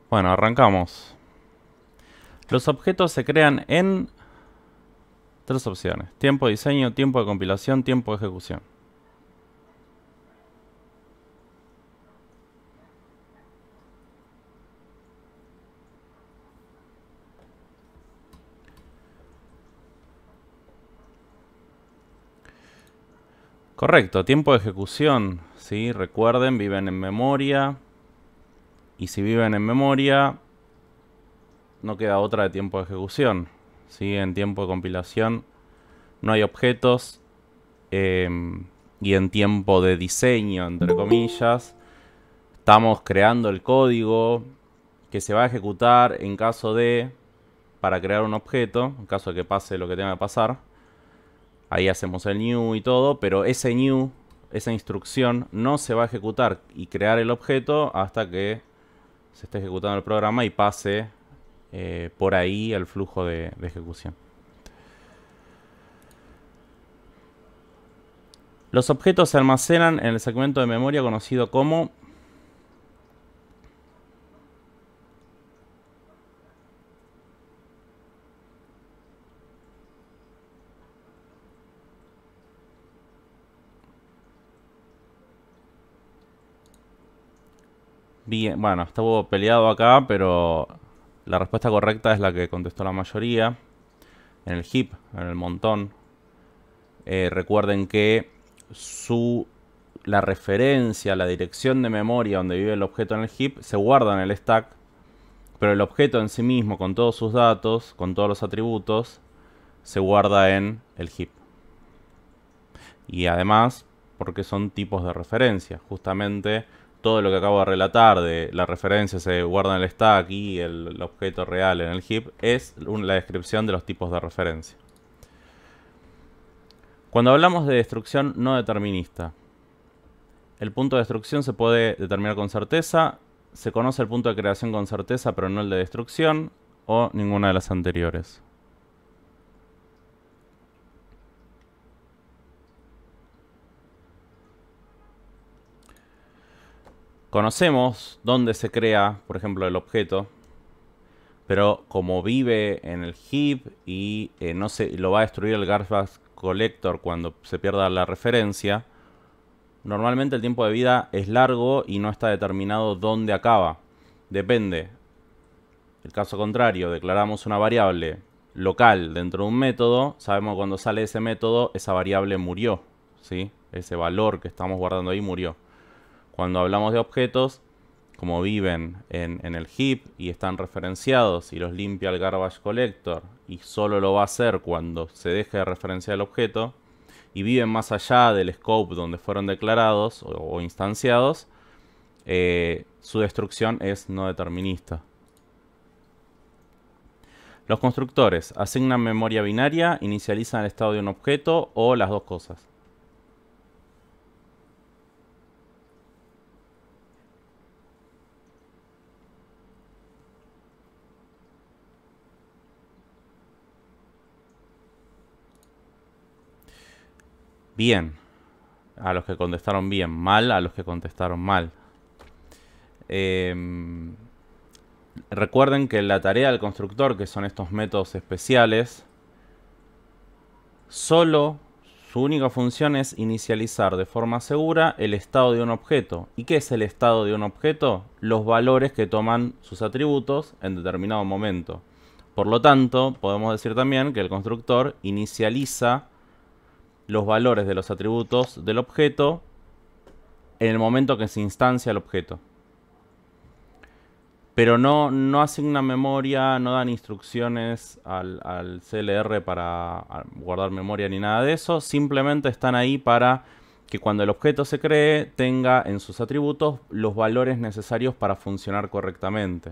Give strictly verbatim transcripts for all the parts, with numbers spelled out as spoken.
Bueno, arrancamos. Los objetos se crean en tres opciones: tiempo de diseño, tiempo de compilación, tiempo de ejecución. Correcto, tiempo de ejecución. ¿Sí? Recuerden, viven en memoria. Y si viven en memoria, no queda otra de tiempo de ejecución. ¿Sí? En tiempo de compilación no hay objetos. Eh, y en tiempo de diseño, entre comillas, estamos creando el código que se va a ejecutar en caso de, para crear un objeto, en caso de que pase lo que tenga que pasar. Ahí hacemos el new y todo, pero ese new, esa instrucción, no se va a ejecutar y crear el objeto hasta que se esté ejecutando el programa y pase eh, por ahí el flujo de, de ejecución. Los objetos se almacenan en el segmento de memoria conocido como... Bien, bueno, estuvo peleado acá, pero la respuesta correcta es la que contestó la mayoría. En el heap, en el montón. Eh, recuerden que su, la referencia, la dirección de memoria donde vive el objeto en el heap se guarda en el stack, pero el objeto en sí mismo, con todos sus datos, con todos los atributos, se guarda en el heap. Y además, porque son tipos de referencia. Justamente todo lo que acabo de relatar de la referencia se guarda en el stack y el, el objeto real en el heap es la descripción de los tipos de referencia. Cuando hablamos de destrucción no determinista, el punto de destrucción se puede determinar con certeza, se conoce el punto de creación con certeza pero no el de destrucción, o ninguna de las anteriores. Conocemos dónde se crea, por ejemplo, el objeto, pero como vive en el heap y eh, no se lo va a destruir el garbage collector cuando se pierda la referencia, normalmente el tiempo de vida es largo y no está determinado dónde acaba. Depende. El caso contrario, declaramos una variable local dentro de un método, sabemos que cuando sale ese método, esa variable murió, ¿sí? Ese valor que estamos guardando ahí murió. Cuando hablamos de objetos, como viven en, en el heap y están referenciados y los limpia el garbage collector y solo lo va a hacer cuando se deje de referenciar el objeto, y viven más allá del scope donde fueron declarados o, o instanciados, eh, su destrucción es no determinista. Los constructores asignan memoria binaria, inicializan el estado de un objeto o las dos cosas. Bien, a los que contestaron bien. Mal a los que contestaron mal. Eh, recuerden que la tarea del constructor, que son estos métodos especiales, solo su única función es inicializar de forma segura el estado de un objeto. ¿Y qué es el estado de un objeto? Los valores que toman sus atributos en determinado momento. Por lo tanto, podemos decir también que el constructor inicializa los valores de los atributos del objeto en el momento que se instancia el objeto. Pero no, no asignan memoria, no dan instrucciones al, al C L R para guardar memoria ni nada de eso. Simplemente están ahí para que cuando el objeto se cree tenga en sus atributos los valores necesarios para funcionar correctamente.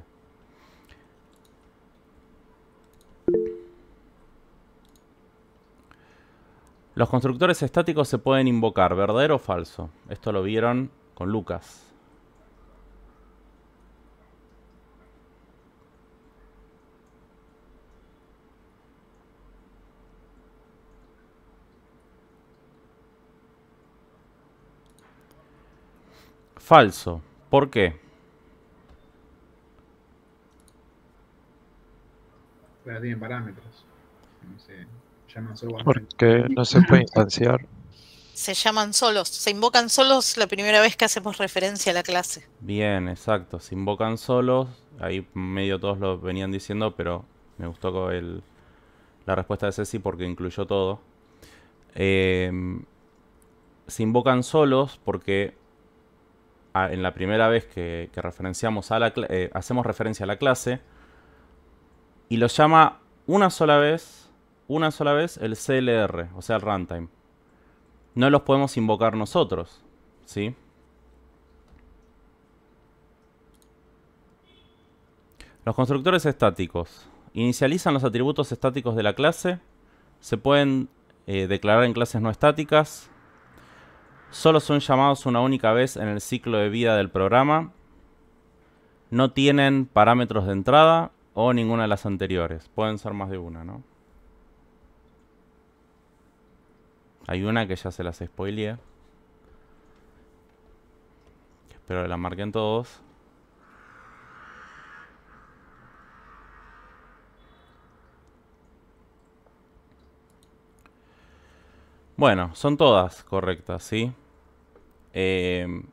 Los constructores estáticos se pueden invocar, ¿verdadero o falso? Esto lo vieron con Lucas. Falso. ¿Por qué? Pero tienen parámetros. No se llaman solo cuando están. Porque no se puede instanciar. Se llaman solos, se invocan solos la primera vez que hacemos referencia a la clase. Bien, exacto. Se invocan solos. Ahí medio todos lo venían diciendo, pero me gustó el, la respuesta de Ceci porque incluyó todo. Eh, se invocan solos porque a, en la primera vez que, que referenciamos a la eh, hacemos referencia a la clase y lo llama una sola vez, una sola vez el C L R, o sea el runtime. No los podemos invocar nosotros, ¿sí? Los constructores estáticos inicializan los atributos estáticos de la clase. Se pueden eh, declarar en clases no estáticas. Solo son llamados una única vez en el ciclo de vida del programa. No tienen parámetros de entrada o ninguna de las anteriores. Pueden ser más de una, ¿no? Hay una que ya se las spoileé. Espero que la marquen todos. Bueno, son todas correctas, ¿sí? Eh,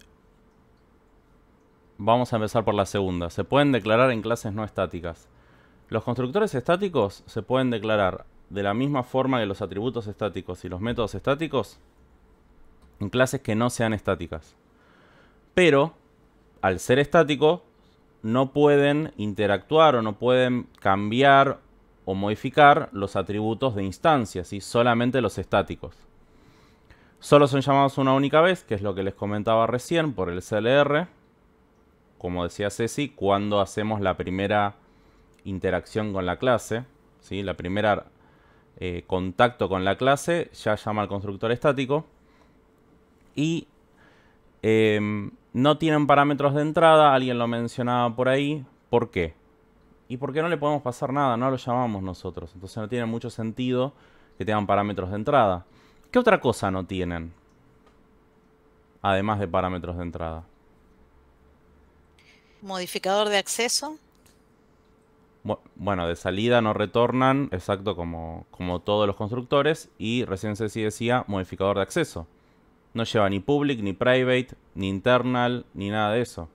vamos a empezar por la segunda. Se pueden declarar en clases no estáticas. Los constructores estáticos se pueden declarar de la misma forma que los atributos estáticos y los métodos estáticos en clases que no sean estáticas. Pero, al ser estáticos, no pueden interactuar o no pueden cambiar o modificar los atributos de instancias, ¿sí? Solamente los estáticos. Solo son llamados una única vez, que es lo que les comentaba recién, por el C L R. Como decía Ceci, cuando hacemos la primera interacción con la clase, ¿sí? La primera eh, contacto con la clase, ya llama al constructor estático. Y eh, no tienen parámetros de entrada, alguien lo mencionaba por ahí. ¿Por qué? Y porque no le podemos pasar nada, no lo llamamos nosotros. Entonces no tiene mucho sentido que tengan parámetros de entrada. ¿Qué otra cosa no tienen? Además de parámetros de entrada. Modificador de acceso. Bueno, de salida no retornan, exacto como, como todos los constructores. Y recién Ceci decía modificador de acceso. No lleva ni public, ni private, ni internal, ni nada de eso.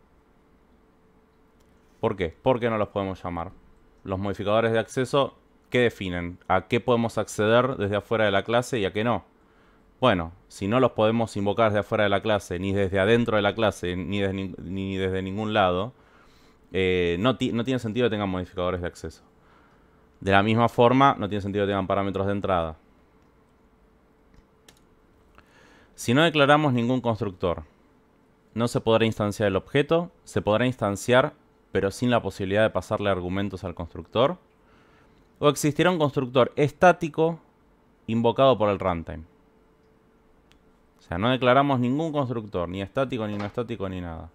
¿Por qué? Porque no los podemos llamar. Los modificadores de acceso, ¿qué definen? ¿A qué podemos acceder desde afuera de la clase y a qué no? Bueno, si no los podemos invocar desde afuera de la clase, ni desde adentro de la clase, ni desde, ni, ni desde ningún lado, eh, no, no tiene sentido que tengan modificadores de acceso. De la misma forma, no tiene sentido que tengan parámetros de entrada. Si no declaramos ningún constructor, no se podrá instanciar el objeto, se podrá instanciar pero sin la posibilidad de pasarle argumentos al constructor, o existirá un constructor estático invocado por el runtime. O sea, no declaramos ningún constructor, ni estático, ni no estático, ni nada.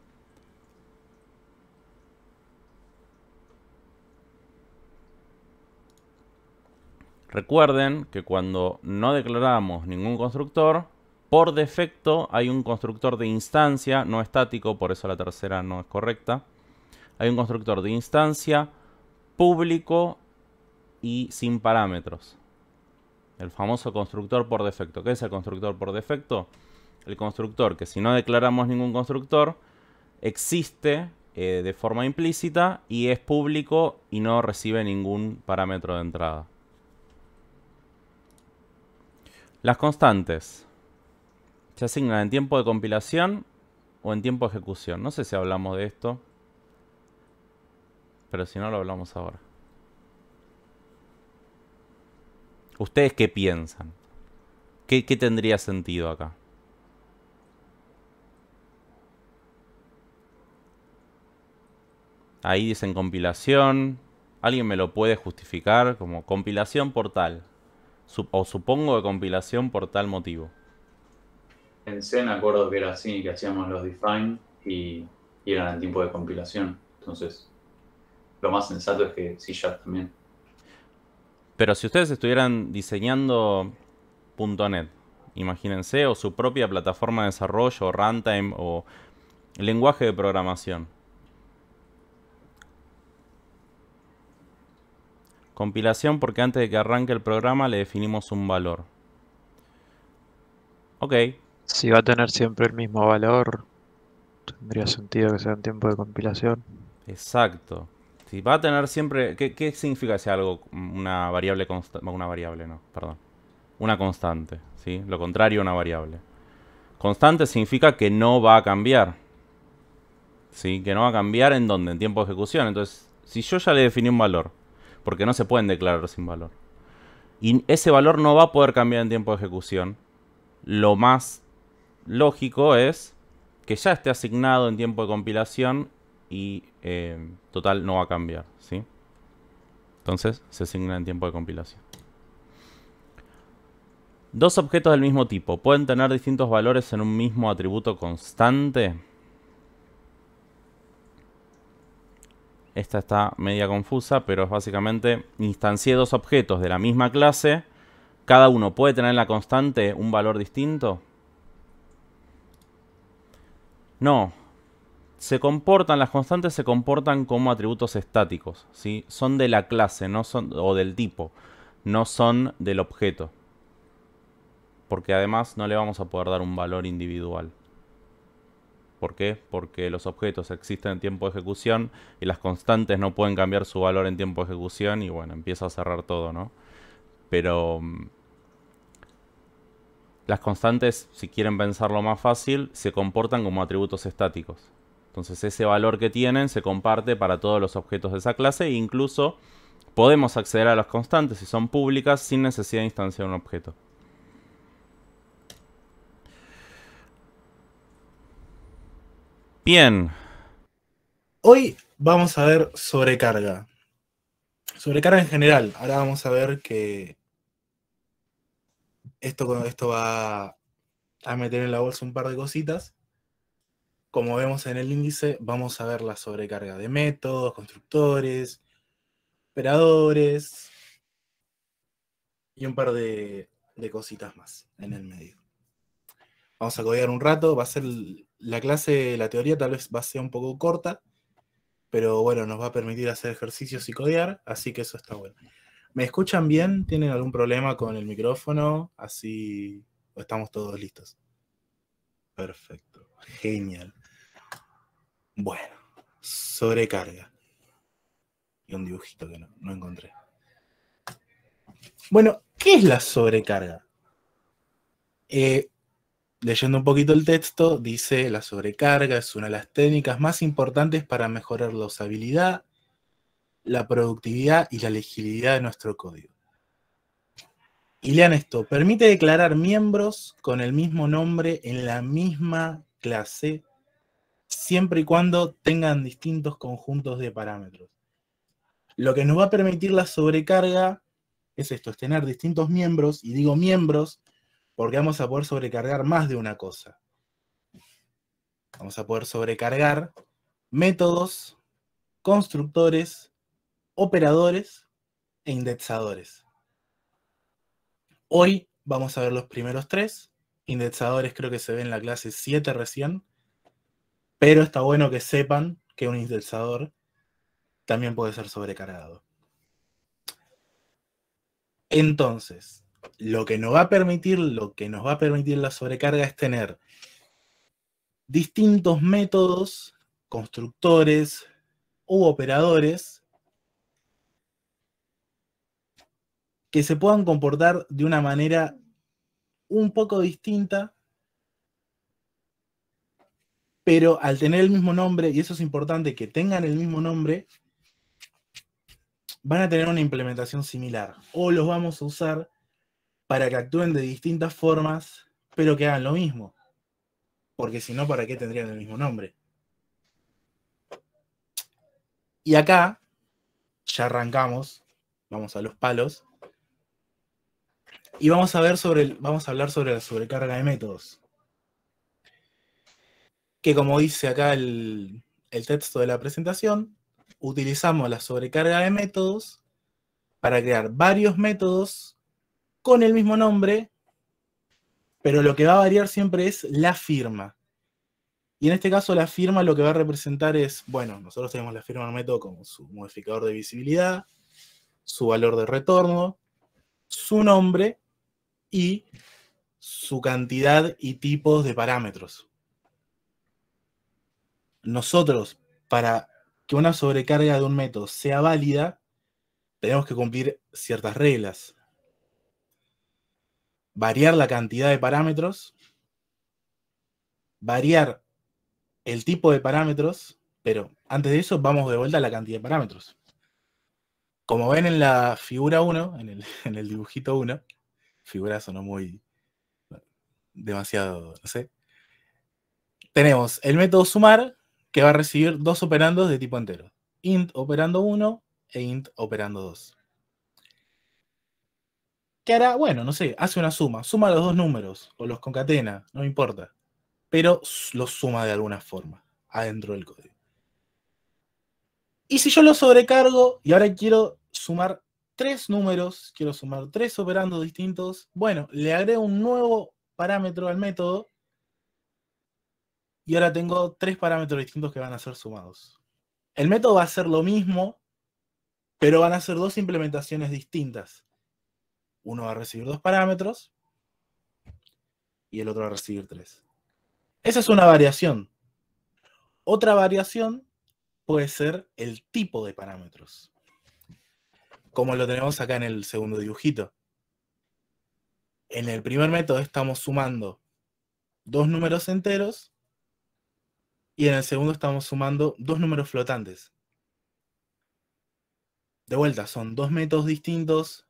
Recuerden que cuando no declaramos ningún constructor, por defecto hay un constructor de instancia, no estático, por eso la tercera no es correcta. Hay un constructor de instancia público y sin parámetros. El famoso constructor por defecto. ¿Qué es el constructor por defecto? El constructor que si no declaramos ningún constructor, existe eh, de forma implícita y es público y no recibe ningún parámetro de entrada. Las constantes se asignan en tiempo de compilación o en tiempo de ejecución. No sé si hablamos de esto, pero si no lo hablamos ahora. ¿Ustedes qué piensan? ¿Qué, qué tendría sentido acá? Ahí dicen compilación. ¿Alguien me lo puede justificar como compilación por tal? Sup- o supongo que compilación por tal motivo. En C me acuerdo que era así, que hacíamos los define y, y eran en tiempo de compilación. Entonces, lo más sensato es que C Sharp también. Pero si ustedes estuvieran diseñando punto net, imagínense, o su propia plataforma de desarrollo, o runtime, o lenguaje de programación. Compilación porque antes de que arranque el programa le definimos un valor. Ok. Si va a tener siempre el mismo valor, tendría sentido que sea en tiempo de compilación. Exacto. Si va a tener siempre... ¿Qué, qué significa si algo? Una variable constante... Una variable, no, perdón. Una constante, ¿sí? Lo contrario a una variable. Constante significa que no va a cambiar. ¿Sí? Que no va a cambiar en dónde, en tiempo de ejecución. Entonces, si yo ya le definí un valor, porque no se pueden declarar sin valor, y ese valor no va a poder cambiar en tiempo de ejecución, lo más lógico es que ya esté asignado en tiempo de compilación y eh, total no va a cambiar, ¿sí? Entonces se asigna en tiempo de compilación. Dos objetos del mismo tipo pueden tener distintos valores en un mismo atributo constante. Esta está media confusa, pero es básicamente instancié dos objetos de la misma clase. Cada uno puede tener en la constante un valor distinto. No. Se comportan, las constantes se comportan como atributos estáticos, ¿sí? Son de la clase, no son, o del tipo, no son del objeto. Porque además no le vamos a poder dar un valor individual. ¿Por qué? Porque los objetos existen en tiempo de ejecución y las constantes no pueden cambiar su valor en tiempo de ejecución y bueno, empieza a cerrar todo, ¿no? Pero las constantes, si quieren pensarlo más fácil, se comportan como atributos estáticos. Entonces ese valor que tienen se comparte para todos los objetos de esa clase e incluso podemos acceder a las constantes si son públicas sin necesidad de instanciar un objeto. Bien. Hoy vamos a ver sobrecarga. Sobrecarga en general. Ahora vamos a ver que esto, esto va a meter en la bolsa un par de cositas. Como vemos en el índice, vamos a ver la sobrecarga de métodos, constructores, operadores y un par de, de cositas más en el medio. Vamos a codear un rato, va a ser la clase, la teoría tal vez va a ser un poco corta, pero bueno, nos va a permitir hacer ejercicios y codear, así que eso está bueno. ¿Me escuchan bien? ¿Tienen algún problema con el micrófono? Así estamos todos listos. Perfecto, genial. Bueno, sobrecarga. Y un dibujito que no, no encontré. Bueno, ¿qué es la sobrecarga? Eh, leyendo un poquito el texto, dice la sobrecarga es una de las técnicas más importantes para mejorar la usabilidad, la productividad y la legibilidad de nuestro código. Y lean esto, permite declarar miembros con el mismo nombre en la misma clase, siempre y cuando tengan distintos conjuntos de parámetros. Lo que nos va a permitir la sobrecarga es esto, es tener distintos miembros, y digo miembros porque vamos a poder sobrecargar más de una cosa. Vamos a poder sobrecargar métodos, constructores, operadores e indexadores. Hoy vamos a ver los primeros tres. Indexadores creo que se ve en la clase siete recién, pero está bueno que sepan que un indexador también puede ser sobrecargado. Entonces, lo que nos va a permitir, lo que nos va a permitir la sobrecarga es tener distintos métodos, constructores u operadores que se puedan comportar de una manera un poco distinta, pero al tener el mismo nombre, y eso es importante, que tengan el mismo nombre, van a tener una implementación similar, o los vamos a usar para que actúen de distintas formas, pero que hagan lo mismo. Porque si no, ¿para qué tendrían el mismo nombre? Y acá, ya arrancamos, vamos a los palos, y vamos a ver sobre el, vamos a hablar sobre la sobrecarga de métodos. Que como dice acá el, el texto de la presentación, utilizamos la sobrecarga de métodos para crear varios métodos con el mismo nombre, pero lo que va a variar siempre es la firma. Y en este caso la firma lo que va a representar es, bueno, nosotros tenemos la firma del método como su modificador de visibilidad, su valor de retorno, su nombre y su cantidad y tipos de parámetros. Nosotros, para que una sobrecarga de un método sea válida, tenemos que cumplir ciertas reglas. Variar la cantidad de parámetros, variar el tipo de parámetros, pero antes de eso vamos de vuelta a la cantidad de parámetros. Como ven en la figura uno, en el, en el dibujito uno, figura sonó muy demasiado, no sé. Tenemos el método sumar, que va a recibir dos operandos de tipo entero. Int operando uno e int operando dos. ¿Qué hará? Bueno, no sé, hace una suma. Suma los dos números o los concatena, no me importa. Pero los suma de alguna forma adentro del código. Y si yo lo sobrecargo y ahora quiero sumar tres números, quiero sumar tres operandos distintos, bueno, le agrego un nuevo parámetro al método y ahora tengo tres parámetros distintos que van a ser sumados. El método va a ser lo mismo, pero van a ser dos implementaciones distintas. Uno va a recibir dos parámetros y el otro va a recibir tres. Esa es una variación. Otra variación puede ser el tipo de parámetros, como lo tenemos acá en el segundo dibujito. En el primer método estamos sumando dos números enteros y en el segundo estamos sumando dos números flotantes. De vuelta, son dos métodos distintos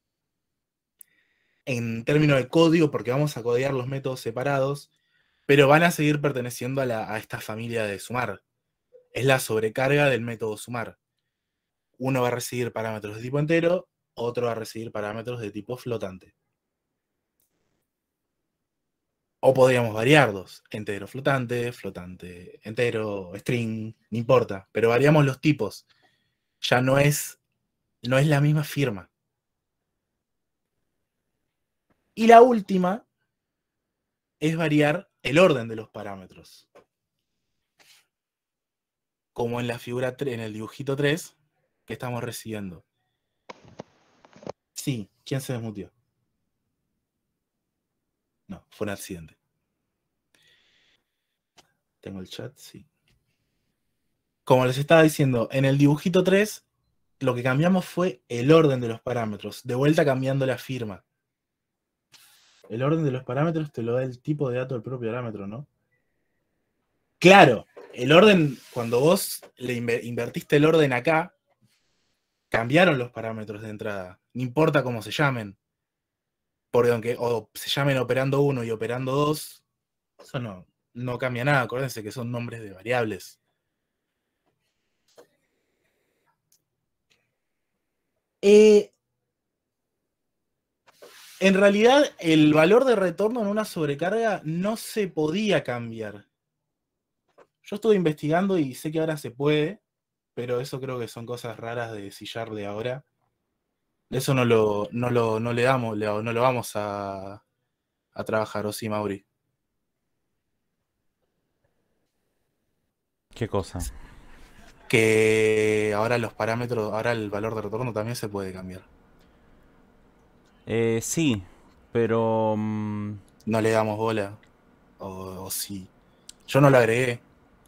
en términos de código, porque vamos a codear los métodos separados, pero van a seguir perteneciendo a, la, a esta familia de sumar. Es la sobrecarga del método sumar. Uno va a recibir parámetros de tipo entero, otro va a recibir parámetros de tipo flotante. O podríamos variarlos, entero flotante, flotante entero, string, no importa, pero variamos los tipos. Ya no es, no es la misma firma. Y la última es variar el orden de los parámetros. Como en la figura tres, en el dibujito tres, que estamos recibiendo. Sí, ¿quién se desmutió? No, fue un accidente. Tengo el chat, sí. Como les estaba diciendo, en el dibujito tres, lo que cambiamos fue el orden de los parámetros. De vuelta cambiando la firma. El orden de los parámetros te lo da el tipo de dato del propio parámetro, ¿no? Claro, el orden, cuando vos le invertiste el orden acá, cambiaron los parámetros de entrada. No importa cómo se llamen. Porque aunque o se llamen operando uno y operando dos, eso no, no cambia nada. Acuérdense que son nombres de variables. Eh, en realidad, el valor de retorno en una sobrecarga no se podía cambiar. Yo estuve investigando y sé que ahora se puede, pero eso creo que son cosas raras de C Sharp de ahora. Eso no lo, no lo, no le damos, no lo vamos a, a trabajar, ¿o sí, Mauri? ¿Qué cosa? Que ahora los parámetros, ahora el valor de retorno también se puede cambiar. Eh, sí, pero... mm, No le damos bola. O, o sí. Yo no lo agregué.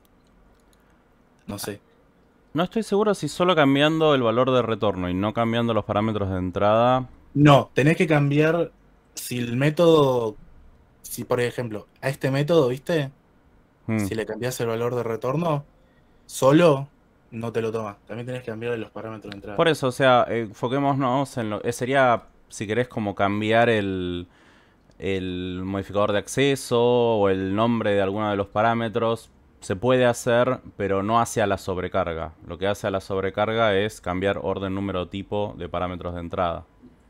No sé. no estoy seguro si solo cambiando el valor de retorno y no cambiando los parámetros de entrada. No, tenés que cambiar si el método, si por ejemplo, a este método, ¿viste? Mm. Si le cambias el valor de retorno, solo no te lo toma. También tenés que cambiar los parámetros de entrada. Por eso, o sea, eh, enfoquémonos en lo... eh, sería, si querés, como cambiar el, el modificador de acceso o el nombre de alguno de los parámetros. Se puede hacer, pero no hacia la sobrecarga. Lo que hace a la sobrecarga es cambiar orden, número, tipo de parámetros de entrada.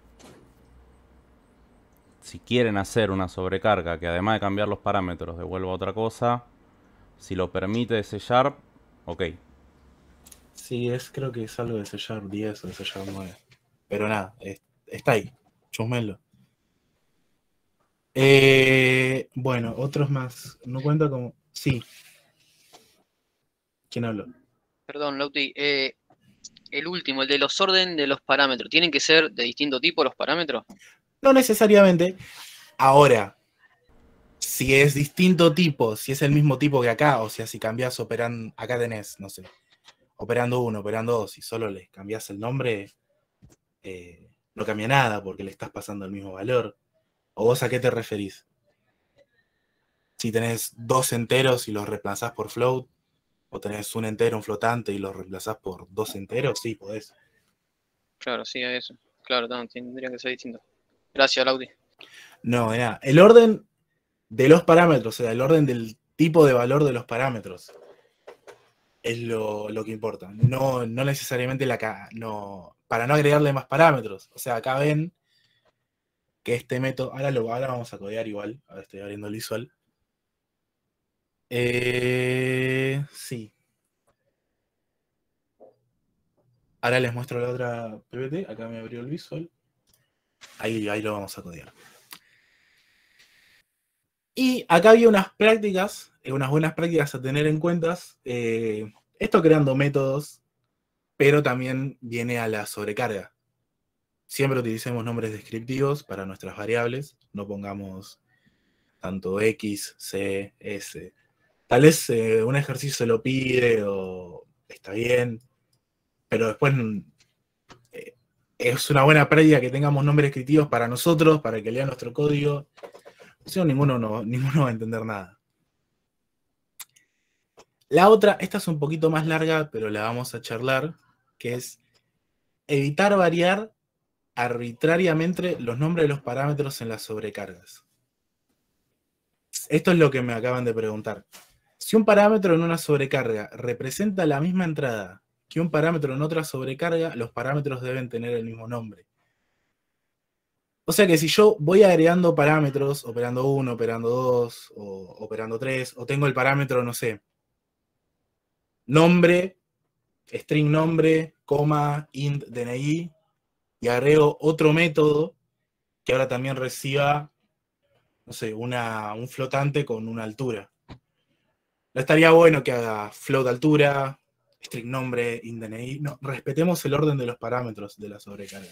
Si quieren hacer una sobrecarga que además de cambiar los parámetros devuelva otra cosa, si lo permite C Sharp, ok. Sí, es, creo que es algo de C Sharp diez o de C Sharp nueve. Pero nada, es, está ahí. Chusmenlo. Eh, bueno, otros más. No cuenta como... Sí. ¿Quién habló? Perdón, Lauti. Eh, el último, el de los orden de los parámetros. ¿Tienen que ser de distinto tipo los parámetros? No necesariamente. Ahora, si es distinto tipo, si es el mismo tipo que acá, o sea, si cambias operando, acá tenés, no sé, operando uno, operando dos, y solo le cambias el nombre, eh, no cambia nada porque le estás pasando el mismo valor. ¿O vos a qué te referís? Si tenés dos enteros y los reemplazás por float, o tenés un entero, un flotante y los reemplazás por dos enteros, sí, podés. Claro, sí, a eso. Claro, no, tendría que ser distinto. Gracias, Laudi. No, mirá, el orden de los parámetros, o sea, el orden del tipo de valor de los parámetros es lo, lo que importa. No, no necesariamente la ca- no, para no agregarle más parámetros. O sea, acá ven que este método, ahora, lo, ahora vamos a codear igual, ahora estoy abriendo el visual. Eh, sí. Ahora les muestro la otra P P T, acá me abrió el visual. Ahí, ahí lo vamos a codear. Y acá había unas prácticas, eh, unas buenas prácticas a tener en cuenta. Eh, esto creando métodos, pero también viene a la sobrecarga. Siempre utilicemos nombres descriptivos para nuestras variables, no pongamos tanto X, C, S. Tal vez eh, un ejercicio se lo pide o está bien, pero después eh, es una buena práctica que tengamos nombres descriptivos para nosotros, para que lean nuestro código. Si no, ninguno, no, ninguno va a entender nada. La otra, esta es un poquito más larga, pero la vamos a charlar, que es evitar variar arbitrariamente los nombres de los parámetros en las sobrecargas. Esto es lo que me acaban de preguntar. Si un parámetro en una sobrecarga representa la misma entrada que un parámetro en otra sobrecarga, los parámetros deben tener el mismo nombre. O sea que si yo voy agregando parámetros, operando uno, operando dos, o operando tres, o tengo el parámetro, no sé, nombre, string nombre, coma, int D N I, y agrego otro método que ahora también reciba, no sé, una, un flotante con una altura. No estaría bueno que haga float altura, string nombre, int D N I. No, respetemos el orden de los parámetros de la sobrecarga.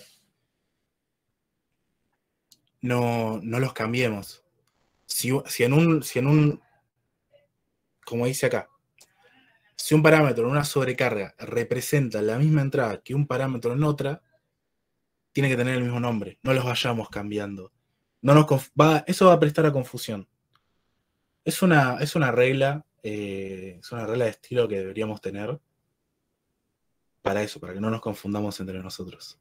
No, no los cambiemos. Si, si, en un, si en un, como dice acá, si un parámetro en una sobrecarga representa la misma entrada que un parámetro en otra, tiene que tener el mismo nombre. No los vayamos cambiando. No nos va, eso va a prestar a confusión. Es una, es una regla, eh, es una regla de estilo que deberíamos tener para eso, para que no nos confundamos entre nosotros.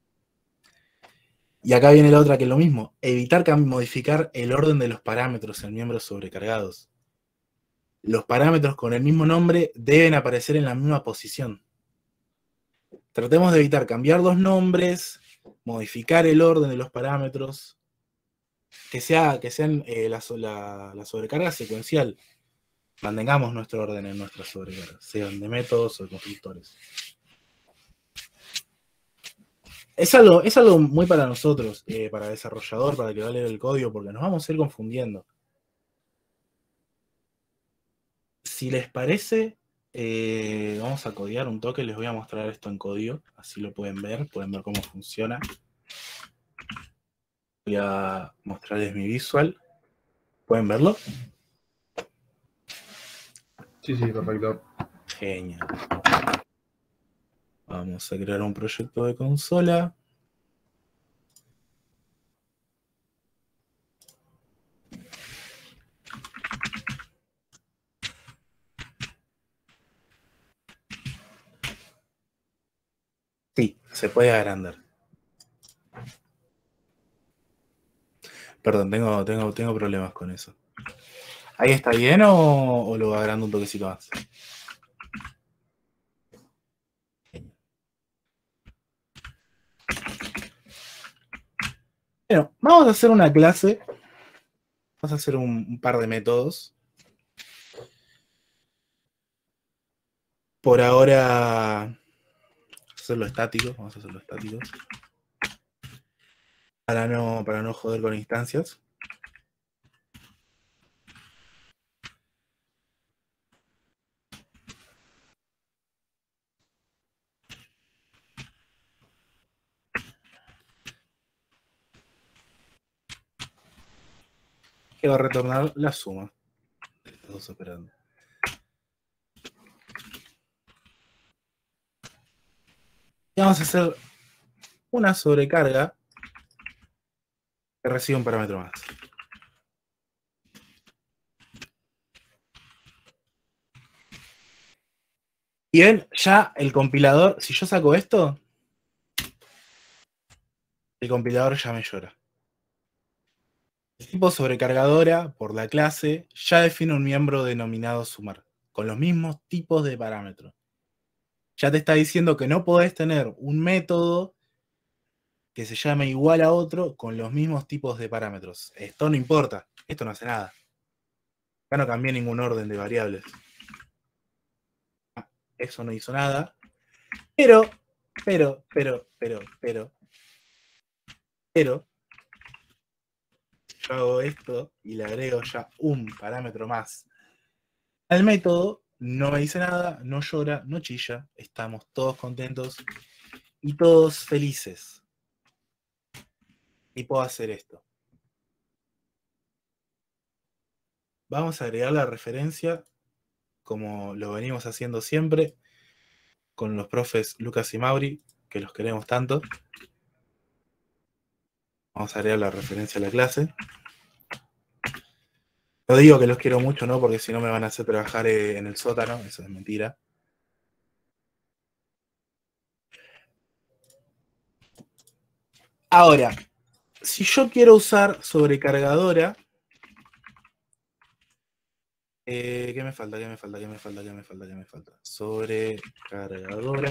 Y acá viene la otra que es lo mismo, evitar modificar el orden de los parámetros en miembros sobrecargados. Los parámetros con el mismo nombre deben aparecer en la misma posición. Tratemos de evitar cambiar dos nombres, modificar el orden de los parámetros, que, sea, que sean eh, la, la, la sobrecarga secuencial. Mantengamos nuestro orden en nuestras sobrecargas, sean de métodos o de constructores. Es algo, es algo muy para nosotros, eh, para desarrollador, para que va a leer el código, porque nos vamos a ir confundiendo. Si les parece, eh, vamos a codear un toque, les voy a mostrar esto en código, así lo pueden ver, pueden ver cómo funciona. Voy a mostrarles mi visual. ¿Pueden verlo? Sí, sí, perfecto. Genial. Vamos a crear un proyecto de consola. Sí, se puede agrandar. Perdón, tengo, tengo, tengo problemas con eso. ¿Ahí está bien o, o lo agrando un toquecito más? Bueno, vamos a hacer una clase. Vamos a hacer un, un par de métodos. Por ahora, hacerlo estático. Vamos a hacerlo estático. Para no, para no joder con instancias. que va a retornar la suma de estos dos operandos. Y vamos a hacer una sobrecarga que recibe un parámetro más. Bien, ya el compilador, si yo saco esto, el compilador ya me llora. El tipo sobrecargadora por la clase ya define un miembro denominado sumar, con los mismos tipos de parámetros. Ya te está diciendo que no podés tener un método que se llame igual a otro con los mismos tipos de parámetros. Esto no importa, esto no hace nada. Acá no cambié ningún orden de variables. Eso no hizo nada. Pero, pero, pero, pero, pero, pero, yo hago esto y le agrego ya un parámetro más al método, no me dice nada, no llora, no chilla, estamos todos contentos y todos felices. Y puedo hacer esto. Vamos a agregar la referencia, como lo venimos haciendo siempre, con los profes Lucas y Mauri, que los queremos tanto. Vamos a agregar la referencia a la clase. No digo que los quiero mucho, ¿no? Porque si no me van a hacer trabajar eh, en el sótano, eso es mentira. Ahora, si yo quiero usar sobrecargadora, eh, ¿qué me falta? ¿Qué me falta? ¿Qué me falta? ¿Qué me falta? ¿Qué me falta? Sobrecargadora.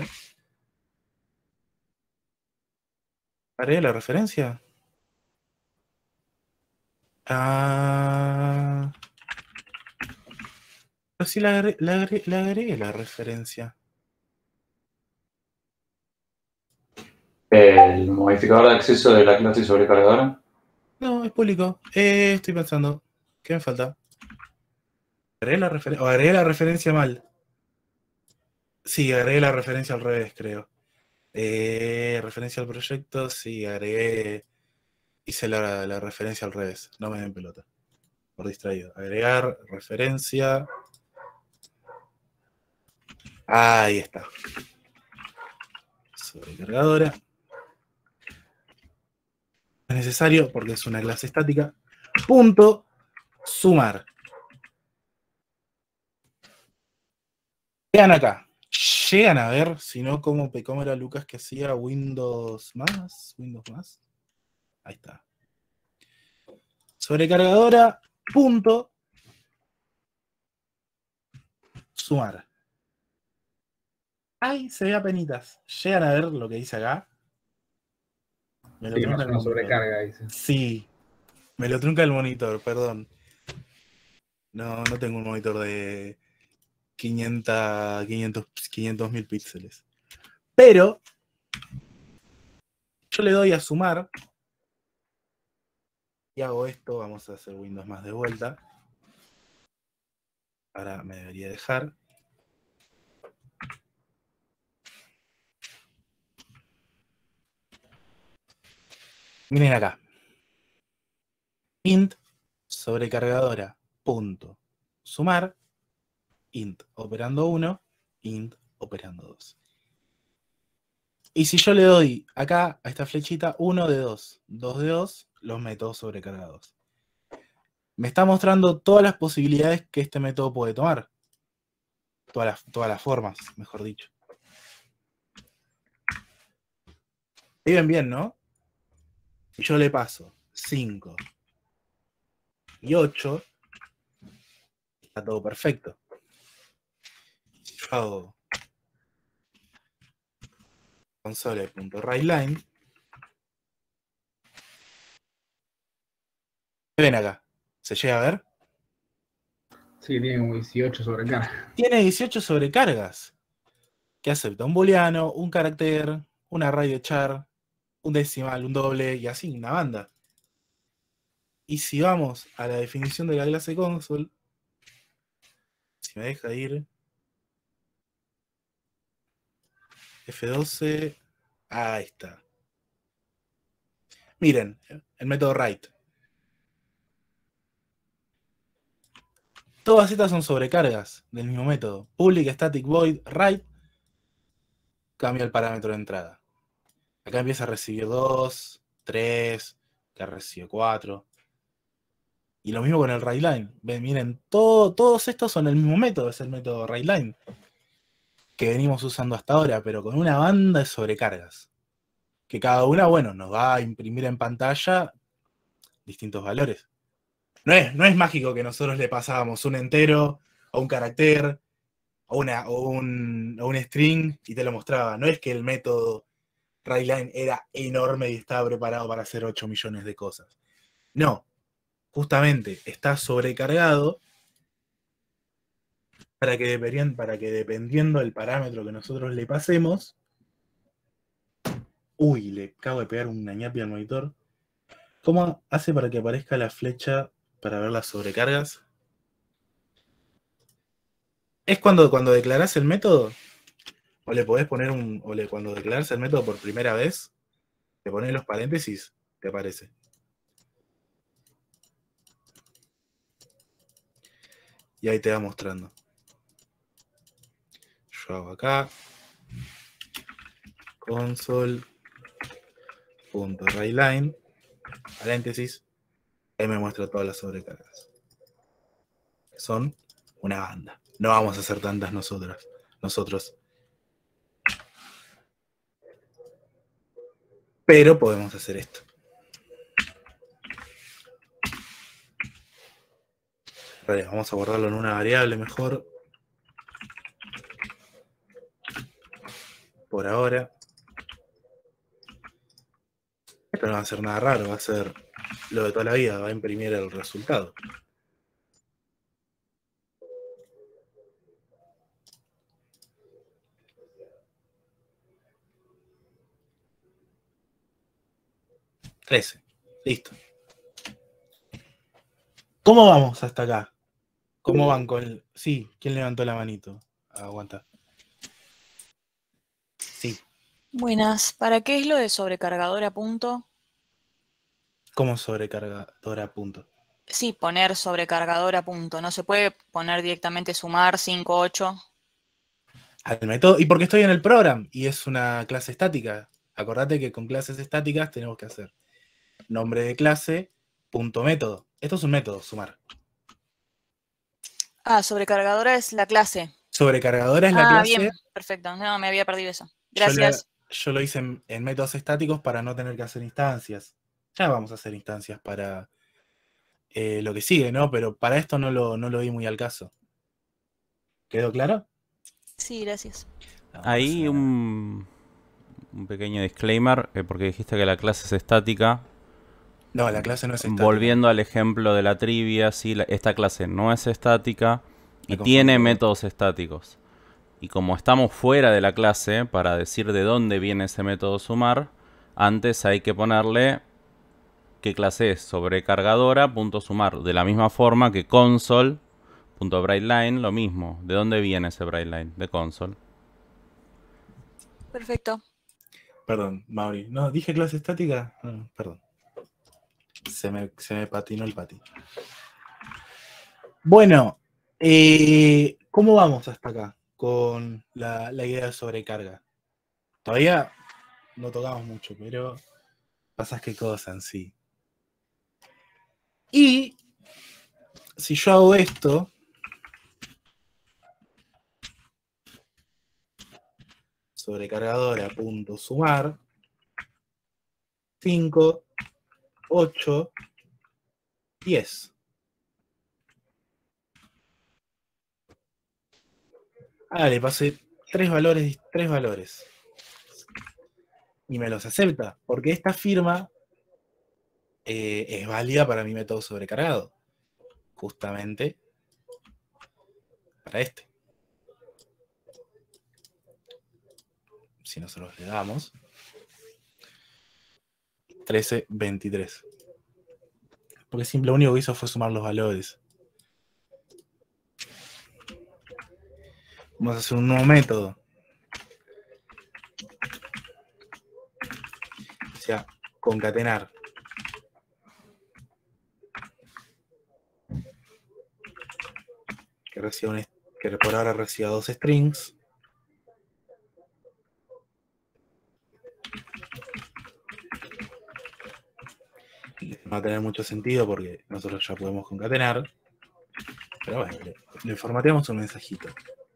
¿Haré la referencia? Ah... Pero sí la agregué, la agregué, la agregué la referencia. El modificador de acceso de la clase sobrecargadora. No, es público. Eh, estoy pensando. ¿Qué me falta? ¿Agregué la, refer o agregué la referencia mal? Sí, agregué la referencia al revés, creo. Eh, referencia al proyecto, sí, agregué. Hice la, la referencia al revés. No me den pelota. Por distraído. Agregar referencia. Ahí está. Sobrecargadora. Es necesario porque es una clase estática. Punto sumar. Llegan acá. Llegan a ver, si no, cómo, cómo era Lucas que hacía Windows más. Windows más. Ahí está. Sobrecargadora. Punto sumar. Ay, se ve a penitas. Llegan a ver lo que dice acá. Me lo Sí, trunca más el una monitor. sobrecarga, dice. Sí, me lo trunca el monitor, perdón. No, no tengo un monitor de quinientos, quinientos, quinientos mil píxeles. Pero yo le doy a sumar y hago esto. Vamos a hacer Windows más de vuelta. Ahora me debería dejar. Miren acá. Int sobrecargadora punto sumar. Int operando uno. Int operando dos. Y si yo le doy acá a esta flechita uno de dos, dos de dos, los métodos sobrecargados. Me está mostrando todas las posibilidades que este método puede tomar. Todas las, todas las formas, mejor dicho. Viven bien, ¿no? Si yo le paso cinco y ocho, está todo perfecto. Si yo hago console.writeLine, ven acá, ¿se llega a ver? Sí, tiene como dieciocho sobrecarga. Tiene dieciocho sobrecargas, que acepta un booleano, un carácter, un array de char, un decimal, un doble, y así, una banda. Y si vamos a la definición de la clase console, si me deja ir, F doce, ahí está. Miren, el método write. Todas estas son sobrecargas del mismo método. Public static void write cambia el parámetro de entrada. Acá empieza a recibir dos, tres, acá recibe cuatro. Y lo mismo con el writeLine. Ven, miren, todo, todos estos son el mismo método, es el método writeLine que venimos usando hasta ahora, pero con una banda de sobrecargas. Que cada una, bueno, nos va a imprimir en pantalla distintos valores. No es, no es mágico que nosotros le pasábamos un entero o un carácter o, una, o, un, o un string y te lo mostraba. No es que el método writeLine era enorme y estaba preparado para hacer ocho millones de cosas. No, justamente está sobrecargado para que, deberían, para que dependiendo del parámetro que nosotros le pasemos... Uy, le acabo de pegar una ñapi al monitor. ¿Cómo hace para que aparezca la flecha para ver las sobrecargas? Es cuando, cuando declarás el método, o le podés poner un. O le, cuando declarás el método por primera vez, te pones los paréntesis, te aparece. Y ahí te va mostrando. Yo hago acá. Console.writeLine, paréntesis, ahí me muestra todas las sobrecargas. Son una banda. No vamos a hacer tantas nosotras, nosotros. Pero podemos hacer esto. Vale, vamos a guardarlo en una variable mejor. Por ahora. Esto no va a ser nada raro, va a ser lo de toda la vida, va a imprimir el resultado. trece. Listo. ¿Cómo vamos hasta acá? ¿Cómo van con el...? Sí, ¿quién levantó la manito? Aguanta. Sí. Buenas, ¿para qué es lo de sobrecargadora punto? ¿Cómo sobrecargadora punto? Sí, poner sobrecargadora punto. ¿No se puede poner directamente sumar cinco, ocho? Al método, y porque estoy en el program y es una clase estática. Acordate que con clases estáticas tenemos que hacer nombre de clase, punto método. Esto es un método, sumar. Ah, sobrecargadora es la clase. Sobrecargadora es la Ah, clase. bien, perfecto. No, me había perdido eso. Yo, la- Gracias. yo lo hice en, en métodos estáticos para no tener que hacer instancias. Ya vamos a hacer instancias para eh, lo que sigue, ¿no? Pero para esto no lo, no lo vi muy al caso. ¿Quedó claro? Sí, gracias. No, Ahí no sé. un, un pequeño disclaimer, eh, porque dijiste que la clase es estática. No, la clase no es estática. Volviendo al ejemplo de la trivia, sí, la- esta clase no es estática y Me confundí. tiene métodos estáticos. Y como estamos fuera de la clase, para decir de dónde viene ese método sumar, antes hay que ponerle qué clase es, sobrecargadora.sumar. De la misma forma que console.writeLine, lo mismo. ¿De dónde viene ese writeLine? De console. Perfecto. Perdón, Mauri. No, dije clase estática. No, perdón. Se me, se me patinó el pati. Bueno, eh, ¿cómo vamos hasta acá con la, la idea de sobrecarga? Todavía no tocamos mucho, pero pasas qué cosa en sí. Y si yo hago esto, sobrecargadora.sumar, cinco, ocho, diez. Ah, le pasé tres valores, tres valores. Y me los acepta, porque esta firma eh, es válida para mi método sobrecargado. Justamente para este. Si nosotros le damos trece, veintitrés. Porque simple, lo único que hizo fue sumar los valores. Vamos a hacer un nuevo método. O sea, concatenar. reciba un, que por ahora reciba dos strings. No va a tener mucho sentido porque nosotros ya podemos concatenar. Pero bueno, le, le formateamos un mensajito.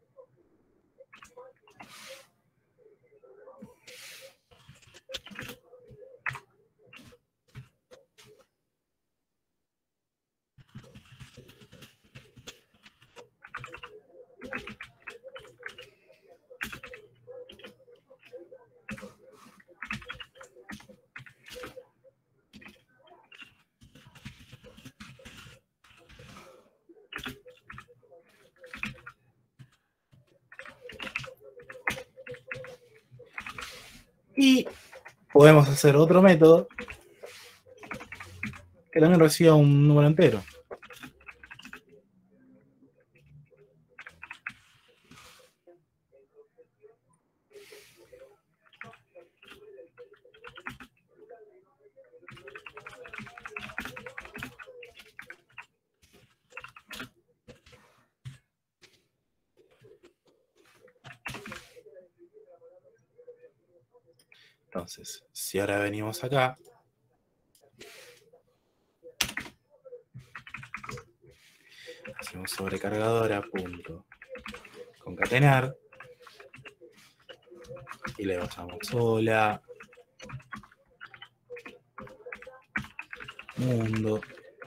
Y podemos hacer otro método que también reciba un número entero. Entonces, si ahora venimos acá, hacemos sobrecargadora punto concatenar y le pasamos hola mundo.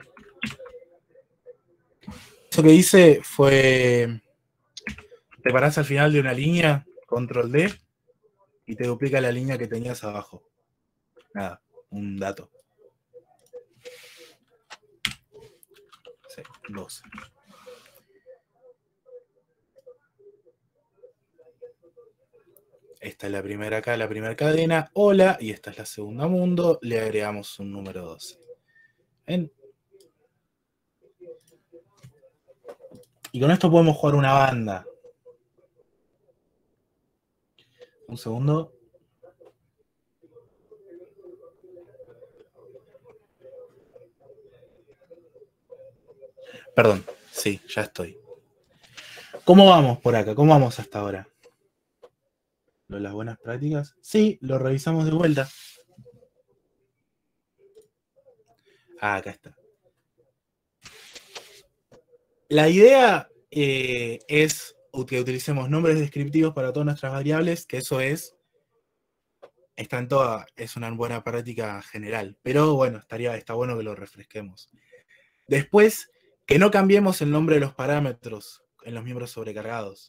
Eso que hice fue, te parás al final de una línea, control D, y te duplica la línea que tenías abajo. Nada, un dato. Sí, doce. Esta es la primera acá, la primera cadena, hola, y esta es la segunda mundo, le agregamos un número doce. ¿Ven? Y con esto podemos jugar una banda. Un segundo. Perdón, sí, ya estoy. ¿Cómo vamos por acá? ¿Cómo vamos hasta ahora? ¿Lo de las buenas prácticas? Sí, lo revisamos de vuelta. Ah, acá está. La idea eh, es que utilicemos nombres descriptivos para todas nuestras variables, que eso es, está en toda, es una buena práctica general. Pero bueno, estaría, está bueno que lo refresquemos. Después, que no cambiemos el nombre de los parámetros en los miembros sobrecargados.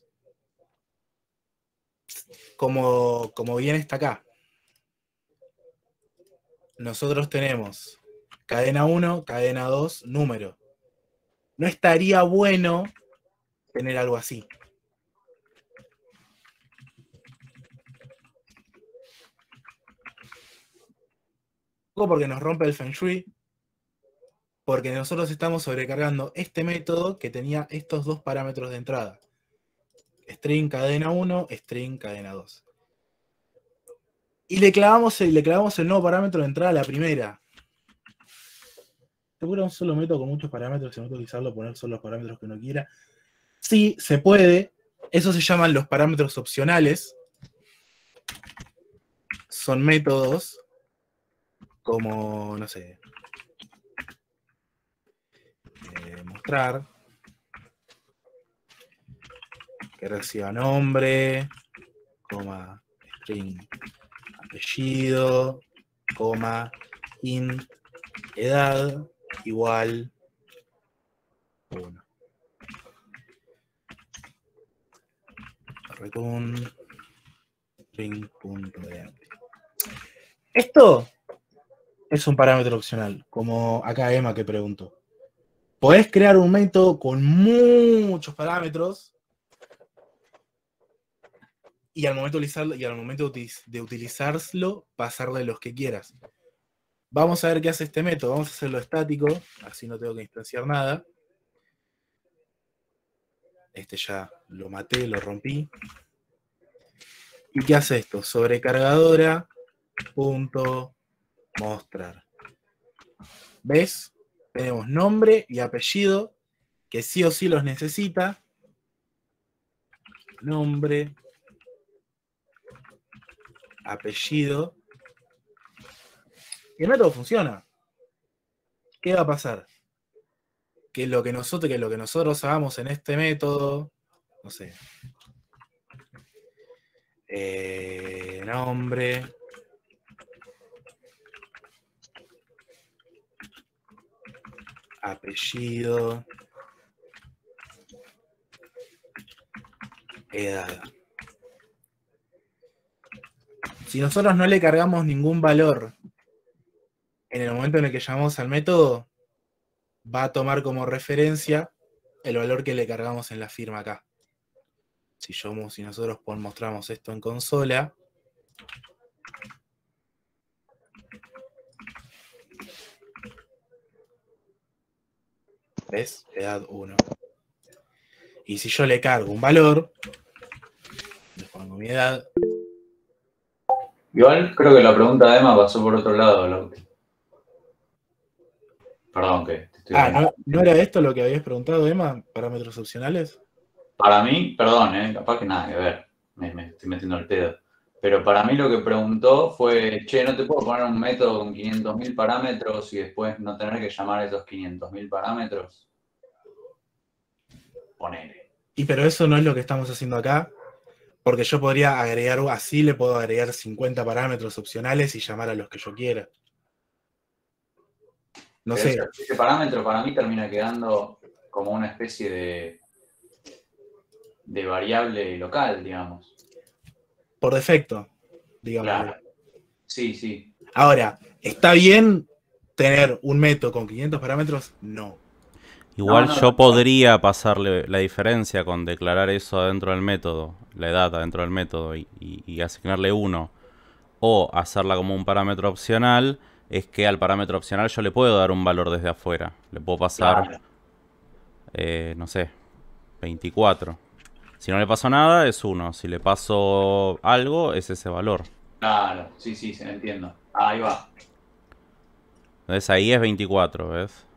Como, como bien está acá. Nosotros tenemos cadena uno, cadena dos, número. No estaría bueno tener algo así. Porque nos rompe el Feng Shui. Porque nosotros estamos sobrecargando este método que tenía estos dos parámetros de entrada. String cadena uno, string cadena dos. Y le clavamos el, le clavamos el nuevo parámetro de entrada a la primera. ¿Se puede un solo método con muchos parámetros? Si no utilizarlo, poner solo los parámetros que uno quiera. Sí, se puede. Eso se llaman los parámetros opcionales. Son métodos como, no sé, eh, mostrar, que reciba nombre, coma, string, apellido, coma, int, edad, igual uno. Return string.empty. Esto es un parámetro opcional, como acá Emma que preguntó. Podés crear un método con muchos parámetros y al momento de utilizarlo, y al momento de utilizarlo, pasarle los que quieras. Vamos a ver qué hace este método. Vamos a hacerlo estático, así no tengo que instanciar nada. Este ya lo maté, lo rompí. ¿Y qué hace esto? Sobrecargadora punto mostrar. ¿Ves? Tenemos nombre y apellido, que sí o sí los necesita, nombre, apellido. Y el método funciona. ¿Qué va a pasar? Que lo que nosotros, que lo que nosotros hagamos en este método, no sé, eh, nombre, apellido, edad. Si nosotros no le cargamos ningún valor en el momento en el que llamamos al método, va a tomar como referencia el valor que le cargamos en la firma acá. Si, yo, si nosotros mostramos esto en consola, ¿ves? Edad uno. Y si yo le cargo un valor, le pongo mi edad. Igual creo que la pregunta de Emma pasó por otro lado, Lauti. Perdón que te estoy Ah, hablando. ¿no, ¿no era esto lo que habías preguntado, Emma? ¿Parámetros opcionales? Para mí, perdón, eh, capaz que nada que ver, me, me estoy metiendo el pedo. Pero para mí lo que preguntó fue, che, ¿no te puedo poner un método con quinientos mil parámetros y después no tener que llamar a esos quinientos mil parámetros? Ponele. Y pero eso no es lo que estamos haciendo acá, porque yo podría agregar, así le puedo agregar cincuenta parámetros opcionales y llamar a los que yo quiera. No Pero sé. ese, ese parámetro para mí termina quedando como una especie de, de variable local, digamos. Por defecto, digamos. Claro. Sí, sí. Ahora, ¿está bien tener un método con quinientos parámetros? No. Igual No, no, yo no. podría pasarle la diferencia con declarar eso adentro del método, la edad adentro del método y, y- y asignarle uno, o hacerla como un parámetro opcional, es que al parámetro opcional yo le puedo dar un valor desde afuera. Le puedo pasar, Claro. eh, no sé, veinticuatro. Si no le paso nada, es uno. Si le paso algo, es ese valor. Claro, sí, sí, se entiendo. Ahí va. Entonces ahí es veinticuatro, ¿ves?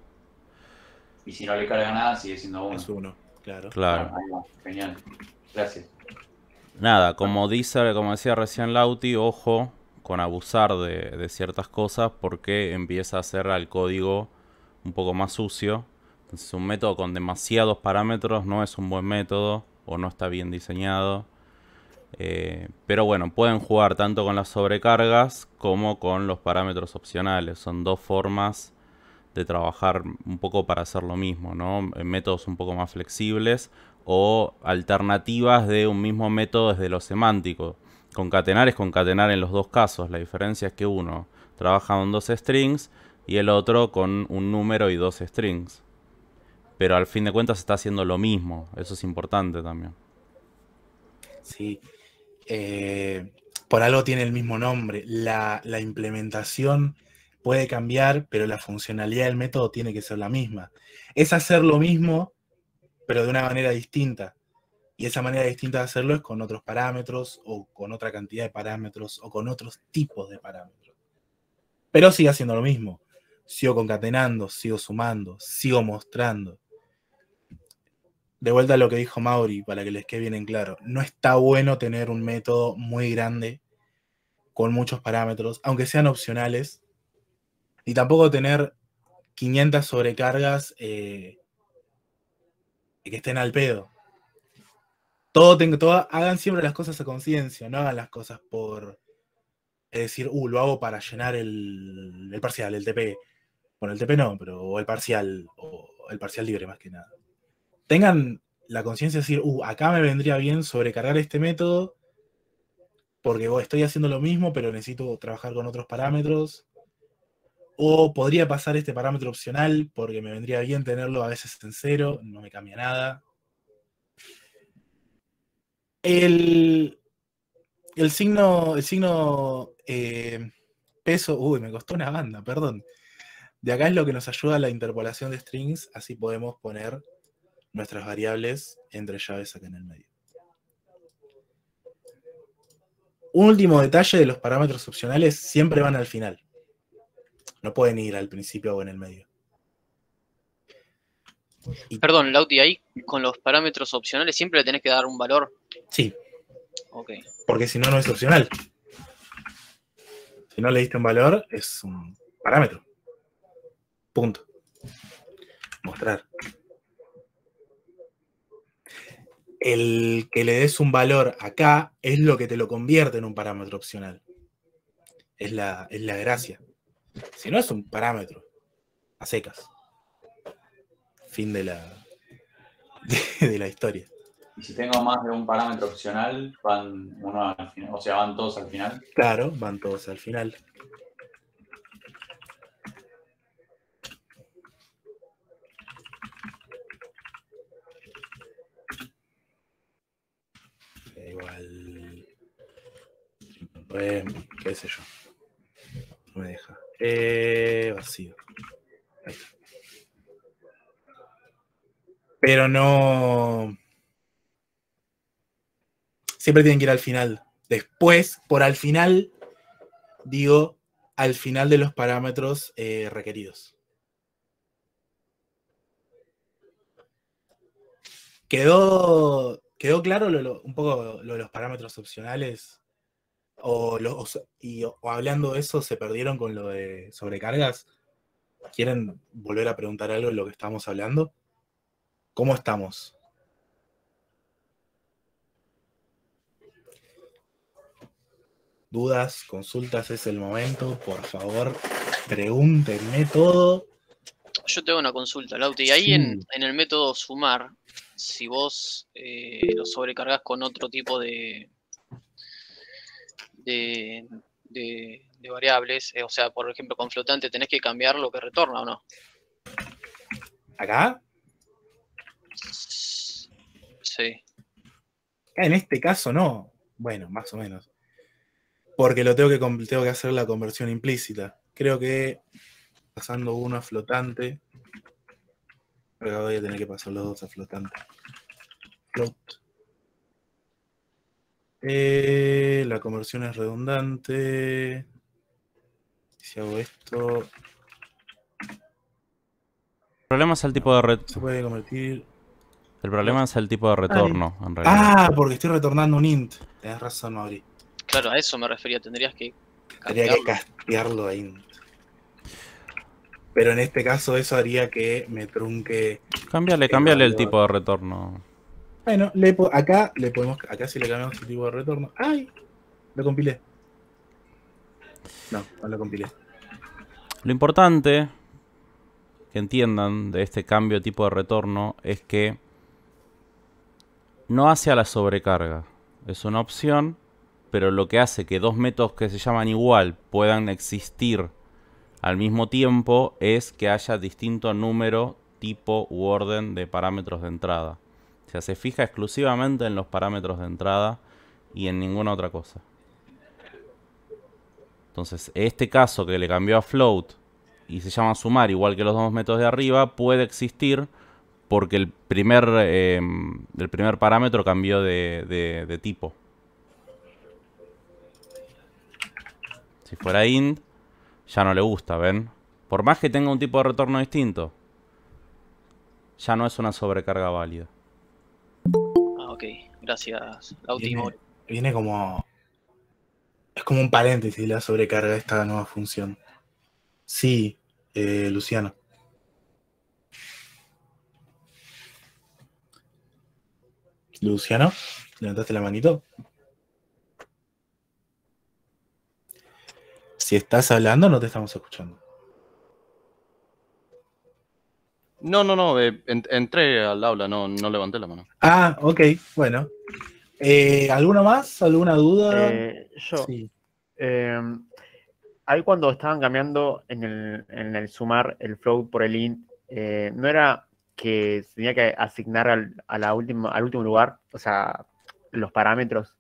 Y si no le carga nada, sigue siendo uno. Es uno, claro. Claro. Ahí va. Genial. Gracias. Nada, como dice, como decía recién Lauti, ojo con abusar de, de ciertas cosas porque empieza a hacer al código un poco más sucio. Entonces un método con demasiados parámetros no es un buen método o no está bien diseñado. Eh, pero bueno, pueden jugar tanto con las sobrecargas como con los parámetros opcionales. Son dos formas de trabajar un poco para hacer lo mismo, ¿no? En métodos un poco más flexibles o alternativas de un mismo método desde lo semántico. Concatenar es concatenar en los dos casos. La diferencia es que uno trabaja con dos strings y el otro con un número y dos strings. Pero al fin de cuentas está haciendo lo mismo. Eso es importante también. Sí. Eh, por algo tiene el mismo nombre. La, la implementación puede cambiar, pero la funcionalidad del método tiene que ser la misma. Es hacer lo mismo, pero de una manera distinta. Y esa manera distinta de hacerlo es con otros parámetros, o con otra cantidad de parámetros, o con otros tipos de parámetros. Pero sigue haciendo lo mismo. Sigo concatenando, sigo sumando, sigo mostrando. De vuelta a lo que dijo Mauri, para que les quede bien en claro. No está bueno tener un método muy grande, con muchos parámetros, aunque sean opcionales. Ni tampoco tener quinientas sobrecargas eh, que estén al pedo. Todo, tengo, todo, hagan siempre las cosas a conciencia, no hagan las cosas por es decir, uh, lo hago para llenar el, el parcial, el T P. Bueno, el T P no, pero o el parcial, o el parcial libre más que nada. Tengan la conciencia de decir, uh, acá me vendría bien sobrecargar este método porque oh, estoy haciendo lo mismo, pero necesito trabajar con otros parámetros. O podría pasar este parámetro opcional porque me vendría bien tenerlo a veces en cero, no me cambia nada. El, el signo, el signo eh, peso, uy, me costó una banda, perdón. De acá es lo que nos ayuda a la interpolación de strings, así podemos poner nuestras variables entre llaves acá en el medio. Un último detalle de los parámetros opcionales, siempre van al final. No pueden ir al principio o en el medio. Perdón, Lauti, ahí con los parámetros opcionales siempre le tenés que dar un valor. Sí, Ok. porque si no, no es opcional. Si no le diste un valor, es un parámetro. Punto. Mostrar. El que le des un valor acá es lo que te lo convierte en un parámetro opcional. Es la, es la gracia. Si no, es un parámetro. A secas. Fin de la, de, de la historia. Y si tengo más de un parámetro opcional, van uno al final, o sea, van todos al final. Claro, van todos al final. Igual. Eh, qué sé yo. No me deja. Eh, vacío. Ahí está. Pero no. Siempre tienen que ir al final. Después, por al final, digo, al final de los parámetros eh, requeridos. ¿Quedó, quedó claro lo, lo, un poco lo de los parámetros opcionales? O, lo, o, y, o hablando de eso, ¿se perdieron con lo de sobrecargas? ¿Quieren volver a preguntar algo de lo que estamos hablando? ¿Cómo estamos? Dudas, consultas, es el momento. Por favor, pregúntenme todo. Yo tengo una consulta, Lauti. Y ahí Sí. en, en el método sumar, si vos eh, lo sobrecargas con otro tipo de, de, de, de variables, eh, o sea, por ejemplo, con flotante, ¿tenés que cambiar lo que retorna o no? ¿Acá? Sí. Acá en este caso no. Bueno, más o menos. Porque lo tengo que, com- tengo que hacer la conversión implícita. Creo que pasando uno a flotante. Ahora voy a tener que pasar los dos a flotante. Float. Eh, la conversión es redundante. Si hago esto, El problema es el tipo de re- se puede convertir. el problema es el tipo de retorno, en realidad. Ah, porque estoy retornando un int. Tenés razón, Mauri. Claro, a eso me refería. Tendrías que Tendría que cambiarlo. castearlo a int. Pero en este caso eso haría que me trunque. Cámbiale, el cámbiale el valor. tipo de retorno. Bueno, le po- acá le podemos. Acá sí le cambiamos el tipo de retorno. ¡Ay! Lo compilé. No, no lo compilé. Lo importante que entiendan de este cambio de tipo de retorno es que no hace a la sobrecarga. Es una opción, pero lo que hace que dos métodos que se llaman igual puedan existir al mismo tiempo es que haya distinto número, tipo u orden de parámetros de entrada. O sea, se fija exclusivamente en los parámetros de entrada y en ninguna otra cosa. Entonces, este caso que le cambió a float y se llama sumar igual que los dos métodos de arriba, puede existir porque el primer, eh, el primer parámetro cambió de, de, de tipo. Si fuera int, ya no le gusta, ¿ven? Por más que tenga un tipo de retorno distinto, ya no es una sobrecarga válida. Ah, ok. Gracias, Lauti. Viene, Mauri. viene como. Es como un paréntesis la sobrecarga de esta nueva función. Sí, eh, Luciano. Luciano, ¿levantaste la manito? Si estás hablando, no te estamos escuchando. No, no, no, eh, en- entré al aula, no, no levanté la mano. Ah, ok, bueno. Eh, ¿Alguno más? ¿Alguna duda? Eh, yo, Sí. eh, ahí cuando estaban cambiando en el, en el sumar el float por el int, eh, ¿no era que se tenía que asignar al, a la última, al último lugar? O sea, los parámetros.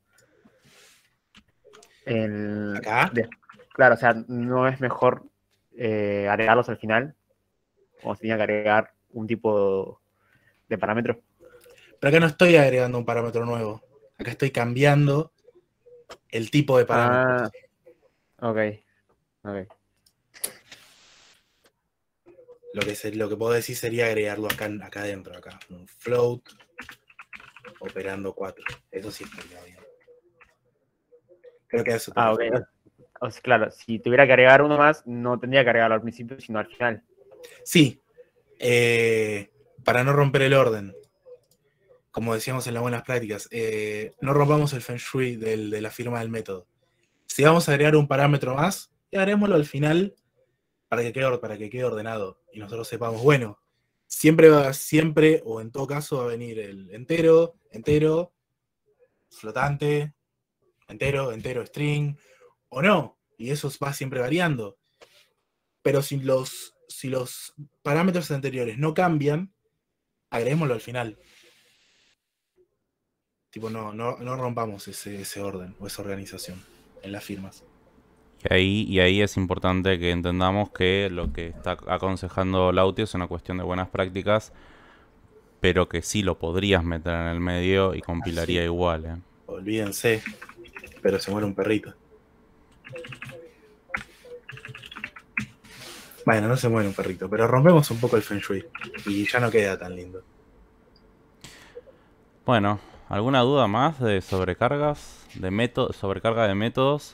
El- ¿Acá? de- claro, o sea, ¿no es mejor eh, agregarlos al final? O se tenía que agregar un tipo de parámetro. Pero acá no estoy agregando un parámetro nuevo. Acá estoy cambiando el tipo de parámetro. Ah, ok. Ok. Lo que, se, lo que puedo decir sería agregarlo acá, acá adentro, acá. Un float operando cuatro. Eso sí estaría bien. Creo que a eso te Ah, ok. refieres. O sea, claro, si tuviera que agregar uno más, no tendría que agregarlo al principio, sino al final. Sí, eh, para no romper el orden. Como decíamos en las buenas prácticas, eh, no rompamos el Feng Shui del, de la firma del método. Si vamos a agregar un parámetro más, agreguémoslo al final para que quede, para que quede ordenado y nosotros sepamos, bueno, siempre va, siempre, o en todo caso va a venir el entero, entero, flotante, entero, entero, string, o no, y eso va siempre variando. Pero si los, si los parámetros anteriores no cambian, agreguémoslo al final. Tipo, no, no, no rompamos ese, ese orden o esa organización en las firmas. Y ahí, y ahí es importante que entendamos que lo que está aconsejando Lauti es una cuestión de buenas prácticas, pero que sí lo podrías meter en el medio y compilaría Así. igual, ¿eh? Olvídense, pero se muere un perrito. Bueno, no se muere un perrito, pero rompemos un poco el Feng Shui y ya no queda tan lindo. Bueno, ¿alguna duda más de sobrecargas? De método, sobrecarga de métodos.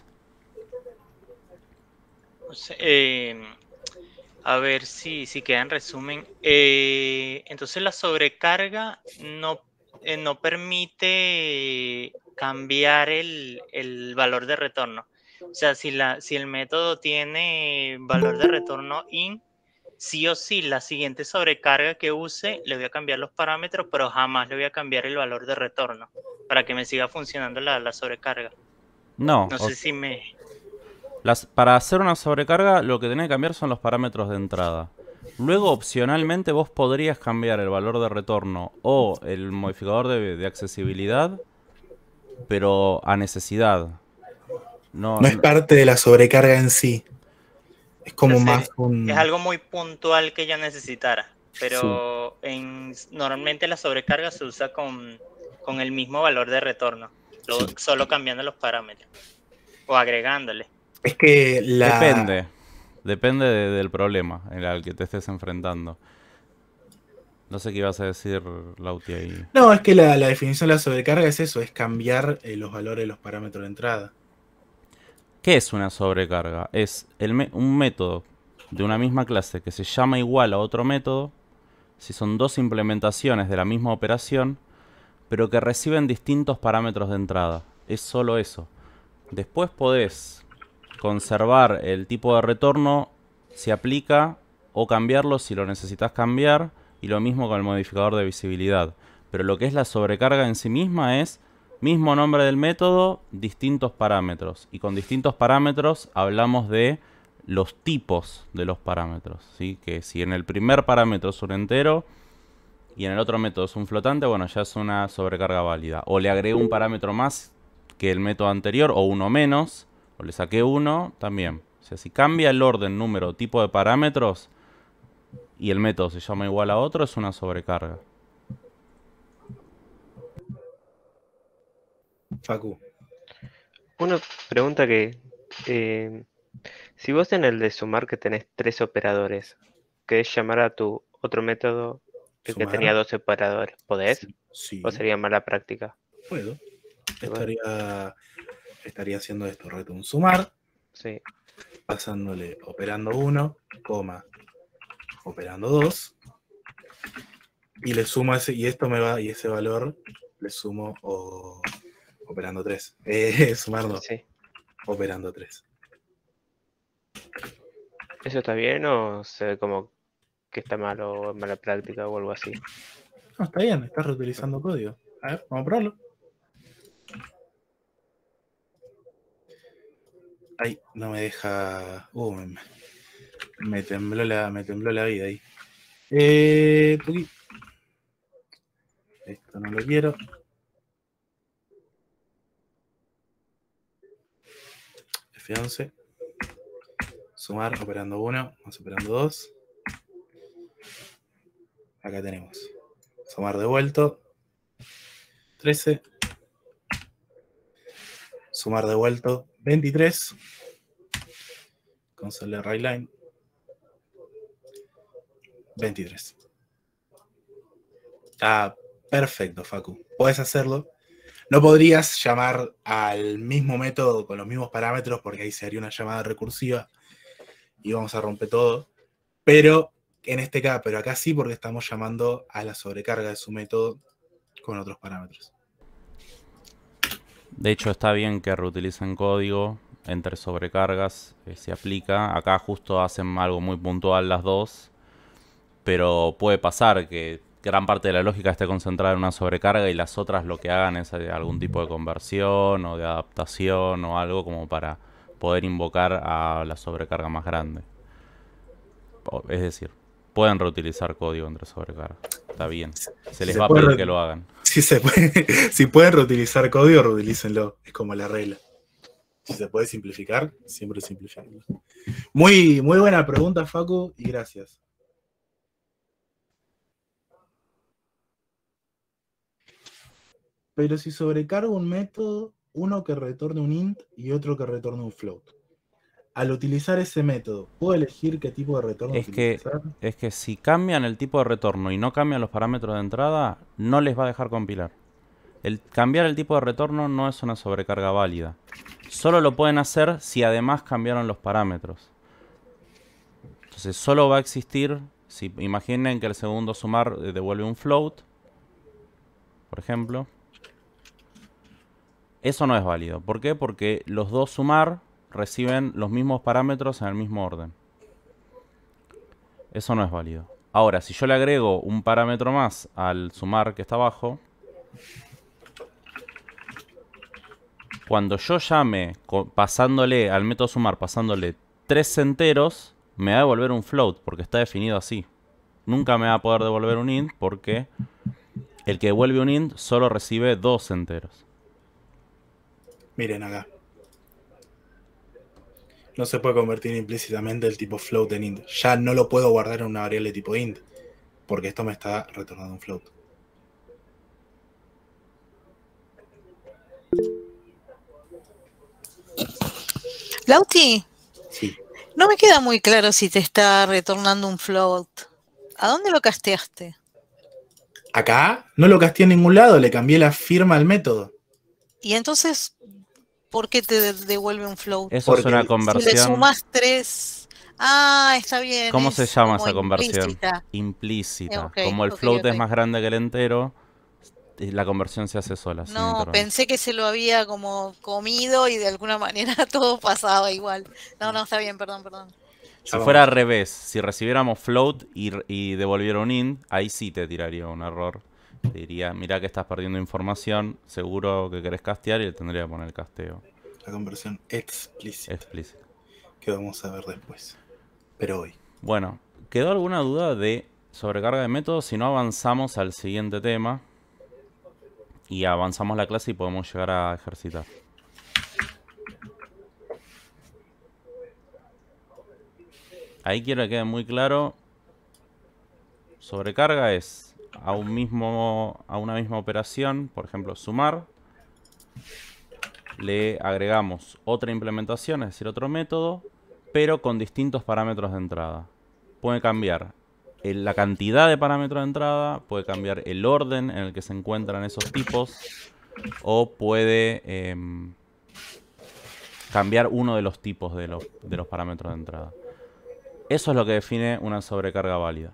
O sea, eh, a ver si, si queda en resumen. Eh, entonces la sobrecarga no, eh, no permite cambiar el, el valor de retorno. O sea, si, la, si el método tiene valor de retorno in, sí o sí, la siguiente sobrecarga que use, le voy a cambiar los parámetros, pero jamás le voy a cambiar el valor de retorno para que me siga funcionando la, la sobrecarga. No, No o- sé si me... las, para hacer una sobrecarga lo que tenés que cambiar son los parámetros de entrada. Luego, opcionalmente, vos podrías cambiar el valor de retorno o el modificador de, de accesibilidad, pero a necesidad. No, No es no- parte de la sobrecarga en sí. Es como Entonces, más un... es algo muy puntual que yo necesitara, Sí. pero en, normalmente la sobrecarga se usa con, con el mismo valor de retorno, lo- Sí. solo cambiando los parámetros o agregándole. Es que la... Depende. Depende de- del problema en al que te estés enfrentando. No sé qué ibas a decir, Lauti, ahí. No, es que la, la definición de la sobrecarga es eso, es cambiar eh, los valores de los parámetros de entrada. ¿Qué es una sobrecarga? Es el me- un método de una misma clase que se llama igual a otro método, si son dos implementaciones de la misma operación, pero que reciben distintos parámetros de entrada. Es solo eso. Después podés conservar el tipo de retorno si aplica o cambiarlo si lo necesitas cambiar, y lo mismo con el modificador de visibilidad. Pero lo que es la sobrecarga en sí misma es mismo nombre del método, distintos parámetros. Y con distintos parámetros hablamos de los tipos de los parámetros, ¿sí? Que si en el primer parámetro es un entero y en el otro método es un flotante, bueno, ya es una sobrecarga válida. O le agregué un parámetro más que el método anterior, o uno menos, o le saqué uno, también. O sea, si cambia el orden, número o tipo de parámetros y el método se llama igual a otro, es una sobrecarga. Facu. Una pregunta que, eh, si vos en el de sumar que tenés tres operadores, querés llamar a tu otro método el que Sumar. tenía dos operadores, ¿podés? Sí. ¿O sería mala práctica? Puedo. Sí, bueno. Estaría, estaría haciendo esto, reto un sumar, Sí. pasándole operando uno, coma, operando dos, y le sumo ese, y esto me va, y ese valor le sumo o, operando tres. Eh, sumar no, Sí. operando tres. ¿Eso está bien o se ve como que está mal o es mala práctica o algo así? No, está bien, estás reutilizando código. A ver, vamos a probarlo. Ay, no me deja. Uh, me, me tembló la, me tembló la vida ahí. Eh, tuqui. Esto no lo quiero. F once. Sumar operando uno, más operando dos. Acá tenemos. Sumar devuelto. trece. Sumar devuelto. veintitrés. Console right line. veintitrés. Está perfecto, Facu. Puedes hacerlo. No podrías llamar al mismo método con los mismos parámetros porque ahí se haría una llamada recursiva y vamos a romper todo. Pero en este caso, pero acá sí porque estamos llamando a la sobrecarga de su método con otros parámetros. De hecho, está bien que reutilicen código entre sobrecargas, eh, se aplica. Acá justo hacen algo muy puntual las dos, pero puede pasar que gran parte de la lógica esté concentrada en una sobrecarga y las otras lo que hagan es algún tipo de conversión o de adaptación o algo como para poder invocar a la sobrecarga más grande. Es decir, pueden reutilizar código entre sobrecargas. Está bien. Se les Se va a puede pedir re- que lo hagan. Si, se puede, si pueden reutilizar código, reutilícenlo. Es como la regla. Si se puede simplificar, siempre simplificarlo. Muy, muy buena pregunta, Facu, y gracias. Pero si sobrecargo un método, uno que retorne un int y otro que retorne un float. Al utilizar ese método, ¿puedo elegir qué tipo de retorno Es que, utilizar? es que si cambian el tipo de retorno y no cambian los parámetros de entrada, no les va a dejar compilar. El cambiar el tipo de retorno no es una sobrecarga válida. Solo lo pueden hacer si además cambiaron los parámetros. Entonces solo va a existir, si imaginen que el segundo sumar eh, devuelve un float, por ejemplo. Eso no es válido. ¿Por qué? Porque los dos sumar reciben los mismos parámetros en el mismo orden. Eso no es válido. Ahora, si yo le agrego un parámetro más al sumar que está abajo, cuando yo llame pasándole al método sumar, pasándole tres enteros, me va a devolver un float porque está definido así. Nunca me va a poder devolver un int porque el que devuelve un int solo recibe dos enteros. Miren acá. No se puede convertir implícitamente el tipo float en int. Ya no lo puedo guardar en una variable tipo int, porque esto me está retornando un float. Lauti, Sí. no me queda muy claro si te está retornando un float. ¿A dónde lo casteaste? Acá no lo casteé en ningún lado, le cambié la firma al método. Y entonces, ¿por qué te de- devuelve un float? Eso es Porque una Si le conversión. sumas tres... Ah, está bien. ¿Cómo es se llama como esa conversión? implícita. Implícita. Eh, ok, Como el ok, float ok. es más grande que el entero, eh, la conversión se hace sola. sin No, intervención. pensé que se lo había como comido y de alguna manera todo pasaba igual. No, no, está bien, perdón, perdón. Si fuera al revés, si recibiéramos float y, y devolviera un int, ahí sí te tiraría un error. Te diría, mirá que estás perdiendo información, seguro que querés castear y le tendría que poner el casteo. La conversión explícita, Explícita. que vamos a ver después. Pero hoy. Bueno, ¿quedó alguna duda de sobrecarga de métodos? Si no, avanzamos al siguiente tema. Y avanzamos la clase y podemos llegar a ejercitar. Ahí quiero que quede muy claro. Sobrecarga es a un mismo, a una misma operación, por ejemplo, sumar. Le agregamos otra implementación, es decir, otro método, pero con distintos parámetros de entrada. Puede cambiar el- la cantidad de parámetros de entrada, puede cambiar el orden en el que se encuentran esos tipos, o puede em, cambiar uno de los tipos de los, de los parámetros de entrada. Eso es lo que define una sobrecarga válida.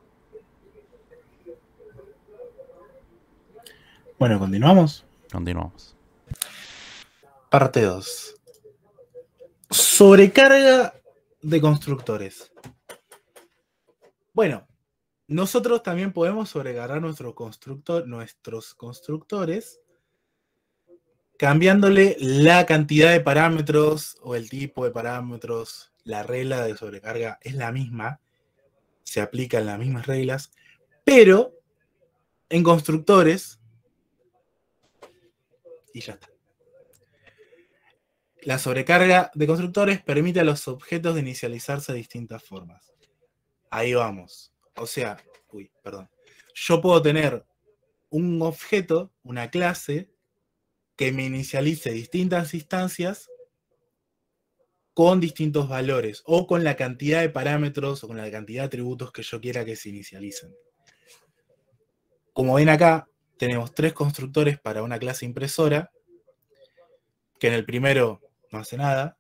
Bueno, continuamos. Continuamos. Parte dos. Sobrecarga de constructores. Bueno, nosotros también podemos sobrecargar nuestro constructor, nuestros constructores cambiándole la cantidad de parámetros o el tipo de parámetros. La regla de sobrecarga es la misma, se aplican las mismas reglas, pero en constructores, y ya está. La sobrecarga de constructores permite a los objetos de inicializarse de distintas formas. Ahí vamos. O sea, uy, perdón. Yo puedo tener un objeto, una clase, que me inicialice distintas instancias con distintos valores o con la cantidad de parámetros o con la cantidad de atributos que yo quiera que se inicialicen. Como ven acá, tenemos tres constructores para una clase impresora, que en el primero no hace nada,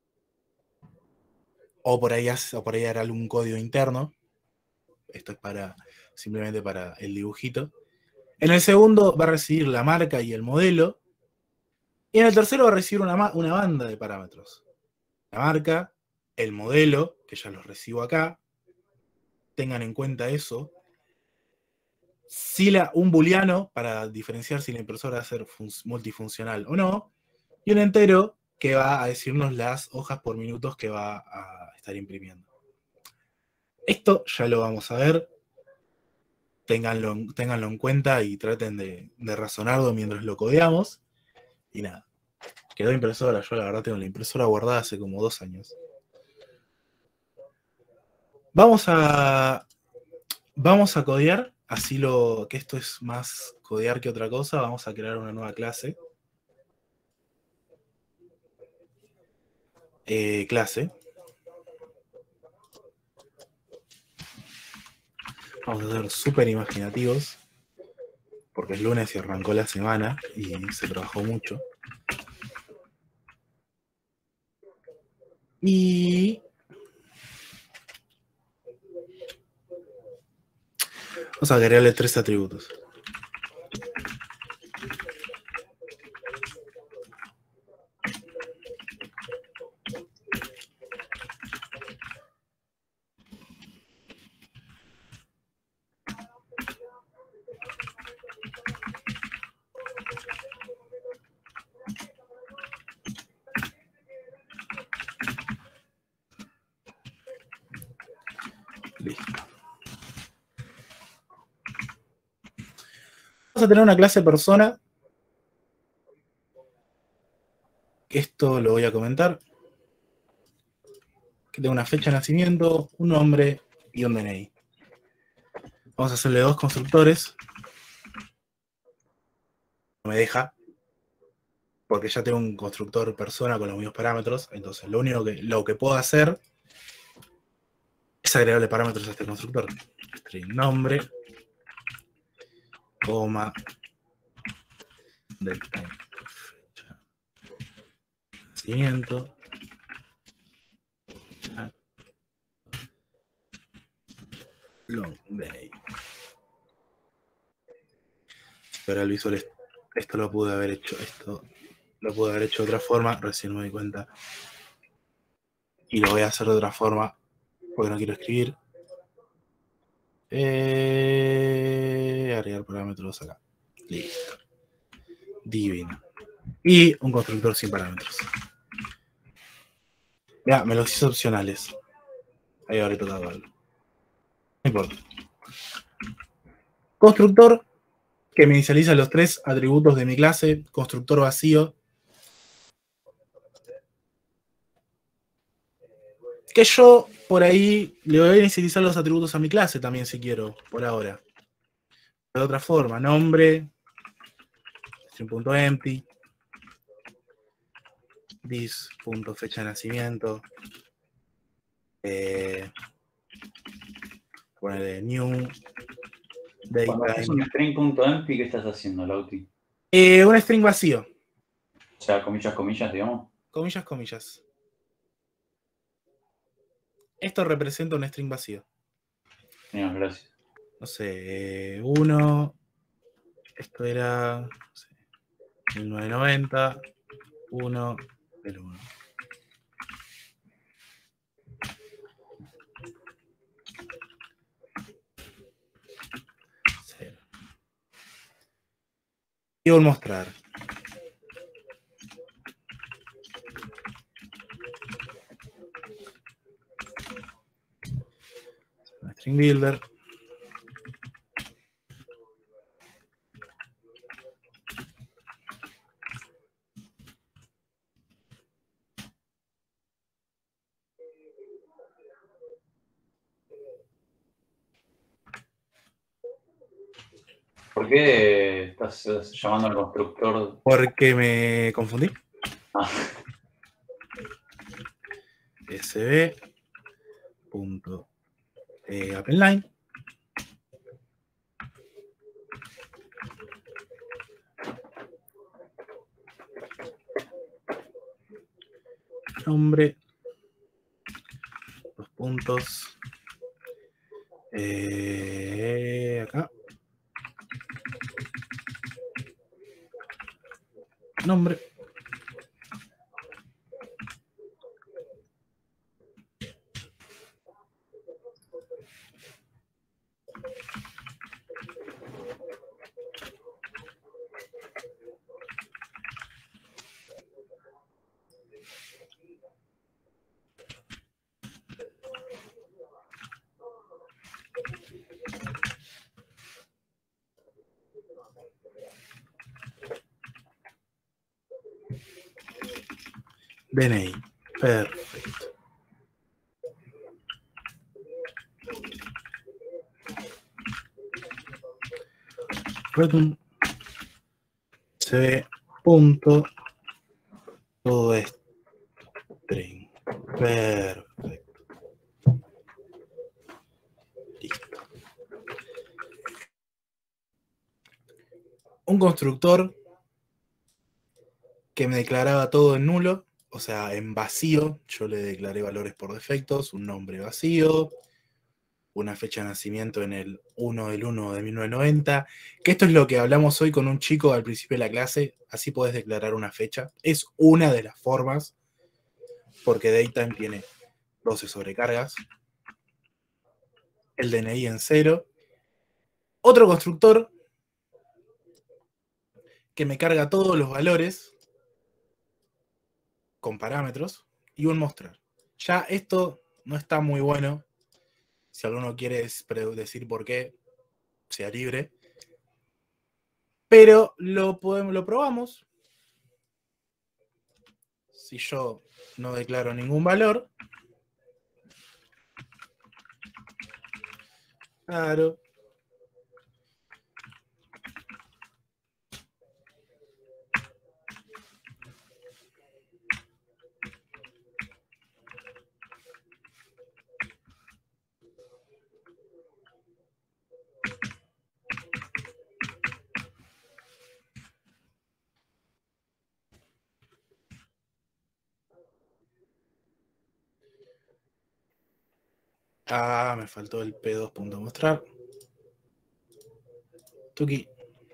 o por ahí, hace, o por ahí hará algún código interno. Esto es para simplemente para el dibujito. En el segundo va a recibir la marca y el modelo. Y en el tercero va a recibir una, una banda de parámetros. La marca, el modelo, que ya los recibo acá. Tengan en cuenta eso. Si la, un booleano para diferenciar si la impresora va a ser multifuncional o no. Y un entero que va a decirnos las hojas por minutos que va a estar imprimiendo. Esto ya lo vamos a ver. Ténganlo, ténganlo en cuenta y traten de, de razonarlo mientras lo codeamos. Y nada. Quedó impresora. Yo la verdad tengo la impresora guardada hace como dos años. Vamos a... Vamos a codear. Así lo... que esto es más codear que otra cosa. Vamos a crear una nueva clase. Eh, clase. Vamos a ser súper imaginativos. Porque es lunes y arrancó la semana. Y se trabajó mucho. Y... vamos a agregarle tres atributos. Listo. Vamos a tener una clase persona. Esto lo voy a comentar. Que tenga una fecha de nacimiento, un nombre y un D N I. Vamos a hacerle dos constructores. No me deja. Porque ya tengo un constructor persona con los mismos parámetros. Entonces lo único que, lo que puedo hacer es agregarle parámetros a este constructor. String nombre, coma, del time, fecha, nacimiento, long day. Pero el visual, esto lo pude haber hecho, esto lo pude haber hecho de otra forma, recién me di cuenta. Y lo voy a hacer de otra forma, porque no quiero escribir. Eh, agregar parámetros acá. Listo. Divino. Y un constructor sin parámetros. Ya, me los hice opcionales. Ahí habré tocado algo. No importa. Constructor que me inicializa los tres atributos de mi clase. Constructor vacío. Que yo por ahí le voy a inicializar los atributos a mi clase también si quiero, por ahora. De otra forma, nombre, string.empty, this.fecha de nacimiento, eh, ponerle new, Cuando haces un string.empty, ¿qué estás haciendo, Lauti? Eh, un string vacío. O sea, comillas, comillas, digamos. Comillas, comillas. Esto representa un string vacío. Bien, gracias. No sé, uno. Esto era no sé, mil novecientos noventa. uno del uno. cero. Y voy a mostrar. String builder. ¿Por qué estás llamando al constructor? Porque me confundí. Ah. sb.appendline. Nombre, dos puntos, eh, acá, nombre, D N I. Perfecto. Return cb punto todo es string. Perfecto. Listo. Un constructor que me declaraba todo en nulo, o sea, en vacío. Yo le declaré valores por defectos, un nombre vacío, una fecha de nacimiento en el uno del uno de mil novecientos noventa, que esto es lo que hablamos hoy con un chico al principio de la clase. Así podés declarar una fecha. Es una de las formas, porque datetime tiene doce sobrecargas. El D N I en cero. Otro constructor que me carga todos los valores con parámetros y un mostrar. Ya esto no está muy bueno. Si alguno quiere decir por qué, sea libre. Pero lo, podemos, lo probamos. Si yo no declaro ningún valor. Claro. Ah, me faltó el P dos punto mostrar. Tuki.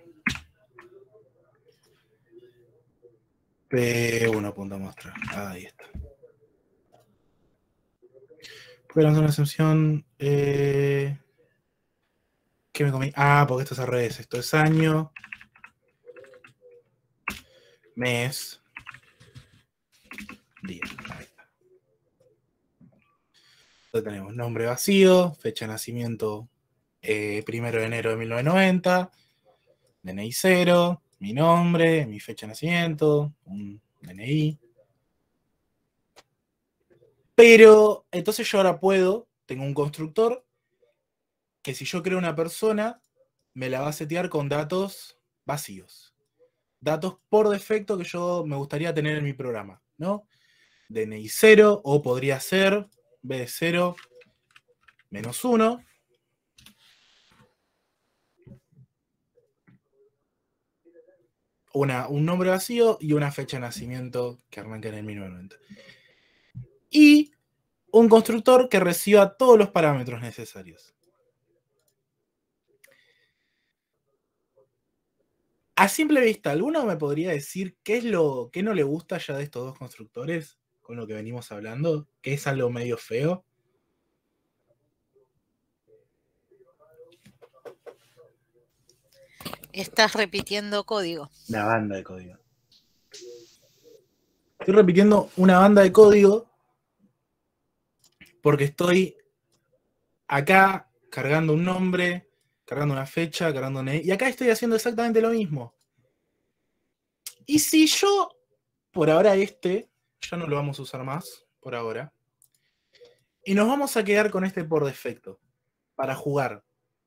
P uno punto mostrar. Ahí está. Voy a lanzar una excepción. Eh, ¿Qué me comí? Ah, porque esto es al revés. Esto es año. Mes. Día. Ahí está. Entonces tenemos nombre vacío, fecha de nacimiento eh, primero de enero de mil novecientos noventa, D N I cero, mi nombre, mi fecha de nacimiento, un D N I. Pero entonces yo ahora puedo, tengo un constructor que si yo creo una persona, me la va a setear con datos vacíos. Datos por defecto que yo me gustaría tener en mi programa, ¿no? D N I cero, o podría ser B de cero menos uno. Una, un nombre vacío y una fecha de nacimiento que arranca en el mil novecientos noventa. Y un constructor que reciba todos los parámetros necesarios. A simple vista, ¿alguno me podría decir qué es lo que no le gusta ya de estos dos constructores con lo que venimos hablando? ¿Que es algo medio feo? Estás repitiendo código. Una banda de código. Estoy repitiendo una banda de código porque estoy acá cargando un nombre, cargando una fecha, cargando un... Y acá estoy haciendo exactamente lo mismo. Y si yo, por ahora este, ya no lo vamos a usar más, por ahora. Y nos vamos a quedar con este por defecto, para jugar.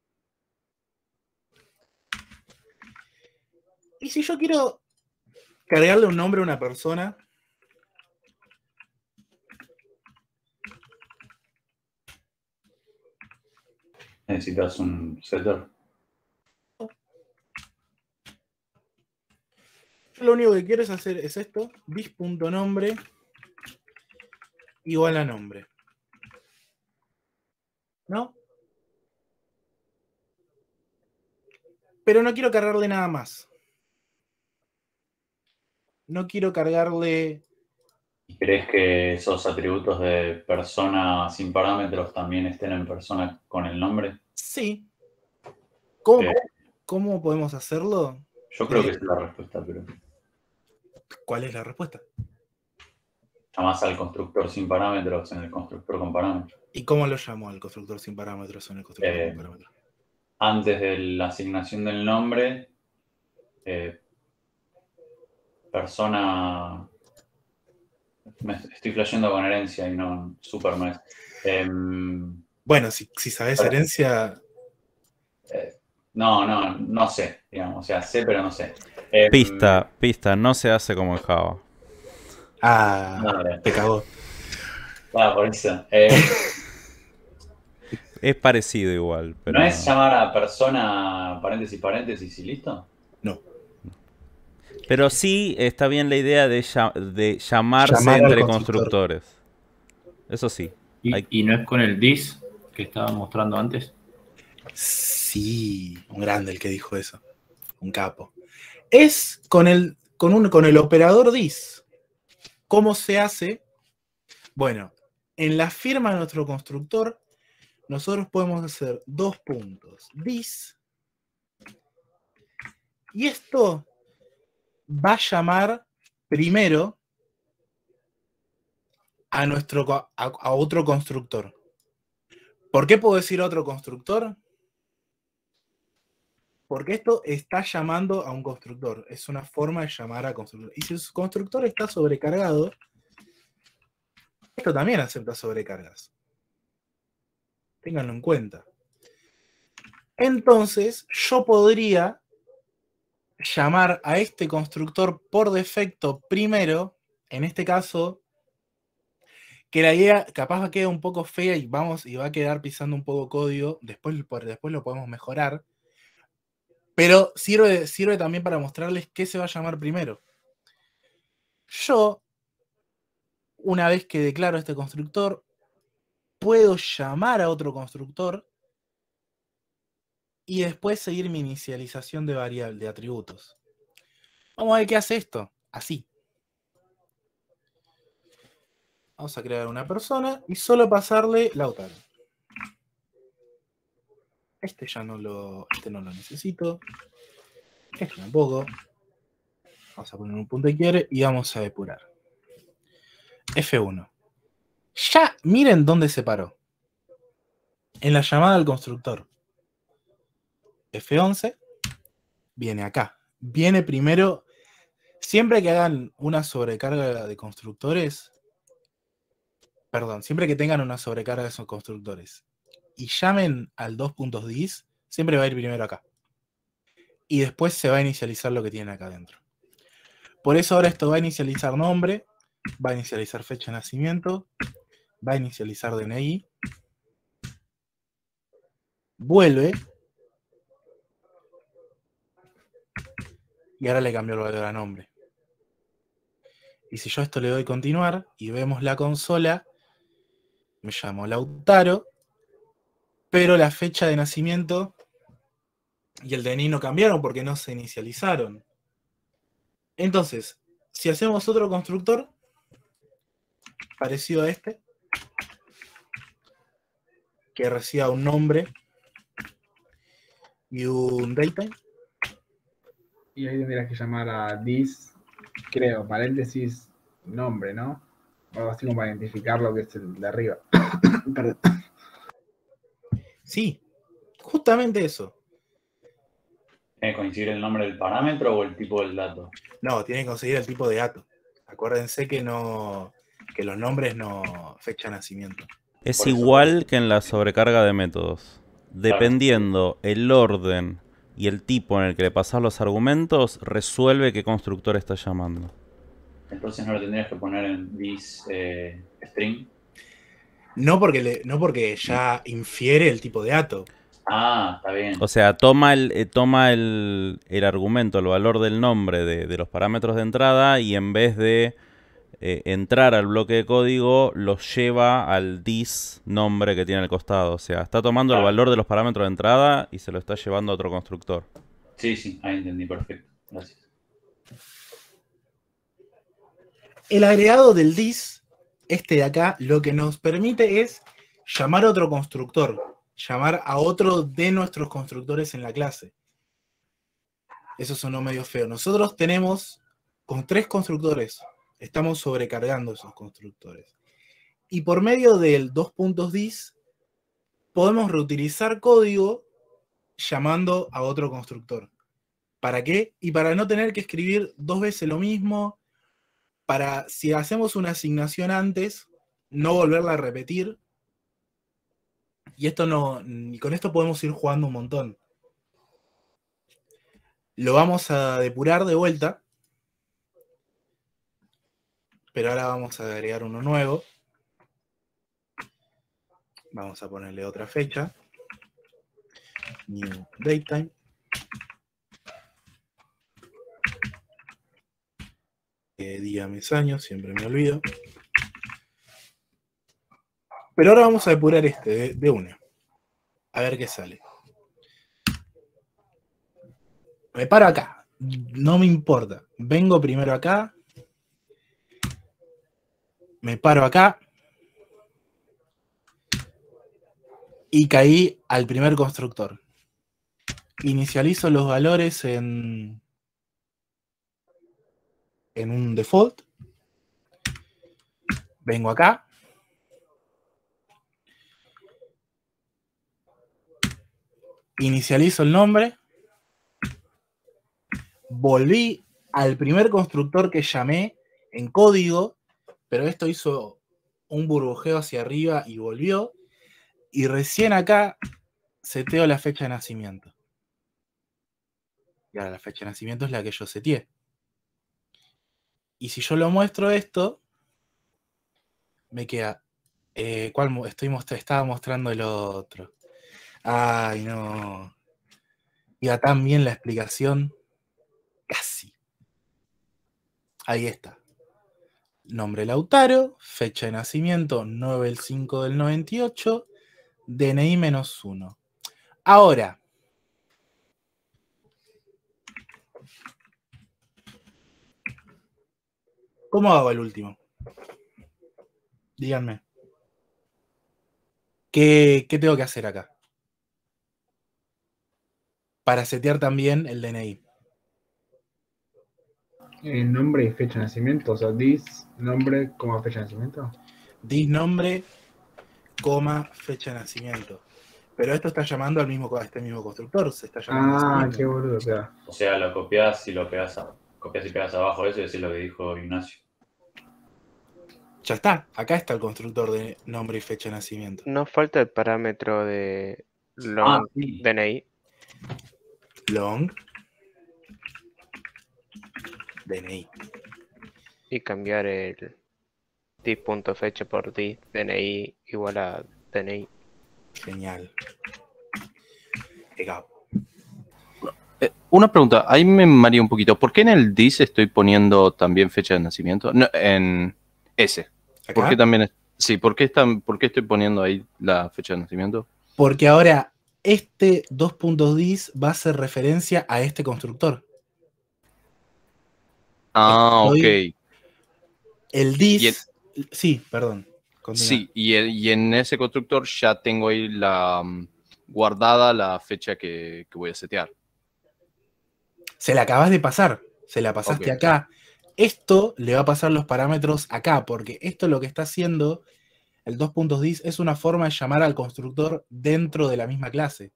Y si yo quiero cargarle un nombre a una persona, necesitas un setter. Yo lo único que quiero es hacer es esto, dis.nombre igual a nombre. ¿No? Pero no quiero cargarle nada más. No quiero cargarle... ¿Crees que esos atributos de persona sin parámetros también estén en persona con el nombre? Sí. ¿Cómo, Eh, ¿cómo podemos hacerlo? Yo creo Eh, que esa es la respuesta, pero ¿Cuál es la respuesta? llamás al constructor sin parámetros en el constructor con parámetros. ¿Y cómo lo llamó al constructor sin parámetros o en el constructor Eh, con parámetros? Antes de la asignación del nombre, eh, persona... Me estoy flasheando con herencia y no supermes. Eh, Bueno, si, si sabes Para- herencia, eh, no, no, no sé, digamos. O sea, sé, pero no sé. Eh, Pista, pista, no se hace como en Java. ah, Dale. te cagó. Ah, por eso. Eh, Es parecido igual, pero ¿No es llamar a persona paréntesis, paréntesis y listo? No. Pero sí está bien la idea de, llam- de llamarse Llamar al entre constructor. constructores. Eso sí. ¿Y, Hay- y no es con el dis que estaba mostrando antes? Sí, un grande el que dijo eso. Un capo. Es con el, con un, con el operador dis. ¿Cómo se hace? Bueno, en la firma de nuestro constructor, nosotros podemos hacer dos puntos. Dis. Y esto va a llamar primero a, nuestro, co- a, a otro constructor. ¿Por qué puedo decir otro constructor? Porque esto está llamando a un constructor. Es una forma de llamar a constructor. Y si su constructor está sobrecargado, esto también acepta sobrecargas. Ténganlo en cuenta. Entonces, yo podría llamar a este constructor por defecto primero, en este caso, que la idea capaz va a quedar un poco fea y vamos y va a quedar pisando un poco código, después, por- después lo podemos mejorar, pero sirve, sirve también para mostrarles qué se va a llamar primero. Yo, una vez que declaro este constructor, puedo llamar a otro constructor y después seguir mi inicialización de variable, de atributos. Vamos a ver qué hace esto. Así. Vamos a crear una persona y solo pasarle Lautaro. Este ya no lo, este no lo necesito. Este tampoco. Vamos a poner un punto de quiebre y vamos a depurar. F uno. Ya miren dónde se paró. En la llamada al constructor. F once. Viene acá. Viene primero. Siempre que hagan una sobrecarga de constructores. Perdón, siempre que tengan una sobrecarga de esos constructores y llamen al dos puntos dis, siempre va a ir primero acá. Y después se va a inicializar lo que tienen acá adentro. Por eso ahora esto va a inicializar nombre, va a inicializar fecha de nacimiento, va a inicializar D N I, vuelve, y ahora le cambió el valor a nombre. Y si yo a esto le doy continuar y vemos la consola, me llamo Lautaro, pero la fecha de nacimiento y el D N I no cambiaron porque no se inicializaron. Entonces, si hacemos otro constructor parecido a este, que reciba un nombre y un datetime, Y ahí tendrías que llamar a dis, creo, paréntesis, nombre, ¿no? O algo así como para identificar lo que es el de arriba. Perdón. sí, justamente eso. ¿Tiene que coincidir el nombre del parámetro o el tipo del dato? No, tienen que conseguir el tipo de dato. Acuérdense que no, que los nombres no fecha de nacimiento. Es Por eso- igual que en la sobrecarga de métodos. Dependiendo el orden y el tipo en el que le pasas los argumentos, resuelve qué constructor está llamando. Entonces no lo tendrías que poner en this eh, string. No porque, le- no porque ya infiere el tipo de dato. Ah, está bien. O sea, toma el, eh, toma el, el argumento, el valor del nombre de, de los parámetros de entrada y en vez de eh, entrar al bloque de código, los lleva al dis nombre que tiene al costado. O sea, está tomando el Claro. valor de los parámetros de entrada y se lo está llevando a otro constructor. Sí, sí, ahí entendí, perfecto. Gracias. El agregado del dis, este de acá, lo que nos permite es llamar a otro constructor, llamar a otro de nuestros constructores en la clase. Eso sonó medio feo. Nosotros tenemos con tres constructores, estamos sobrecargando esos constructores. Y por medio del dos puntos dis, podemos reutilizar código llamando a otro constructor. ¿Para qué? Y para no tener que escribir dos veces lo mismo, para si hacemos una asignación antes, no volverla a repetir. Y esto no, y con esto podemos ir jugando un montón. Lo vamos a depurar de vuelta. Pero ahora vamos a agregar uno nuevo. Vamos a ponerle otra fecha. New datetime. Eh, día, mes, año, siempre me olvido. Pero ahora vamos a depurar este de, de una. A ver qué sale. Me paro acá. No me importa. Vengo primero acá. Me paro acá. Y caí al primer constructor. Inicializo los valores en, en un default. Vengo acá. Inicializo el nombre. Volví al primer constructor que llamé en código, pero esto hizo un burbujeo hacia arriba y volvió. Y recién acá seteo la fecha de nacimiento. Y ahora la fecha de nacimiento es la que yo seteé. Y si yo lo muestro esto, me queda... Eh, ¿cuál mo- estoy most- estaba mostrando el otro? Ay, no. Iba tan bien la explicación. Casi. Ahí está. Nombre Lautaro, fecha de nacimiento nueve del cinco del noventa y ocho, D N I menos uno. Ahora, ¿cómo hago el último? Díganme. ¿Qué, qué tengo que hacer acá? Para setear también el D N I. Eh, nombre y fecha de nacimiento, o sea, dis, nombre, coma, fecha de nacimiento. Dis nombre, coma, fecha de nacimiento. Pero esto está llamando al mismo, a este mismo constructor. Se está llamando a sí Ah, mismo. qué boludo, o sea. O sea, lo copias y lo pegas, a- copias y pegas abajo eso y decís lo que dijo Ignacio. Ya está. Acá está el constructor de nombre y fecha de nacimiento. Nos falta el parámetro de Ah, long sí. D N I. Long D N I. Y cambiar el dis.fecha por dis D N I igual a D N I. Genial. Llegado. Eh, una pregunta, ahí me mareé un poquito. ¿Por qué en el dis estoy poniendo también fecha de nacimiento? No, en ese. ¿Por ¿Acá? qué también? es- Sí, ¿por qué, están, ¿por qué estoy poniendo ahí la fecha de nacimiento? Porque ahora este dos puntos dis va a hacer referencia a este constructor. Ah, Estoy- ok. El dis... Sí, perdón. Continúa. Sí, y, el- y en ese constructor ya tengo ahí la mm, guardada la fecha que, que voy a setear. Se la acabas de pasar. Se la pasaste Ok. acá. Esto le va a pasar los parámetros acá, porque esto lo que está haciendo el dos puntos dis es una forma de llamar al constructor dentro de la misma clase.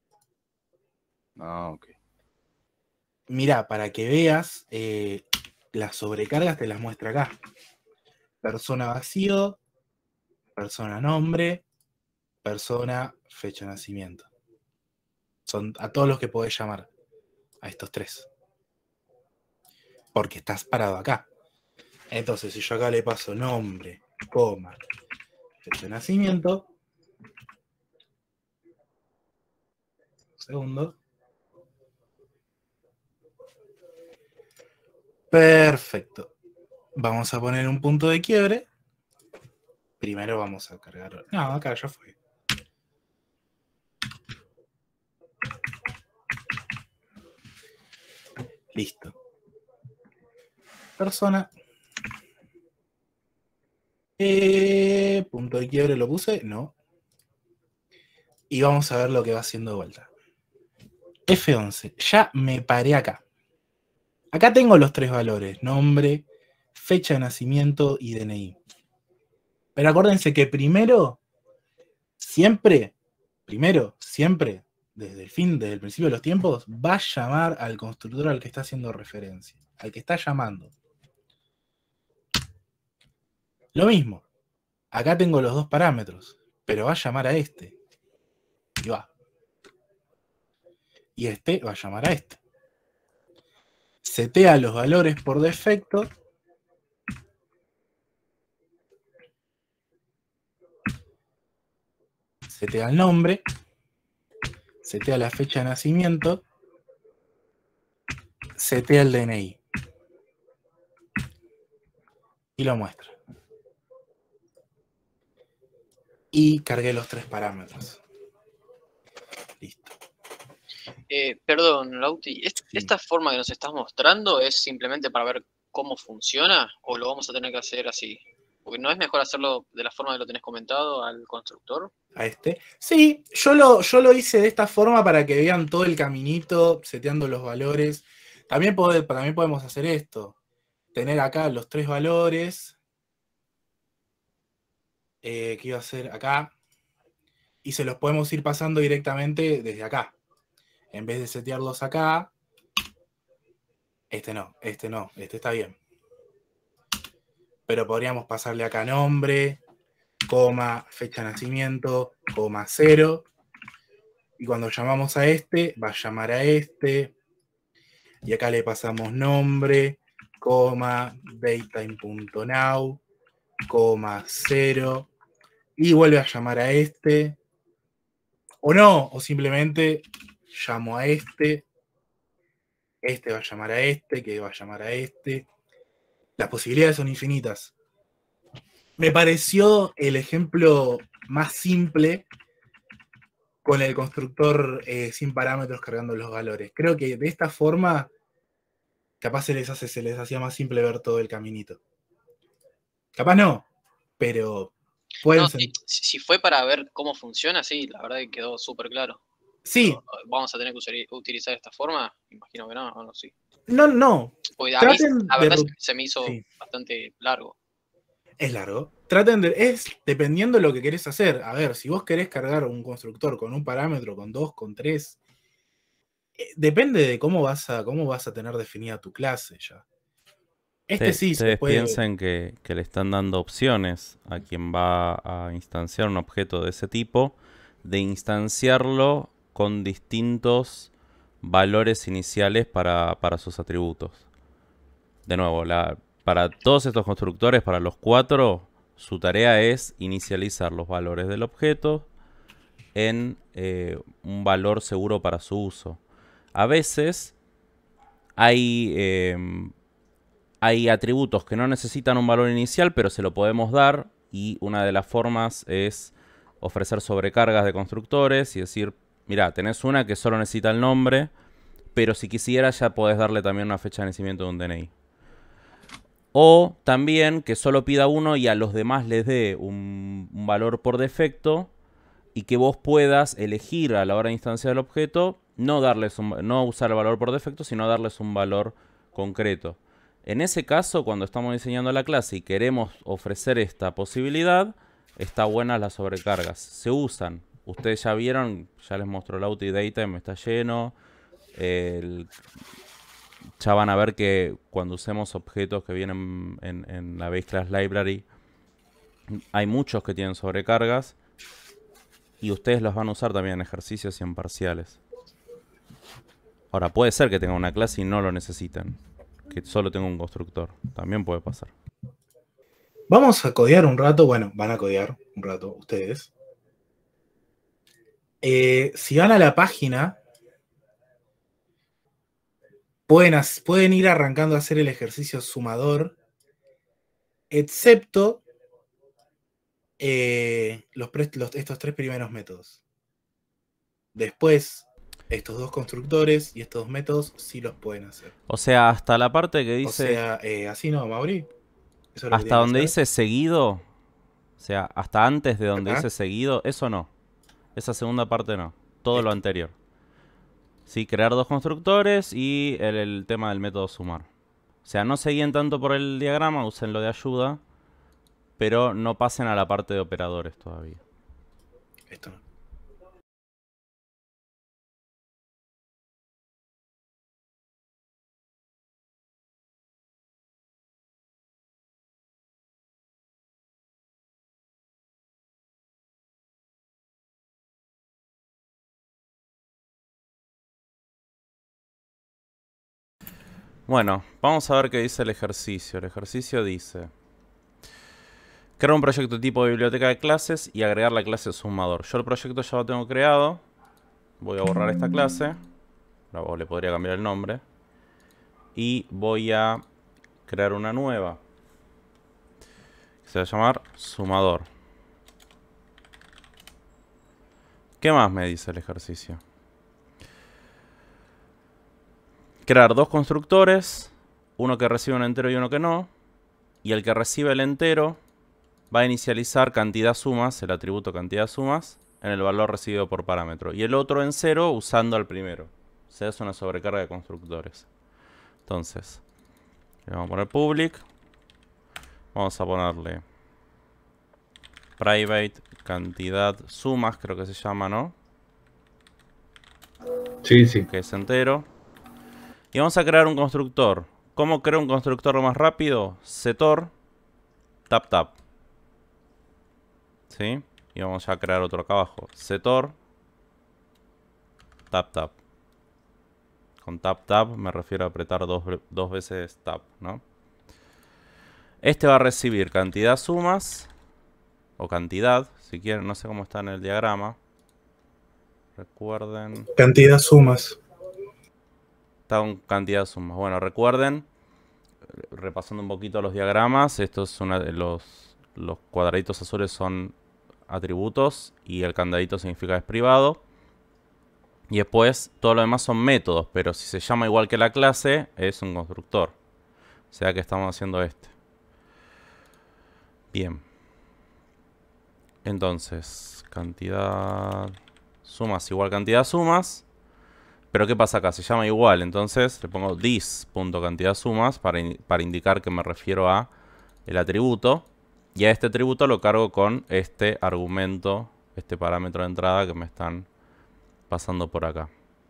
Ah, ok. Mira, para que veas, eh, las sobrecargas te las muestra acá. Persona vacío, persona nombre, persona fecha de nacimiento. Son a todos los que podés llamar, a estos tres. Porque estás parado acá. Entonces, si yo acá le paso nombre, coma, fecha de nacimiento, segundo. Perfecto. Vamos a poner un punto de quiebre. Primero vamos a cargar... No, acá ya fue. Listo. Persona. Eh, punto de quiebre lo puse, no. Y vamos a ver lo que va haciendo de vuelta. F once. Ya me paré acá. Acá tengo los tres valores. Nombre, fecha de nacimiento y D N I. Pero acuérdense que primero, siempre, primero, siempre, desde el fin, desde el principio de los tiempos, va a llamar al constructor al que está haciendo referencia. Al que está llamando. Lo mismo. Acá tengo los dos parámetros. Pero va a llamar a este. Y va. Y este va a llamar a este. Setea los valores por defecto. Setea el nombre. Setea la fecha de nacimiento. Setea el D N I. Y lo muestra. Y cargué los tres parámetros. Listo. Eh, perdón, Lauti, ¿est- ¿esta forma que nos estás mostrando es simplemente para ver cómo funciona o lo vamos a tener que hacer así? Porque ¿no es mejor hacerlo de la forma que lo tenés comentado al constructor? A este. Sí, yo lo, yo lo hice de esta forma para que vean todo el caminito, seteando los valores. También, pode- también podemos hacer esto. Tener acá los tres valores. Eh, que iba a ser acá. Y se los podemos ir pasando directamente desde acá. En vez de setearlos acá. Este no, este no, este está bien. Pero podríamos pasarle acá nombre, coma, fecha de nacimiento, coma, cero. Y cuando llamamos a este, va a llamar a este. Y acá le pasamos nombre, coma, datetime.now, coma, cero. Y vuelve a llamar a este. O no, o simplemente llamo a este. Este va a llamar a este, que va a llamar a este. Las posibilidades son infinitas. Me pareció el ejemplo más simple con el constructor eh, sin parámetros cargando los valores. Creo que de esta forma capaz se les hace, se les hacía más simple ver todo el caminito. Capaz no, pero pueden No, ser. si, si fue para ver cómo funciona, sí, la verdad que quedó súper claro. Sí. Pero, ¿vamos a tener que usar- utilizar esta forma? Imagino que no, o no, sí. No, no. Porque a mí, Traten la de verdad, ru- se- se me hizo sí. bastante largo. Es largo. Traten de. Es dependiendo de lo que querés hacer. A ver, si vos querés cargar un constructor con un parámetro, con dos, con tres. eh, depende de cómo vas a, cómo vas a tener definida tu clase ya. Este Te- sí se ustedes puede. piensen que, que le están dando opciones a quien va a instanciar un objeto de ese tipo de instanciarlo con distintos valores iniciales para, para sus atributos. De nuevo, la, para todos estos constructores, para los cuatro, su tarea es inicializar los valores del objeto en eh, un valor seguro para su uso. A veces hay... eh, Hay atributos que no necesitan un valor inicial, pero se lo podemos dar. Y una de las formas es ofrecer sobrecargas de constructores y decir, mira, tenés una que solo necesita el nombre, pero si quisieras ya podés darle también una fecha de nacimiento de un D N I. O también que solo pida uno y a los demás les dé un, un valor por defecto y que vos puedas elegir a la hora de instanciar el objeto, no, darles un, no usar el valor por defecto, sino darles un valor concreto. En ese caso, cuando estamos diseñando la clase y queremos ofrecer esta posibilidad, está buena las sobrecargas. Se usan. Ustedes ya vieron, ya les mostró el auto y datetime, está lleno. El, ya van a ver que cuando usemos objetos que vienen en, en la Base Class Library, hay muchos que tienen sobrecargas. Y ustedes los van a usar también en ejercicios y en parciales. Ahora, puede ser que tengan una clase y no lo necesiten. Que solo tenga un constructor. También puede pasar. Vamos a codear un rato. Bueno, van a codear un rato ustedes. Eh, si van a la página pueden, pueden ir arrancando a hacer el ejercicio sumador, excepto eh, los, los, estos tres primeros métodos. Después, estos dos constructores y estos dos métodos sí los pueden hacer. O sea, hasta la parte que dice... O sea, eh, así no, Mauri. Eso es lo que hasta donde hacer. dice seguido, o sea, hasta antes de donde Ajá. dice seguido, eso no. Esa segunda parte no. Todo Esto. lo anterior. Sí, crear dos constructores y el, el tema del método sumar. O sea, no se guíen tanto por el diagrama, usen lo de ayuda, pero no pasen a la parte de operadores todavía. Esto no. Bueno, vamos a ver qué dice el ejercicio. El ejercicio dice: crear un proyecto tipo biblioteca de clases y agregar la clase sumador. Yo el proyecto ya lo tengo creado. Voy a borrar esta clase. O le podría cambiar el nombre. Y voy a crear una nueva. Que se va a llamar sumador. ¿Qué más me dice el ejercicio? Crear dos constructores, uno que recibe un entero y uno que no, y el que recibe el entero va a inicializar cantidad sumas, el atributo cantidad sumas, en el valor recibido por parámetro, y el otro en cero usando al primero. O sea, es una sobrecarga de constructores. Entonces, le vamos a poner public, vamos a ponerle private cantidad sumas, creo que se llama, ¿no? Sí, sí. Que es entero. Y vamos a crear un constructor. ¿Cómo creo un constructor más rápido? Setor tap tap. ¿Sí? Y vamos a crear otro acá abajo. Setor tap tap. Con tap tap me refiero a apretar dos, dos veces tap, ¿no? Este va a recibir cantidad sumas. O cantidad, si quieren. No sé cómo está en el diagrama. Recuerden. Cantidad sumas. Está con cantidad sumas. Bueno, recuerden, repasando un poquito los diagramas, estos son una, los, los cuadraditos azules son atributos y el candadito significa es privado. Y después todo lo demás son métodos, pero si se llama igual que la clase, es un constructor. O sea que estamos haciendo este. Bien. Entonces, cantidad sumas igual cantidad sumas. Pero ¿qué pasa acá? Se llama igual, entonces le pongo this.cantidad sumas para, in para indicar que me refiero a el atributo. Y a este atributo lo cargo con este argumento, este parámetro de entrada que me están pasando por acá.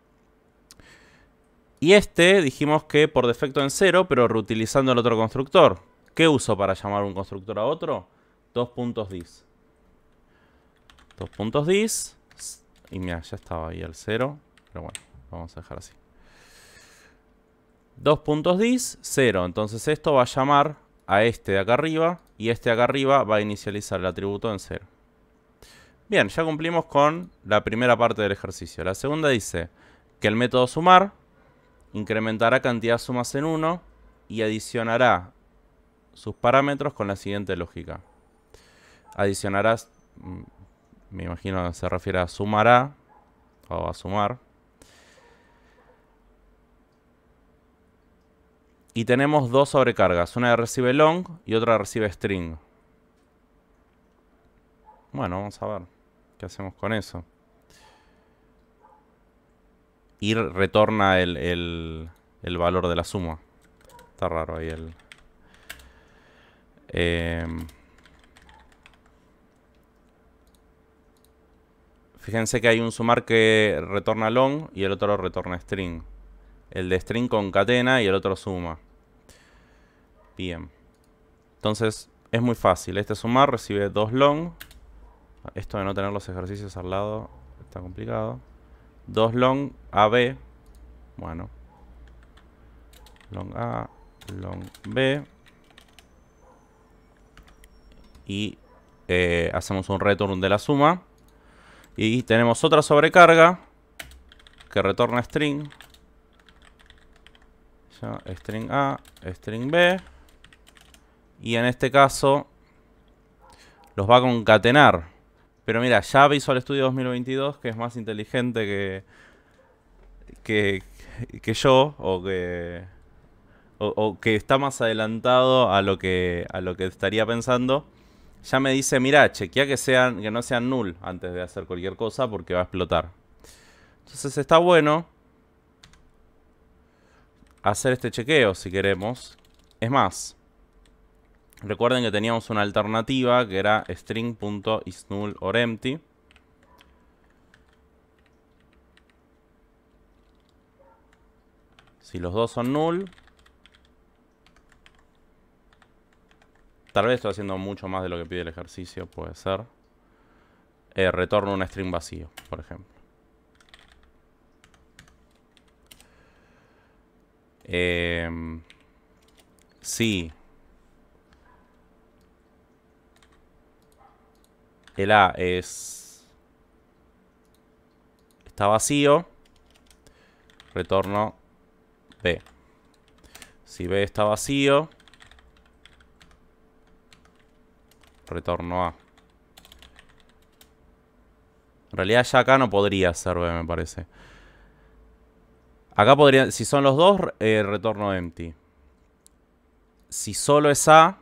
Y este dijimos que por defecto en cero, pero reutilizando el otro constructor. ¿Qué uso para llamar un constructor a otro? Dos puntos dis. Dos puntos dis. Y mira, ya estaba ahí el cero, pero bueno. Vamos a dejar así. Dos puntos dis, cero. Entonces esto va a llamar a este de acá arriba. Y este de acá arriba va a inicializar el atributo en cero. Bien, ya cumplimos con la primera parte del ejercicio. La segunda dice que el método sumar incrementará cantidad sumas en uno y adicionará sus parámetros con la siguiente lógica. Adicionará, me imagino que se refiere a sumará o a sumar. Y tenemos dos sobrecargas, una que recibe long y otra que recibe string. Bueno, vamos a ver qué hacemos con eso. Y retorna el, el, el valor de la suma. Está raro ahí el... Eh, fíjense que hay un sumar que retorna long y el otro retorna string. El de string concatena y el otro suma. Bien. Entonces es muy fácil. Este sumar recibe dos long. Esto de no tener los ejercicios al lado está complicado. dos long A B. Bueno. Long A, long B. Y eh, hacemos un return de la suma. Y tenemos otra sobrecarga que retorna string. sea, string A, string B. Y en este caso los va a concatenar. Pero mira, ya Visual Studio dos mil veintidós, que es más inteligente que, que, que yo, o que, o, o que está más adelantado a lo que, a lo que estaría pensando, ya me dice, mira, chequea que, sean, que no sean null antes de hacer cualquier cosa porque va a explotar. Entonces está bueno hacer este chequeo si queremos. Es más, recuerden que teníamos una alternativa que era string.isNull or empty. Si los dos son null, tal vez estoy haciendo mucho más de lo que pide el ejercicio, puede ser. Eh, retorno un string vacío, por ejemplo. Eh, sí. El A es... está vacío. Retorno B. Si B está vacío, retorno A. En realidad ya acá no podría ser B, me parece. Acá podría, si son los dos, eh, retorno empty. Si solo es A,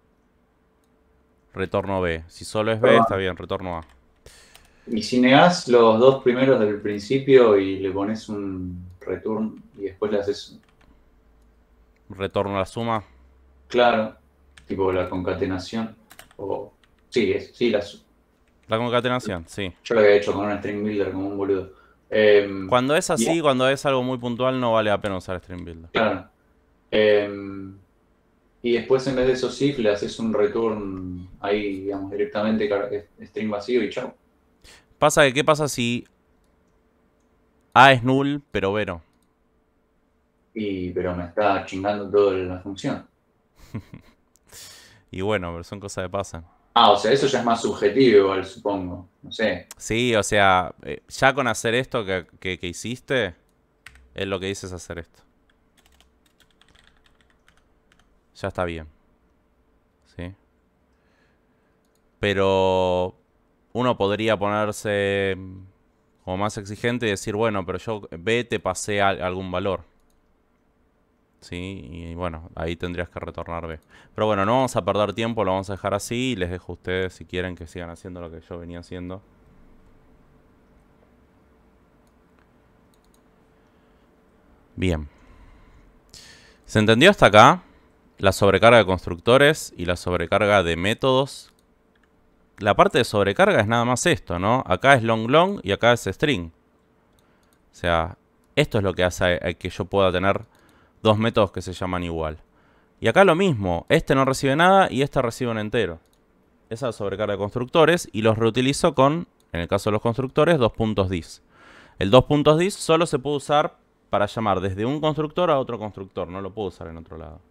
retorno B. Si solo es B, Perdón. está bien, retorno A. Y si negás los dos primeros del principio y le pones un return y después le haces... Retorno la suma. Claro, tipo la concatenación. O... Sí, es, sí, la, su- La concatenación, sí. yo lo había hecho con un string builder como un boludo. Eh, Cuando es así, y- cuando es algo muy puntual, no vale la pena usar String Builder. Claro. Eh, y después en vez de esos if le haces un return ahí, digamos, directamente car- string vacío y chao. Pasa que, ¿qué pasa si A es null, pero B no? Y, pero me está chingando toda la función. Y bueno, pero son cosas que pasan. Ah, o sea, eso ya es más subjetivo igual, supongo. No sé. Sí, o sea, eh, ya con hacer esto que, que, que hiciste, es lo que dices hacer esto. Ya está bien. ¿Sí? Pero uno podría ponerse mm, como más exigente y decir, bueno, pero yo B te pasé a- algún valor. ¿Sí? Y bueno, ahí tendrías que retornar B. Pero bueno, no vamos a perder tiempo, lo vamos a dejar así y les dejo a ustedes si quieren que sigan haciendo lo que yo venía haciendo. Bien. ¿Se entendió hasta acá? La sobrecarga de constructores y la sobrecarga de métodos. La parte de sobrecarga es nada más esto, ¿no? Acá es long long y acá es string. O sea, esto es lo que hace eh, que yo pueda tener dos métodos que se llaman igual. Y acá lo mismo. Este no recibe nada y este recibe un entero. Esa es sobrecarga de constructores y los reutilizo con, en el caso de los constructores, dos puntos dis. El dos puntos dis solo se puede usar para llamar desde un constructor a otro constructor. No lo puedo usar en otro lado.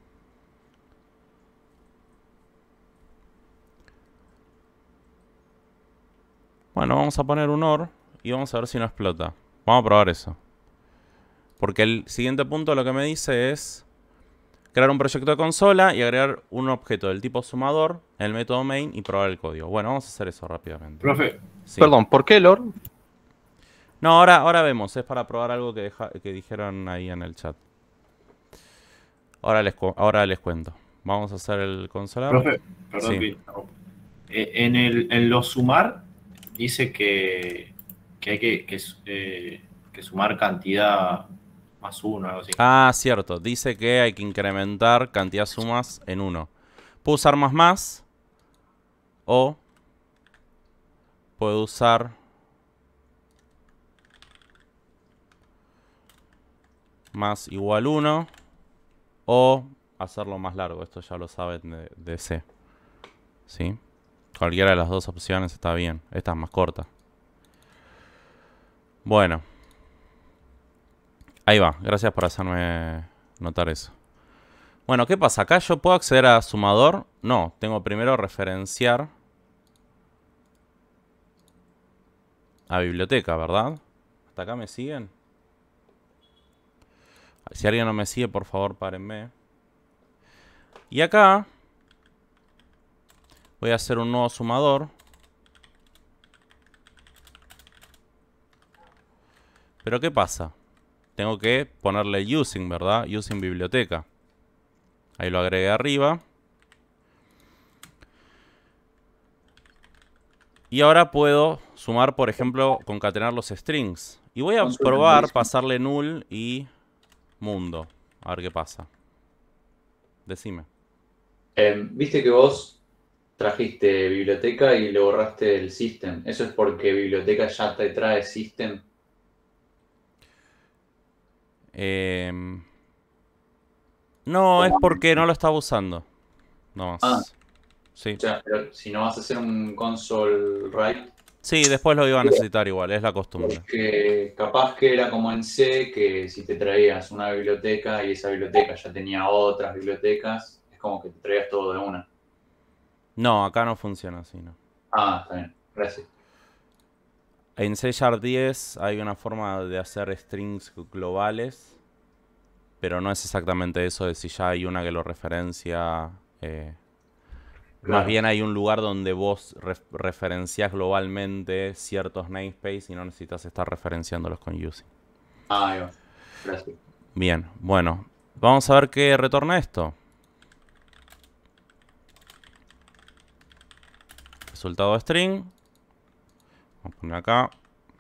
Bueno, vamos a poner un or y vamos a ver si no explota. Vamos a probar eso. Porque el siguiente punto lo que me dice es crear un proyecto de consola y agregar un objeto del tipo sumador en el método main y probar el código. Bueno, vamos a hacer eso rápidamente. Profe. Sí. Perdón, ¿por qué Lord? No, ahora, ahora vemos. Es para probar algo que, deja- que dijeron ahí en el chat. Ahora les, cu- ahora les cuento. Vamos a hacer el consolar. Profe, perdón Sí. que interrumpa. Eh, en, el, en lo sumar dice que, que hay que, que, eh, que sumar cantidad más uno, algo así. Ah, cierto. Dice que hay que incrementar cantidad sumas en uno. Puedo usar más más. O puedo usar más igual uno. O hacerlo más largo. Esto ya lo saben de, de C. ¿Sí? Cualquiera de las dos opciones está bien. Esta es más corta. Bueno. Ahí va. Gracias por hacerme notar eso. Bueno, ¿qué pasa? ¿Acá yo puedo acceder a sumador? No. Tengo primero referenciar a biblioteca, ¿verdad? ¿Hasta acá me siguen? Si alguien no me sigue, por favor, párenme. Y acá voy a hacer un nuevo sumador. Pero ¿qué pasa? Tengo que ponerle using, ¿verdad? Using biblioteca. Ahí lo agregué arriba. Y ahora puedo sumar, por ejemplo, concatenar los strings. Y voy a probar pasarle null y mundo. A ver qué pasa. Decime. Eh, Viste que vos trajiste biblioteca y le borraste el system. ¿Eso es porque biblioteca ya te trae system? Eh, no, es porque no lo estaba usando. No más. Ah. Sí. O sea, pero si no vas a hacer un console write. Sí, después lo iba a necesitar igual, es la costumbre. Que capaz que era como en C, que si te traías una biblioteca y esa biblioteca ya tenía otras bibliotecas, es como que te traías todo de una. No, acá no funciona así, ¿no? Ah, está bien, gracias. En C Sharp diez hay una forma de hacer strings globales, pero no es exactamente eso de si ya hay una que lo referencia. Eh, Claro. Más bien hay un lugar donde vos re referenciás globalmente ciertos namespace y no necesitas estar referenciándolos con using. Ah, ahí va. Gracias. Bien, bueno. Vamos a ver qué retorna esto. Resultado string. Vamos a poner acá.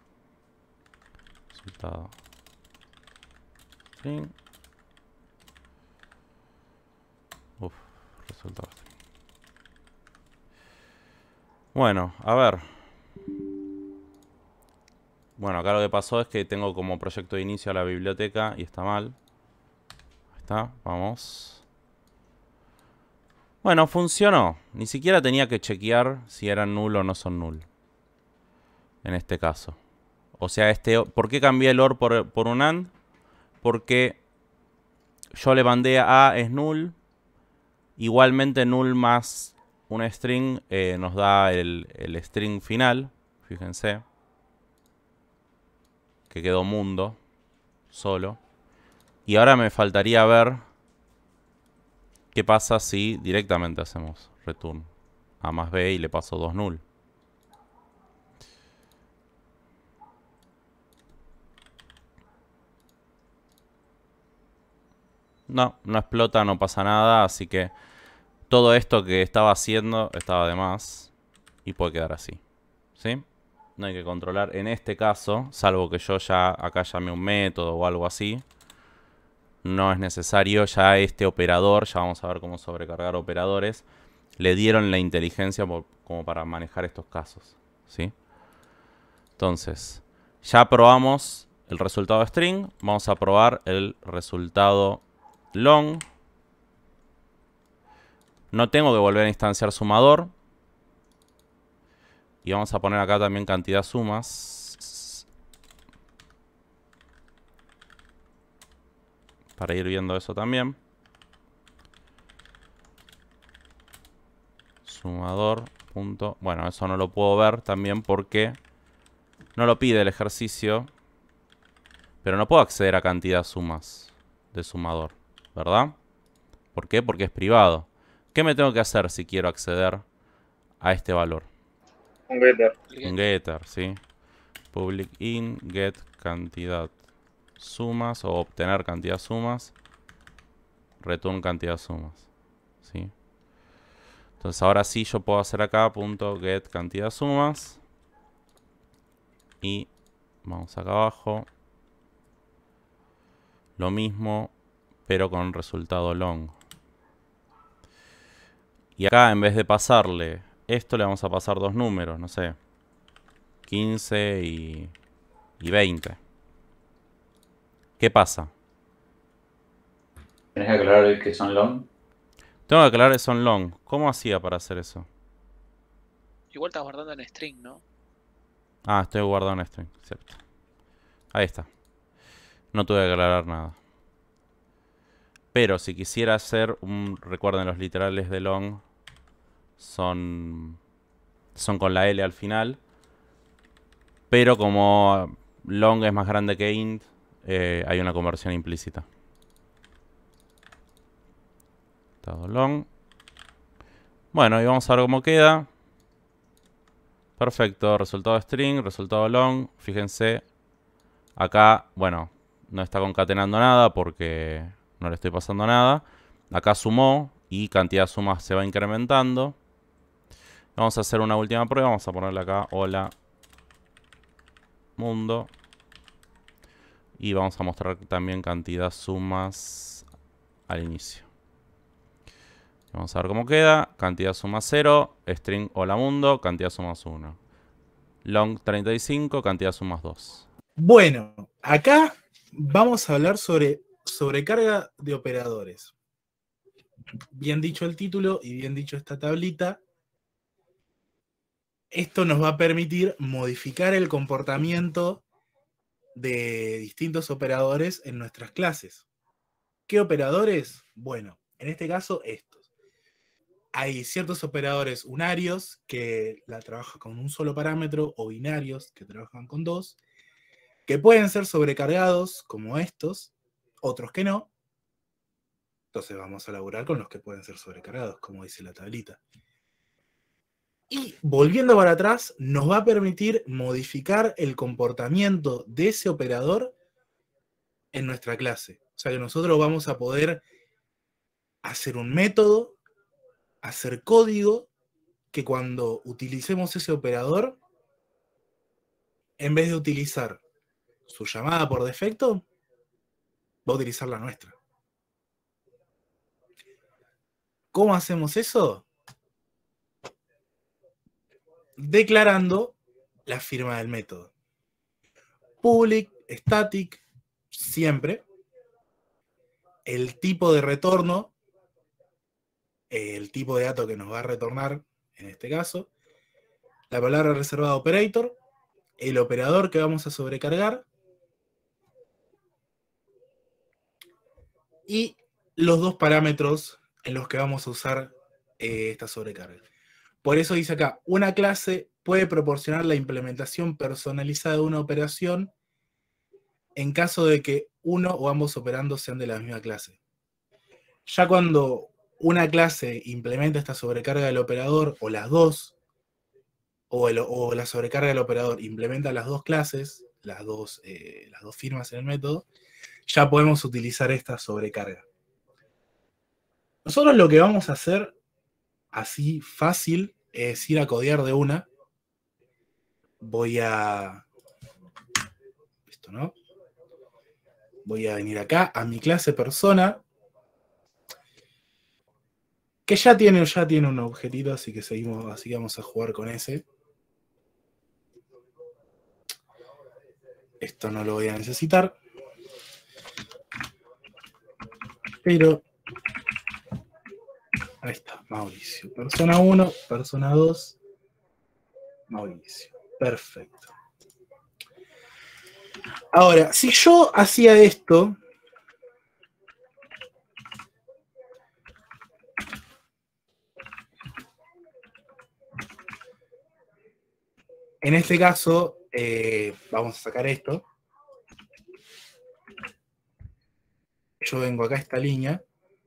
Resultado string. Uf, resultado string. Bueno, a ver. Bueno, acá lo que pasó es que tengo como proyecto de inicio a la biblioteca y está mal. Ahí está, vamos. Bueno, funcionó. Ni siquiera tenía que chequear si eran null o no son null. En este caso. O sea, este, ¿por qué cambié el or por, por un and? Porque yo le mandé a es null. Igualmente null más un string eh, nos da el, el string final. Fíjense. Que quedó mundo. Solo. Y ahora me faltaría ver qué pasa si directamente hacemos return a más b y le paso dos null. No, no explota, no pasa nada, así que todo esto que estaba haciendo estaba de más y puede quedar así, ¿sí? No hay que controlar en este caso, salvo que yo ya acá llame un método o algo así. No es necesario, ya este operador, ya vamos a ver cómo sobrecargar operadores, le dieron la inteligencia por, como para manejar estos casos, ¿sí? Entonces, ya probamos el resultado string, vamos a probar el resultado long. No tengo que volver a instanciar sumador. Y vamos a poner acá también cantidad sumas. Para ir viendo eso también. Sumador. Punto. Bueno, eso no lo puedo ver también porque no lo pide el ejercicio. Pero no puedo acceder a cantidad sumas de sumador, ¿verdad? ¿Por qué? Porque es privado. ¿Qué me tengo que hacer si quiero acceder a este valor? Un getter. Un getter, ¿sí? Public in get cantidad sumas o obtener cantidad sumas. Return cantidad sumas, ¿sí? Entonces ahora sí yo puedo hacer acá punto get cantidad sumas. Y vamos acá abajo. Lo mismo, pero con resultado long. Y acá en vez de pasarle esto, le vamos a pasar dos números, no sé. quince y, y veinte. ¿Qué pasa? ¿Tenés que aclarar que son long? Tengo que aclarar que son long. ¿Cómo hacía para hacer eso? Igual estás guardando en string, ¿no? Ah, estoy guardando en string, cierto. Ahí está. No tuve que aclarar nada. Pero si quisiera hacer un... Recuerden, los literales de long son... Son con la L al final. Pero como long es más grande que int, eh, hay una conversión implícita. Resultado long. Bueno, y vamos a ver cómo queda. Perfecto, resultado string, resultado long. Fíjense, acá, bueno, no está concatenando nada porque no le estoy pasando nada. Acá sumó y cantidad de sumas se va incrementando. Vamos a hacer una última prueba. Vamos a ponerle acá hola mundo. Y vamos a mostrar también cantidad sumas al inicio. Vamos a ver cómo queda. Cantidad suma cero. String hola mundo. Cantidad sumas uno. Long treinta y cinco. Cantidad sumas dos. Bueno, acá vamos a hablar sobre sobrecarga de operadores. Bien dicho el título y bien dicho esta tablita, esto nos va a permitir modificar el comportamiento de distintos operadores en nuestras clases. ¿Qué operadores? Bueno, en este caso estos. Hay ciertos operadores unarios que la trabajan con un solo parámetro o binarios que trabajan con dos, que pueden ser sobrecargados como estos, otros que no. Entonces vamos a laburar con los que pueden ser sobrecargados, como dice la tablita. Y volviendo para atrás, nos va a permitir modificar el comportamiento de ese operador en nuestra clase. O sea que nosotros vamos a poder hacer un método, hacer código, que cuando utilicemos ese operador, en vez de utilizar su llamada por defecto, va a utilizar la nuestra. ¿Cómo hacemos eso? Declarando la firma del método. Public, static, siempre. El tipo de retorno, el tipo de dato que nos va a retornar, en este caso. La palabra reservada operator, el operador que vamos a sobrecargar. Y los dos parámetros en los que vamos a usar eh, esta sobrecarga. Por eso dice acá, una clase puede proporcionar la implementación personalizada de una operación en caso de que uno o ambos operandos sean de la misma clase. Ya cuando una clase implementa esta sobrecarga del operador, o las dos, o, el, o la sobrecarga del operador implementa las dos clases, las dos, eh, las dos firmas en el método, ya podemos utilizar esta sobrecarga. Nosotros lo que vamos a hacer, así fácil, es ir a codear de una. Voy a... Esto no. Voy a venir acá a mi clase persona, que ya tiene, ya tiene un objetito, así que seguimos, así que vamos a jugar con ese. Esto no lo voy a necesitar. Pero... Ahí está, Mauricio. Persona uno, persona dos, Mauricio. Perfecto. Ahora, si yo hacía esto, en este caso, eh, vamos a sacar esto. Yo vengo acá a esta línea.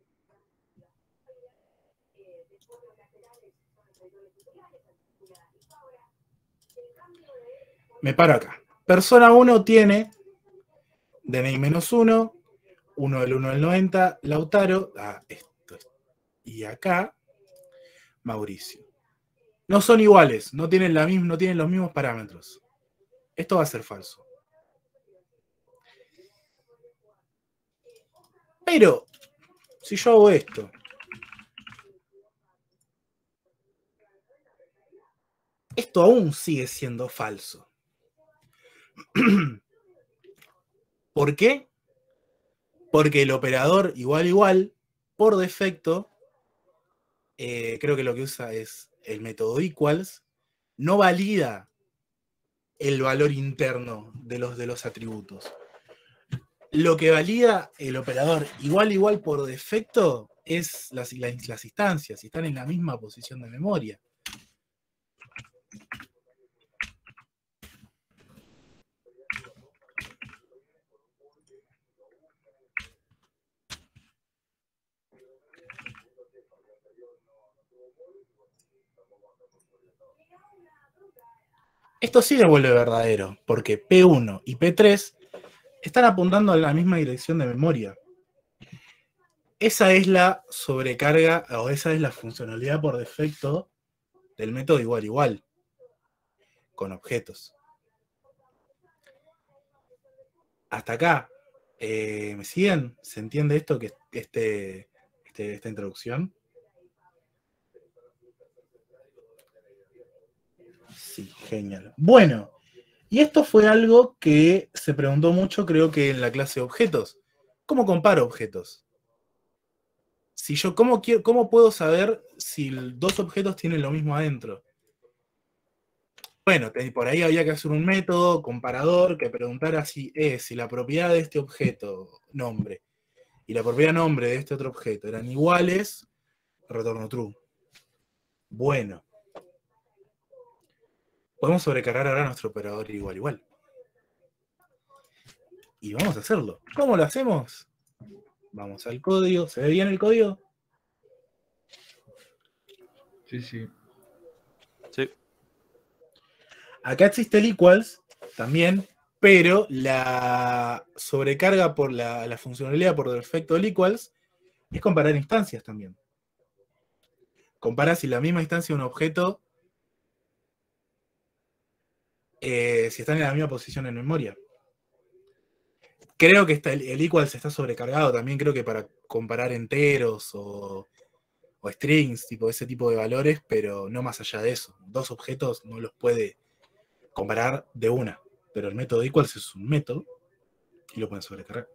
Me paro acá. Persona uno tiene D N I menos uno, uno del uno del noventa, Lautaro, ah, esto, y acá, Mauricio. No son iguales, no tienen, la misma, no tienen los mismos parámetros. Esto va a ser falso. Pero, si yo hago esto, esto aún sigue siendo falso. ¿Por qué? Porque el operador igual igual, por defecto, eh, creo que lo que usa es el método equals, no valida el valor interno de los, de los atributos. Lo que valida el operador igual igual por defecto es las, las, las instancias, si están en la misma posición de memoria. Esto sí le vuelve verdadero, porque P uno y P tres están apuntando a la misma dirección de memoria. Esa es la sobrecarga, o esa es la funcionalidad por defecto del método igual igual, con objetos. Hasta acá, eh, ¿me siguen? ¿Se entiende esto, que este, este, esta introducción? Sí, genial. Bueno, y esto fue algo que se preguntó mucho, creo que en la clase de objetos. ¿Cómo comparo objetos? Si yo, ¿cómo, quiero, ¿Cómo puedo saber si dos objetos tienen lo mismo adentro? Bueno, te- por ahí había que hacer un método comparador que preguntara si es, si la propiedad de este objeto, nombre, y la propiedad nombre de este otro objeto eran iguales, retorno true. Bueno. Podemos sobrecargar ahora nuestro operador igual igual. Y vamos a hacerlo. ¿Cómo lo hacemos? Vamos al código. ¿Se ve bien el código? Sí, sí. Sí. Acá existe el equals también, pero la sobrecarga por la, la funcionalidad por defecto del equals es comparar instancias también. Compara si la misma instancia de un objeto, eh, si están en la misma posición en memoria. Creo que está, el, el equals está sobrecargado también, creo que para comparar enteros o, o strings, tipo ese tipo de valores, pero no más allá de eso. Dos objetos no los puede comparar de una, pero el método equals es un método y lo pueden sobrecargar.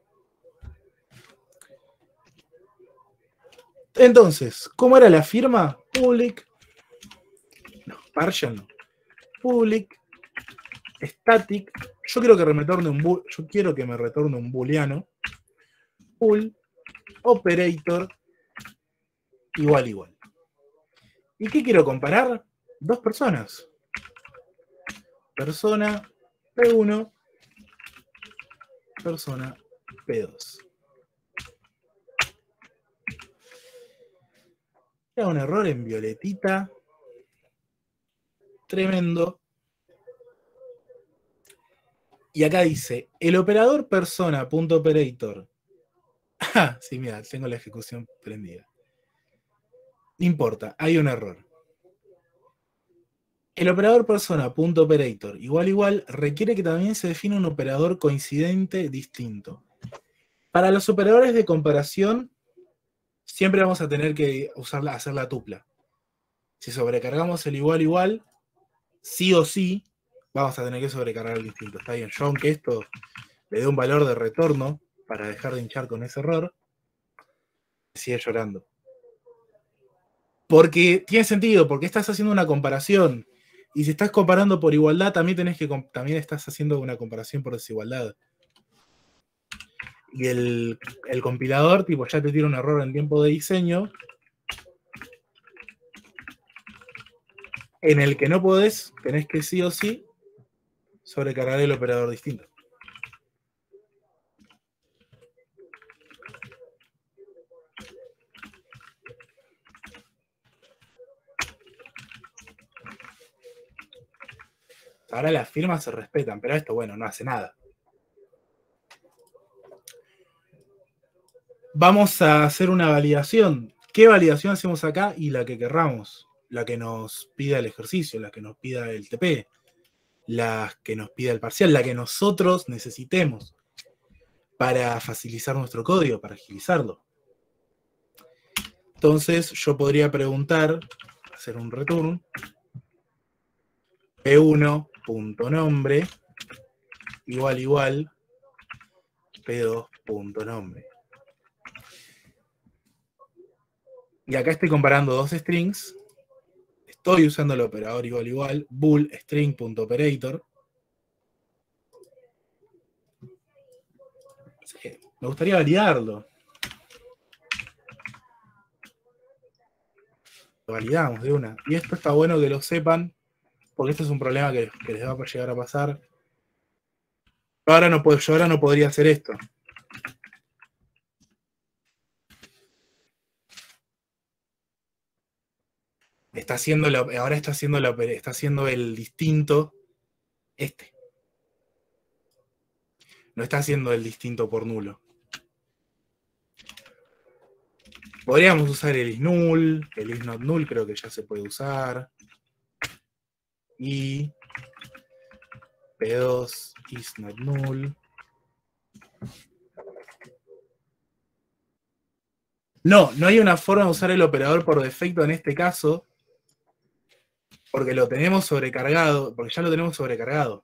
Entonces, ¿cómo era la firma? Public, no, partial no, public, static, yo quiero que me retorne un bu yo quiero que me retorne un booleano, bool, operator, igual igual. ¿Y qué quiero comparar? Dos personas. Persona P uno, persona P dos. Era un error en violetita. Tremendo. Y acá dice, el operador persona.operator. Ah, sí, mira, tengo la ejecución prendida. No importa, hay un error. El operador persona.operator igual igual requiere que también se defina un operador coincidente distinto. Para los operadores de comparación, siempre vamos a tener que usarla, hacer la tupla. Si sobrecargamos el igual igual, sí o sí, vamos a tener que sobrecargar el distinto. Está bien, yo aunque esto le dé un valor de retorno para dejar de hinchar con ese error, sigue llorando. Porque tiene sentido, porque estás haciendo una comparación. Y si estás comparando por igualdad, también tenés que también estás haciendo una comparación por desigualdad. Y el, el compilador, tipo, ya te tira un error en tiempo de diseño, en el que no podés, tenés que sí o sí sobrecargar el operador distinto. Ahora las firmas se respetan, pero esto, bueno, no hace nada. Vamos a hacer una validación. ¿Qué validación hacemos acá? Y la que querramos. La que nos pida el ejercicio, la que nos pida el T P, la que nos pida el parcial, la que nosotros necesitemos para facilitar nuestro código, para agilizarlo. Entonces, yo podría preguntar, hacer un return, P uno punto nombre igual igual P dos punto nombre. Y acá estoy comparando dos strings. Estoy usando el operador igual igual, bool string.operator. Sí, me gustaría validarlo. Lo validamos de una. Y esto está bueno que lo sepan, porque esto es un problema que, que les va a llegar a pasar. Yo ahora no puedo, yo ahora no podría hacer esto. Está haciendo la- ahora está haciendo, la, está haciendo el distinto este. No está haciendo el distinto por nulo. Podríamos usar el is null, el is not null creo que ya se puede usar. Y P dos is not null. No, no hay una forma de usar el operador por defecto en este caso, porque lo tenemos sobrecargado, porque ya lo tenemos sobrecargado.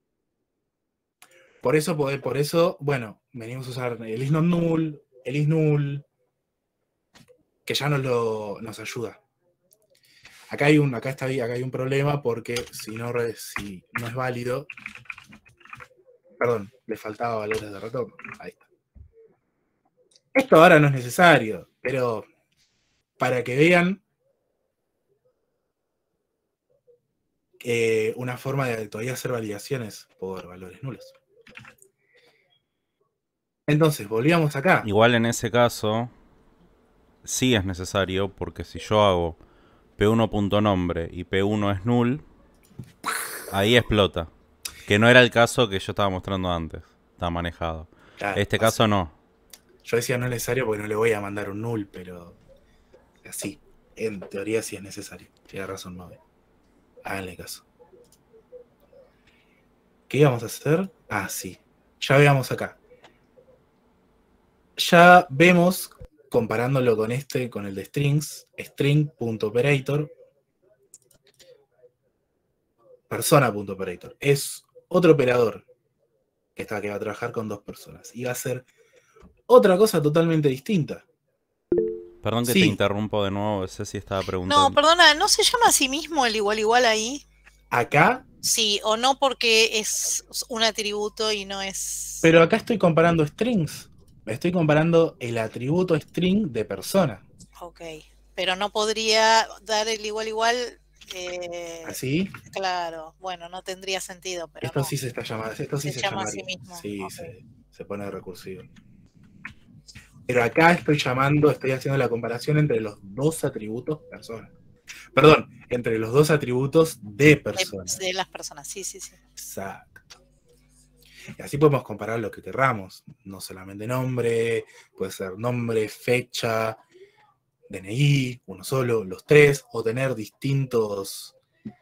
Por eso, por eso, bueno, venimos a usar el is not null, el is null, que ya nos, lo, nos ayuda. Acá hay un, acá está, acá hay un problema porque si no, si no es válido, perdón, le faltaba valores de retorno. Ahí está. Esto ahora no es necesario, pero para que vean eh, una forma de todavía hacer validaciones por valores nulos. Entonces, volvíamos acá. Igual en ese caso, sí es necesario, porque si yo hago P uno.nombre y P uno es null, ahí explota. Que no era el caso que yo estaba mostrando antes. Está manejado. Claro, este o sea, caso no. Yo decía no es necesario porque no le voy a mandar un null, pero así, en teoría sí es necesario. Tiene razón, Mabe. Háganle caso. ¿Qué íbamos a hacer? Ah, sí. Ya veamos acá. Ya vemos, comparándolo con este, con el de strings, string.operator, persona.operator. Es otro operador que, está, que va a trabajar con dos personas. Y va a ser otra cosa totalmente distinta. Perdón que Sí. te interrumpo de nuevo, Ceci estaba preguntando. No, perdona, ¿no se llama a sí mismo el igual igual ahí? Acá, Sí, o no porque es un atributo y no es... pero acá estoy comparando strings. Estoy comparando el atributo string de persona. Ok, pero no podría dar el igual igual... eh, ¿Así? Claro, bueno, no tendría sentido, pero Esto no. sí se está llamando. Esto sí Se se, llama a llamaría. sí mismo, Sí, ok. se, se pone recursivo. Pero acá estoy llamando, estoy haciendo la comparación entre los dos atributos persona. Perdón, entre los dos atributos de persona. De, de las personas, sí, sí, sí. Exacto. Y así podemos comparar lo que querramos. No solamente nombre, puede ser nombre, fecha, D N I, uno solo, los tres, o tener distintos.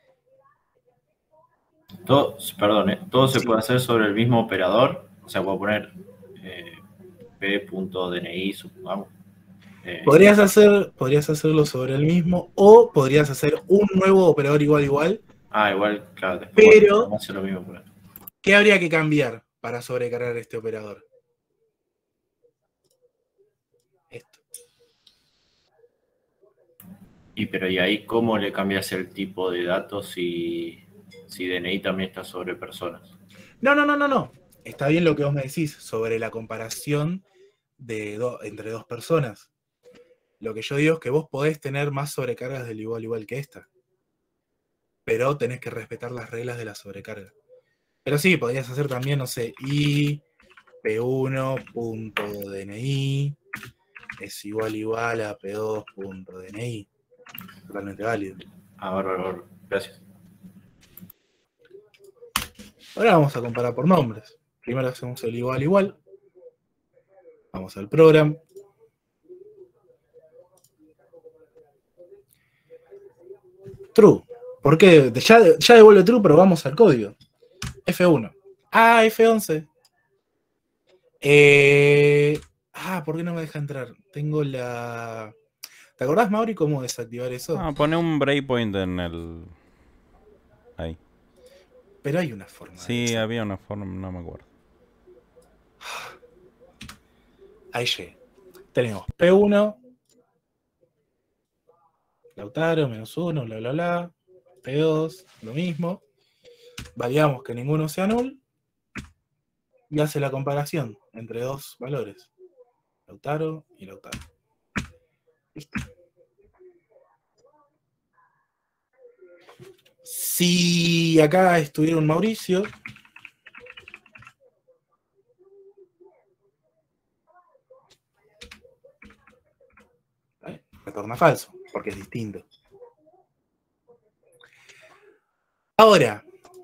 Todo, perdón, ¿eh? Todo se Sí. puede hacer sobre el mismo operador. O sea, puedo poner eh, p.dni, supongamos. Eh, Podrías, hacer, podrías hacerlo sobre el mismo, o podrías hacer un nuevo operador igual igual. Ah, igual, claro, después Pero, bueno, vamos a hacer lo mismo. Pero... ¿qué habría que cambiar para sobrecargar este operador? Esto. Y pero ¿y ahí cómo le cambias el tipo de datos si, si D N I también está sobre personas? No, no, no, no, no. Está bien lo que vos me decís sobre la comparación de do, entre dos personas. Lo que yo digo es que vos podés tener más sobrecargas del igual igual que esta. Pero tenés que respetar las reglas de la sobrecarga. Pero sí, podrías hacer también, no sé, i p uno.dni es igual igual a p dos.dni. Totalmente válido. Ah, bárbaro, bárbaro. Gracias. Ahora vamos a comparar por nombres. Primero hacemos el igual igual. Vamos al program. True. ¿Por qué? Ya, ya devuelve true, pero vamos al código. F uno. Ah, F once. Eh... Ah, ¿por qué no me deja entrar? Tengo la... ¿Te acordás, Mauri, cómo desactivar eso? Ah, pone un breakpoint en el... Ahí. Pero hay una forma. Sí, había una forma, no me acuerdo. Ahí llegué. Tenemos P uno, Lautaro, menos uno, bla, bla, bla. P dos, lo mismo. Validamos que ninguno sea null. Y hace la comparación entre dos valores. Lautaro y Lautaro. Listo. Si acá estuviera un Mauricio, ¿eh? Retorna falso, porque es distinto. Ahora,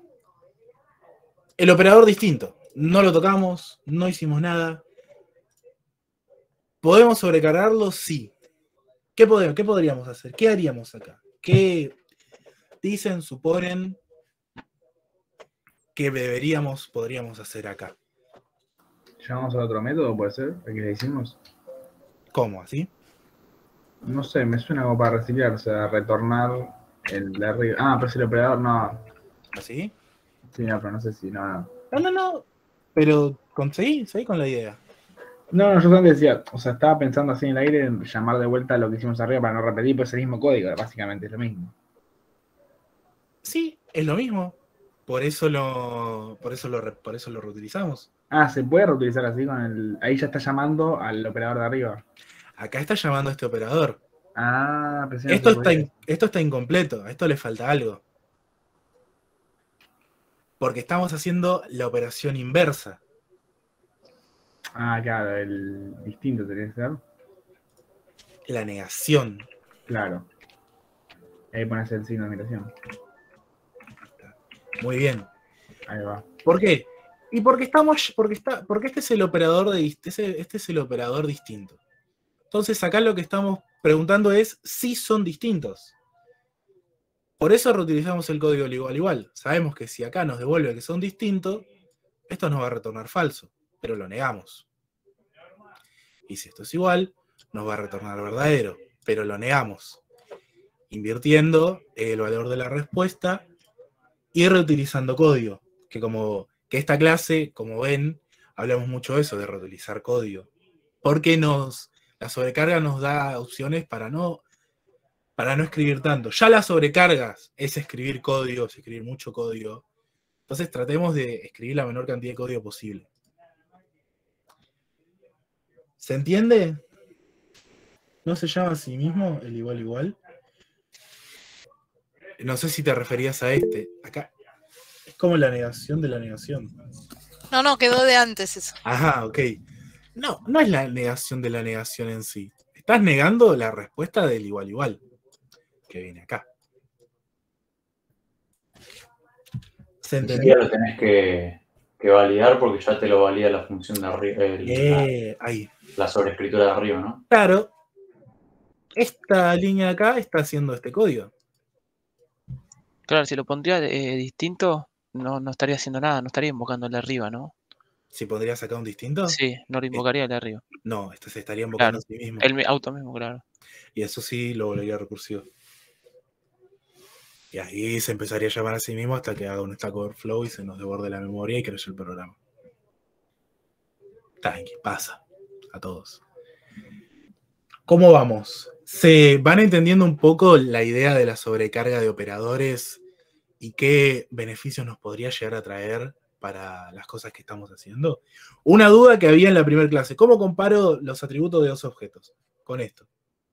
el operador distinto. No lo tocamos, no hicimos nada. ¿Podemos sobrecargarlo? Sí. ¿Qué, podemos, ¿Qué podríamos hacer? ¿Qué haríamos acá? ¿Qué dicen, suponen que deberíamos, podríamos hacer acá? ¿Llamamos a otro método, puede ser? ¿El que le hicimos? ¿Cómo? ¿Así? No sé, me suena como para reciclar, o sea, retornar el de arriba. Ah, pero si el operador no. ¿Así? Sí, no, pero no sé si no. No, No, no, no. Pero conseguí, seguí con la idea. no, no, yo también decía, o sea, estaba pensando así en el aire en llamar de vuelta lo que hicimos arriba para no repetir, pues es el mismo código, básicamente es lo mismo. Sí, es lo mismo. Por eso lo, por eso lo, re- por eso lo reutilizamos. Ah, ¿se puede reutilizar así con el. Ahí ya está llamando al operador de arriba? Acá está llamando a este operador. Ah, pensé que no Esto se está, podía. in- esto está incompleto, a esto le falta algo. Porque estamos haciendo la operación inversa. Ah, claro, el distinto tenía que ser. La negación. Claro. Ahí pones el signo de negación. Muy bien. Ahí va. ¿Por qué? Y porque estamos, porque está, porque este es el operador de dist- este, este es el operador distinto. Entonces acá lo que estamos preguntando es si son distintos. Por eso reutilizamos el código igual igual. Sabemos que si acá nos devuelve que son distintos, esto nos va a retornar falso, pero lo negamos. Y si esto es igual, nos va a retornar verdadero, pero lo negamos. Invirtiendo el valor de la respuesta y reutilizando código. Que como que esta clase, como ven, hablamos mucho de eso, de reutilizar código. Porque nos, la sobrecarga nos da opciones para no, para no escribir tanto. Ya las sobrecargas es escribir código, es escribir mucho código. Entonces tratemos de escribir la menor cantidad de código posible. ¿Se entiende? ¿No se llama a sí mismo el igual igual? No sé si te referías a este. Acá es como la negación de la negación. No, no, quedó de antes eso. Ajá, ok. No, no es la negación de la negación en sí. Estás negando la respuesta del igual igual, que viene acá. ¿Se Ni entendió? siquiera lo tenés que, que validar porque ya te lo valida la función de arriba, el- Eh, ahí. la sobreescritura de arriba, ¿no? Claro, esta línea de acá está haciendo este código. Claro, si lo pondría eh, distinto, no, no estaría haciendo nada, no estaría invocando el de arriba, ¿no? Si pondrías acá un distinto, Sí, no lo invocaría el de arriba. no, este se estaría invocando Claro, a sí mismo. el mi- auto mismo, claro. Y eso sí lo volvería recursivo. Y ahí se empezaría a llamar a sí mismo hasta que haga un Stack Overflow y se nos desborde la memoria y crashe el programa. Tranqui, pasa a todos. ¿Cómo vamos? ¿Se van entendiendo un poco la idea de la sobrecarga de operadores y qué beneficios nos podría llegar a traer para las cosas que estamos haciendo? Una duda que había en la primera clase. ¿Cómo comparo los atributos de dos objetos? Con esto.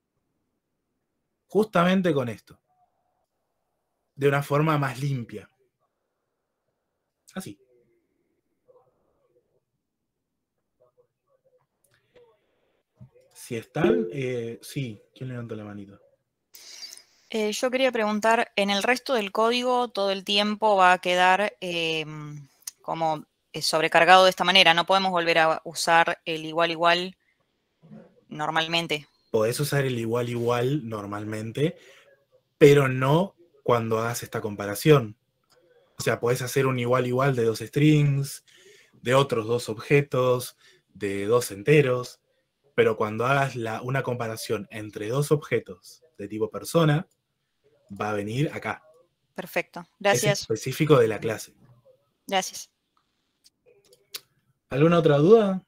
Justamente con esto. De una forma más limpia. Así. Si están, eh, sí. ¿Quién levantó la manito? Eh, yo quería preguntar, en el resto del código todo el tiempo va a quedar eh, como eh, sobrecargado de esta manera. No podemos volver a usar el igual igual normalmente. Podés usar el igual igual normalmente, pero no cuando hagas esta comparación. O sea, podés hacer un igual igual de dos strings, de otros dos objetos, de dos enteros, pero cuando hagas la, una comparación entre dos objetos de tipo persona, va a venir acá. Perfecto. Es Gracias. específico de la clase. Gracias. ¿Alguna otra duda?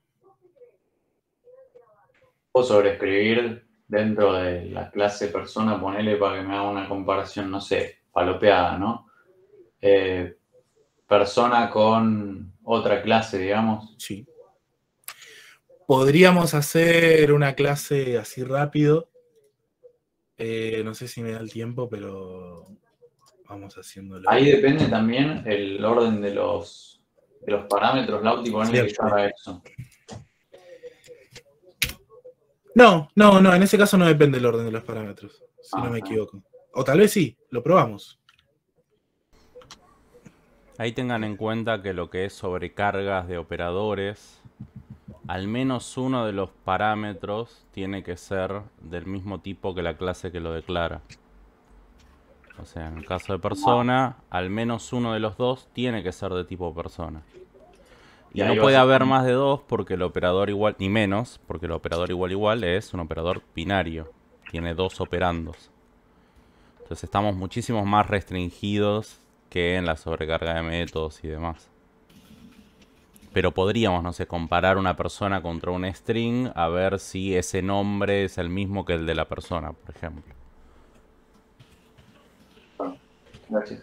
Puedo sobreescribir dentro de la clase persona, ponele para que me haga una comparación, no sé, palopeada, ¿no? Eh, persona con otra clase, digamos. Sí. Podríamos hacer una clase así rápido. Eh, no sé si me da el tiempo, pero vamos haciéndolo. Ahí depende también el orden de los, de los parámetros, Lauti, ponele que yo Cierto. haga eso. No, no, no, en ese caso no depende el orden de los parámetros, si Ah, no me ah. equivoco. O tal vez sí, lo probamos. Ahí tengan en cuenta que lo que es sobrecargas de operadores, al menos uno de los parámetros tiene que ser del mismo tipo que la clase que lo declara. O sea, en el caso de persona, al menos uno de los dos tiene que ser de tipo persona. Y Y ahí no vas puede a haber poner- más de dos porque el operador igual, ni menos, porque el operador igual igual es un operador binario. Tiene dos operandos. Entonces estamos muchísimo más restringidos que en la sobrecarga de métodos y demás. Pero podríamos, no sé, comparar una persona contra un string a ver si ese nombre es el mismo que el de la persona, por ejemplo. Gracias.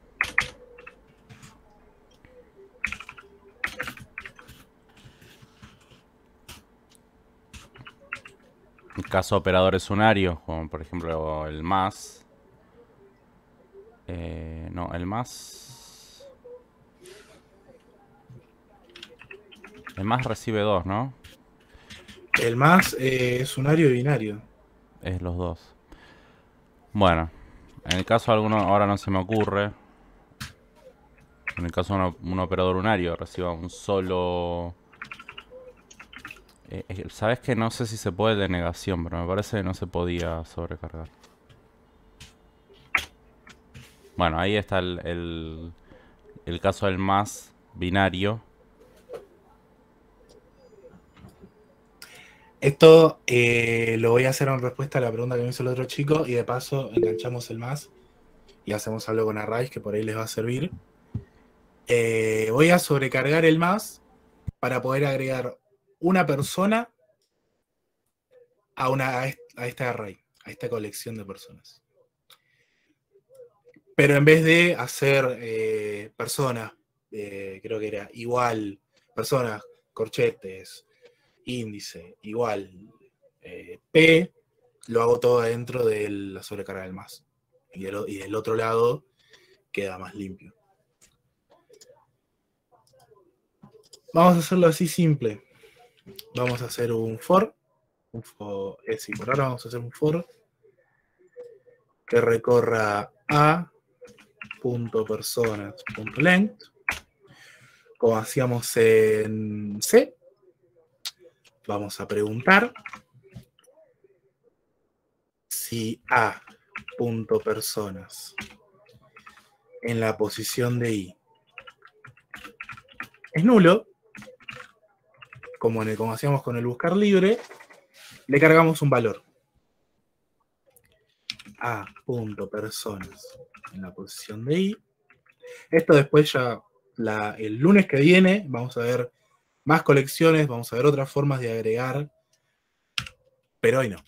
En caso de operadores unarios, como por ejemplo el más. Eh, no, el más. El más recibe dos, ¿no? El más eh, es unario y binario. Es los dos. Bueno, en el caso de alguno, ahora no se me ocurre. En el caso de una- un operador unario reciba un solo. Eh, eh, Sabes que no sé si se puede de negación, pero me parece que no se podía sobrecargar. Bueno, ahí está el, el, el caso del más binario. Esto eh, lo voy a hacer en respuesta a la pregunta que me hizo el otro chico y de paso enganchamos el más y hacemos algo con arrays que por ahí les va a servir. Eh, voy a sobrecargar el más para poder agregar una persona a, una, a est- a este array, a esta colección de personas. Pero en vez de hacer eh, personas, eh, creo que era igual, personas, corchetes, índice, igual, eh, P, lo hago todo adentro de la sobrecarga del más. Y del, y del otro lado queda más limpio. Vamos a hacerlo así simple. Vamos a hacer un for. Un for eh, sí, por ahora vamos a hacer un for que recorra a.personas.length, como hacíamos en C. Vamos a preguntar si a.personas en la posición de i es nulo, como, en el, como hacíamos con el buscar libre, le cargamos un valor. A.personas en la posición de i. Esto después ya, la, el lunes que viene, vamos a ver más colecciones, vamos a ver otras formas de agregar, pero hoy no.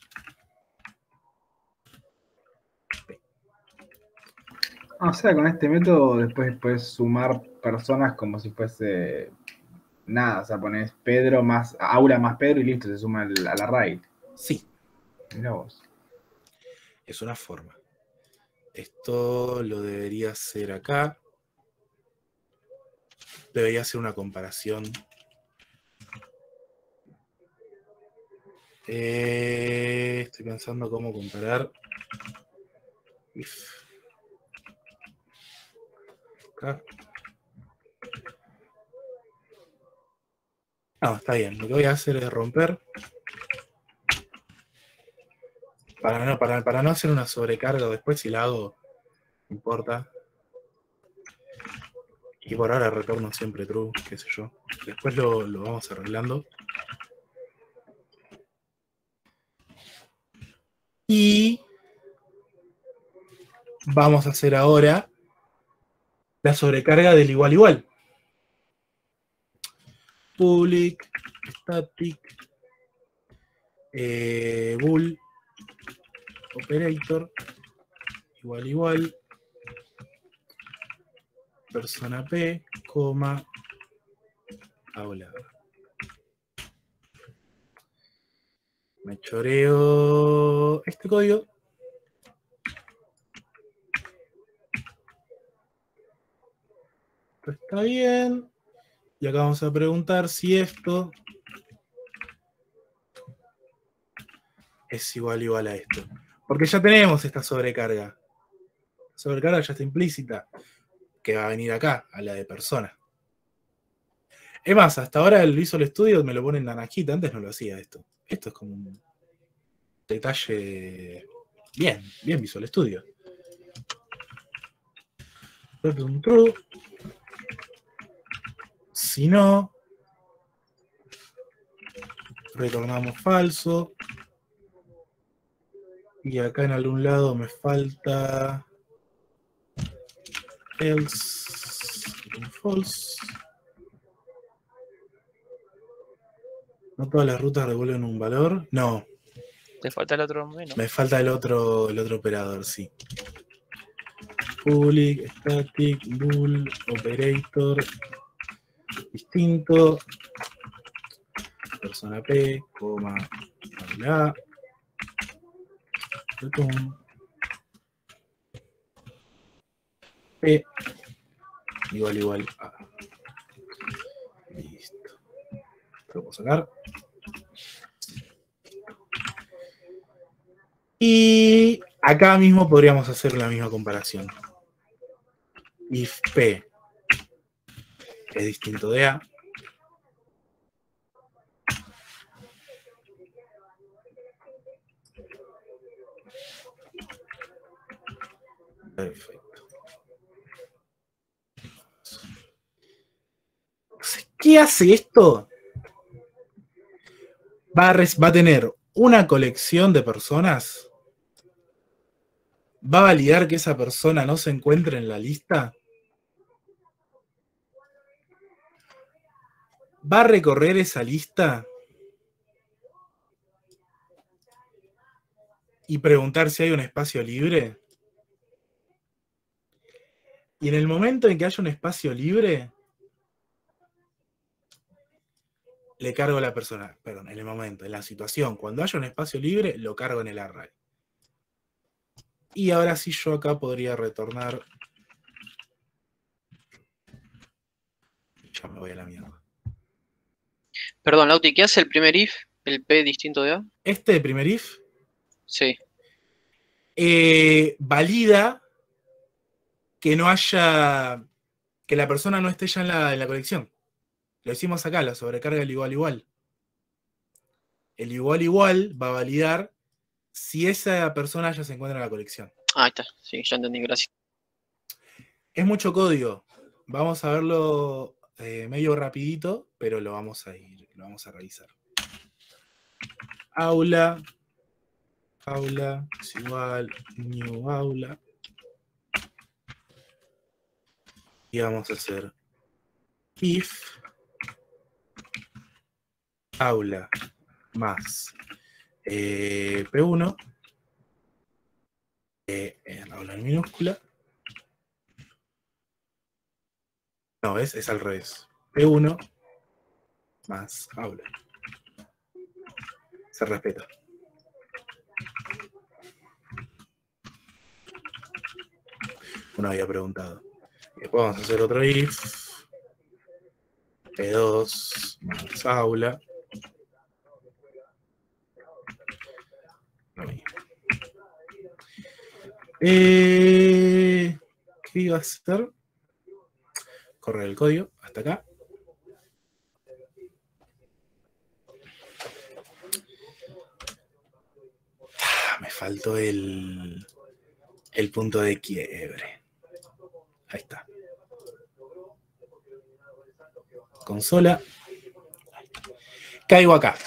O sea, con este método después puedes sumar personas como si fuese nada. O sea, pones Pedro más Aura más Pedro y listo, se suma al, al array. Sí. Mirá vos. Es una forma. Esto lo debería hacer acá. Debería hacer una comparación. Eh, estoy pensando cómo comparar. If. Acá. No, está bien. Lo que voy a hacer es romper. Para no, para, para no hacer una sobrecarga después, si la hago, no importa. Y por ahora retorno siempre true, qué sé yo. Después lo, lo vamos arreglando. Y vamos a hacer ahora la sobrecarga del igual igual. Public, static, eh, bool, operator, igual igual, persona P, coma, aula. Me choreo este código. Esto está bien. Y acá vamos a preguntar si esto es igual igual a esto. Porque ya tenemos esta sobrecarga. La sobrecarga ya está implícita. que va a venir acá, a la de persona. Es más, hasta ahora el Visual Studio me lo pone en naranjita, antes no lo hacía esto. Esto es como un detalle bien, bien Visual Studio. True. Si no, retornamos falso. Y acá en algún lado me falta else false. ¿No todas las rutas devuelven un valor? No. Te falta el otro menos. Me falta el otro, el otro operador, sí. Public, static, bool, operator, distinto, persona P, coma, A, P, igual, igual a. Listo. Lo puedo sacar. Y acá mismo podríamos hacer la misma comparación. If P es distinto de A, perfecto. ¿Qué hace esto? Va a, va a tener una colección de personas. ¿Va a validar que esa persona no se encuentre en la lista? ¿Va a recorrer esa lista y preguntar si hay un espacio libre? Y en el momento en que haya un espacio libre, le cargo a la persona. Perdón, en el momento, en la situación, cuando haya un espacio libre, lo cargo en el array. Y ahora sí yo acá podría retornar. Ya me voy a la mierda. Perdón, Lauti, ¿qué hace el primer if? ¿El P distinto de A? Este primer if Sí. eh, valida que no haya, que la persona no esté ya en la, en la colección. Lo hicimos acá, la sobrecarga del igual igual. El igual igual va a validar si esa persona ya se encuentra en la colección. Ah, ahí está. Sí, ya entendí, gracias. Es mucho código. Vamos a verlo eh, medio rapidito, pero lo vamos a ir, lo vamos a revisar. Aula, aula es igual, new aula. Y vamos a hacer if aula más eh, P uno, eh, en aula en minúscula. No, es, es al revés. P uno más aula. Se respeta. Uno había preguntado. Después vamos a hacer otro if. P dos más aula. Eh, ¿Qué iba a hacer? Correr el código hasta acá. Ah, me faltó el, el punto de quiebre. Ahí está. Consola. Caigo acá.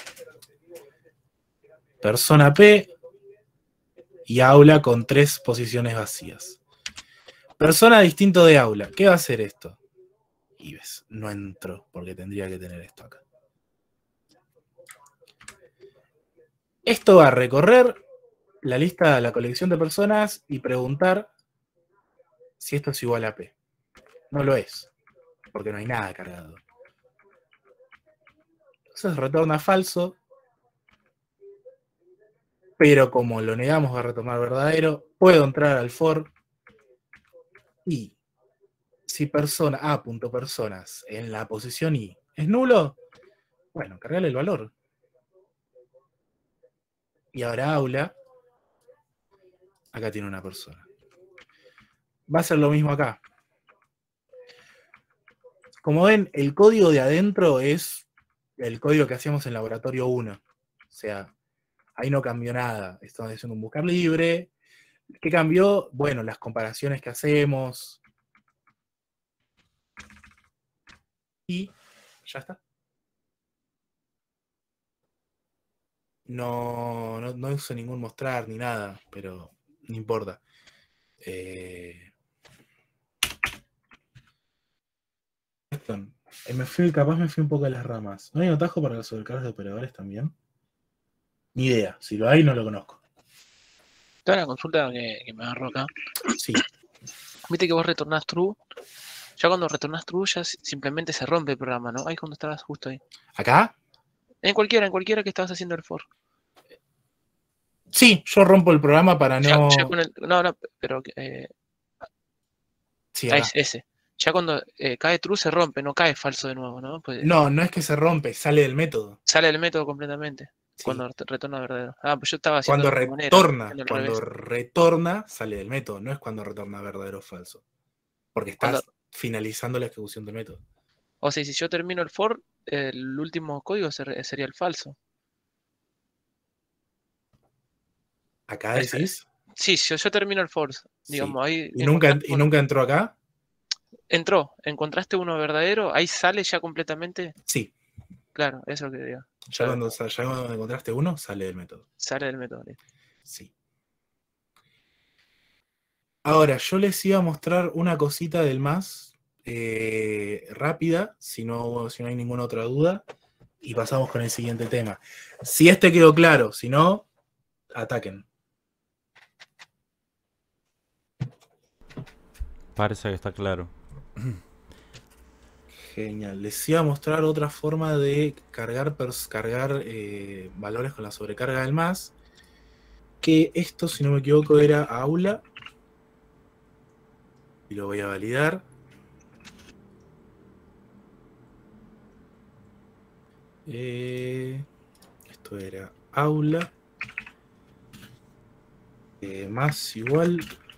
Persona P y aula con tres posiciones vacías. Persona distinto de aula. ¿Qué va a hacer esto? Y ves, no entro porque tendría que tener esto acá. Esto va a recorrer la lista de la colección de personas y preguntar si esto es igual a P. No lo es, porque no hay nada cargado. Entonces retorna falso, pero como lo negamos va a retornar verdadero, puedo entrar al for y si persona A.personas en la posición I es nulo, bueno, cargarle el valor. Y ahora aula, acá tiene una persona. Va a ser lo mismo acá. como ven, el código de adentro es el código que hacíamos en laboratorio uno. O sea, ahí no cambió nada. Estamos haciendo un buscar libre. ¿Qué cambió? Bueno, las comparaciones que hacemos. Y ya está. No, no, no uso ningún mostrar ni nada, pero no importa. Eh... Me fui, capaz me fui un poco a las ramas. ¿No hay un atajo para los sobrecargas de operadores también? Ni idea. Si lo hay, no lo conozco. Toda la consulta que, que me agarró acá. Sí. Viste que vos retornás true. Ya cuando retornás true, ya simplemente se rompe el programa, ¿no? Ahí cuando estabas justo ahí. ¿Acá? En cualquiera, en cualquiera que estabas haciendo el for. Sí, yo rompo el programa para Ya- no... ya con el- no, no, pero... Eh, Sí, ah, acá. es ese. Ya cuando eh, cae true se rompe, no cae falso de nuevo, ¿no? Pues, No, no es que se rompe, sale del método. sale del método completamente. Sí. Cuando re- retorna verdadero. Ah, pues yo estaba haciendo Cuando de otra manera, retorna, haciendo al cuando revés. retorna, sale del método. No es cuando retorna verdadero o falso. Porque estás Cuando- finalizando la ejecución del método. O sea, si yo termino el for, el último código ser- sería el falso. ¿Acá Ese- decís? Sí, si yo, yo termino el for, digamos, ahí ¿Y nunca, encontraste ¿Y uno- nunca entró acá? entró, encontraste uno verdadero, ahí sale ya completamente. Sí. Claro, eso es lo que digo. Ya cuando, ya cuando encontraste uno, sale del método. Sale del método. listo. Sí. Ahora, yo les iba a mostrar una cosita del más eh, rápida, si no, si no hay ninguna otra duda, y pasamos con el siguiente tema. Si este quedó claro, si no, ataquen. Parece que está claro. Genial. Les iba a mostrar otra forma de cargar, pers- cargar eh, valores con la sobrecarga del más. Que esto, si no me equivoco, era aula. Y lo voy a validar. Eh, esto era aula. Eh, más igual.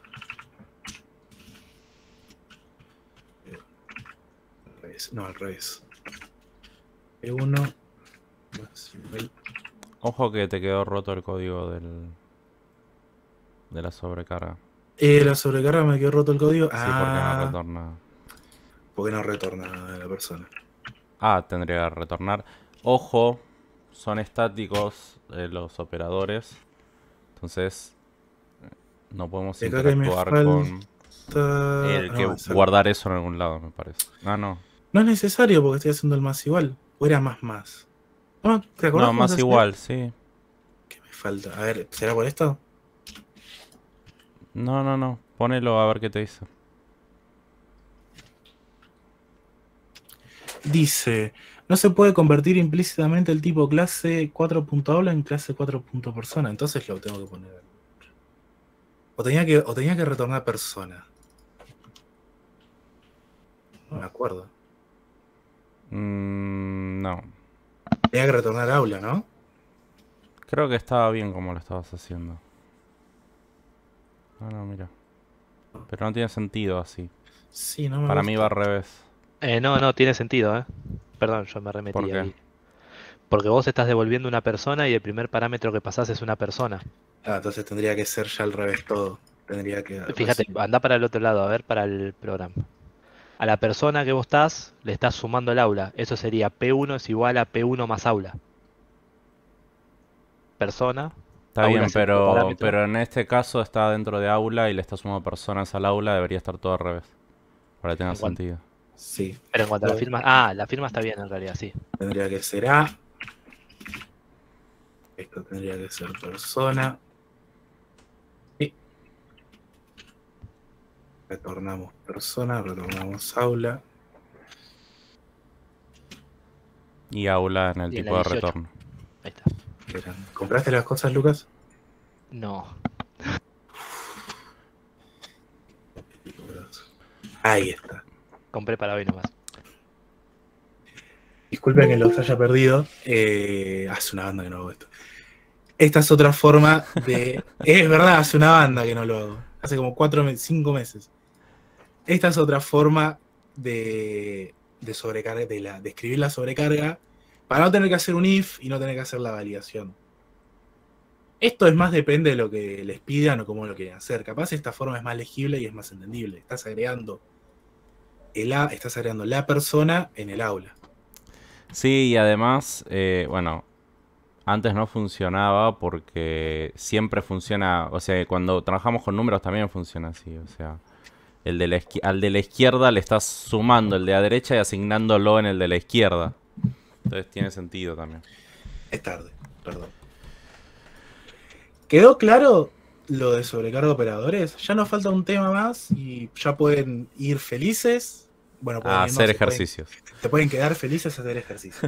Al revés, no, al revés. E uno más igual. Ojo que te quedó roto el código del de la sobrecarga. Eh, la sobrecarga me quedó roto el código. Sí, ah, porque no retorna. porque no retorna la persona. Ah, tendría que retornar. Ojo, son estáticos eh, los operadores. Entonces, eh, no podemos Acá que me interactuar con... falta- Eh, no, que exacto. guardar eso en algún lado, me parece. Ah, no. No es necesario porque estoy haciendo el más igual. O era más más. No, ¿te acordás No, cómo más se hacía? igual, sí. ¿Qué me falta? A ver, ¿será por esto? No, no, no. Ponelo a ver qué te dice. Dice, no se puede convertir implícitamente el tipo clase cuatro punto aula en clase cuatro punto persona. Entonces lo tengo que poner. O tenía que, o tenía que retornar persona. No me acuerdo. Mm, no. Tenía que retornar aula, ¿no? Creo que estaba bien como lo estabas haciendo. No, no, mira. Pero no tiene sentido así. Sí, no me Para gusta. mí va al revés. Eh, no, no, tiene sentido, ¿eh? Perdón, yo me remetí ¿Por qué? ahí. Porque vos estás devolviendo una persona y el primer parámetro que pasás es una persona. Ah, entonces tendría que ser ya al revés todo. Tendría que... Fíjate, anda para el otro lado, a ver, para el programa. A la persona que vos estás, le estás sumando el aula. Eso sería P uno es igual a P uno más aula. Persona. Está aula bien, es el pero, parámetro. pero en este caso está dentro de aula y le está sumando personas al aula, debería estar todo al revés. Para que tenga En cuanto- sentido. Sí. Pero en cuanto a la firma... Ah, la firma está bien en realidad, sí. Tendría que ser A. Esto tendría que ser persona. Y retornamos persona, retornamos aula. Y aula en el Y en tipo la de dieciocho. retorno. Ahí está. Eran- ¿Compraste las cosas, Lucas? No. Ahí está. Compré para hoy nomás. Disculpen que los haya perdido. Eh, hace una banda que no hago esto. Esta es otra forma de... Es verdad, hace una banda que no lo hago. Hace como cuatro, me- cinco meses. Esta es otra forma de, de sobrecarga, de, la, de escribir la sobrecarga, para no tener que hacer un if y no tener que hacer la validación. Esto es más depende de lo que les pidan o cómo lo quieren hacer. Capaz esta forma es más legible y es más entendible. Estás agregando, el, a- estás agregando la persona en el aula. Sí, y además, eh, bueno, antes no funcionaba porque siempre funciona, o sea, cuando trabajamos con números también funciona así, o sea, el de la izquier- al de la izquierda le estás sumando el de la derecha y asignándolo en el de la izquierda. Entonces tiene sentido también. Es tarde, perdón. ¿Quedó claro lo de sobrecarga de operadores? Ya nos falta un tema más y ya pueden ir felices. Bueno, pueden A ir, no, hacer se pueden- ejercicios. se pueden quedar felices a hacer ejercicio.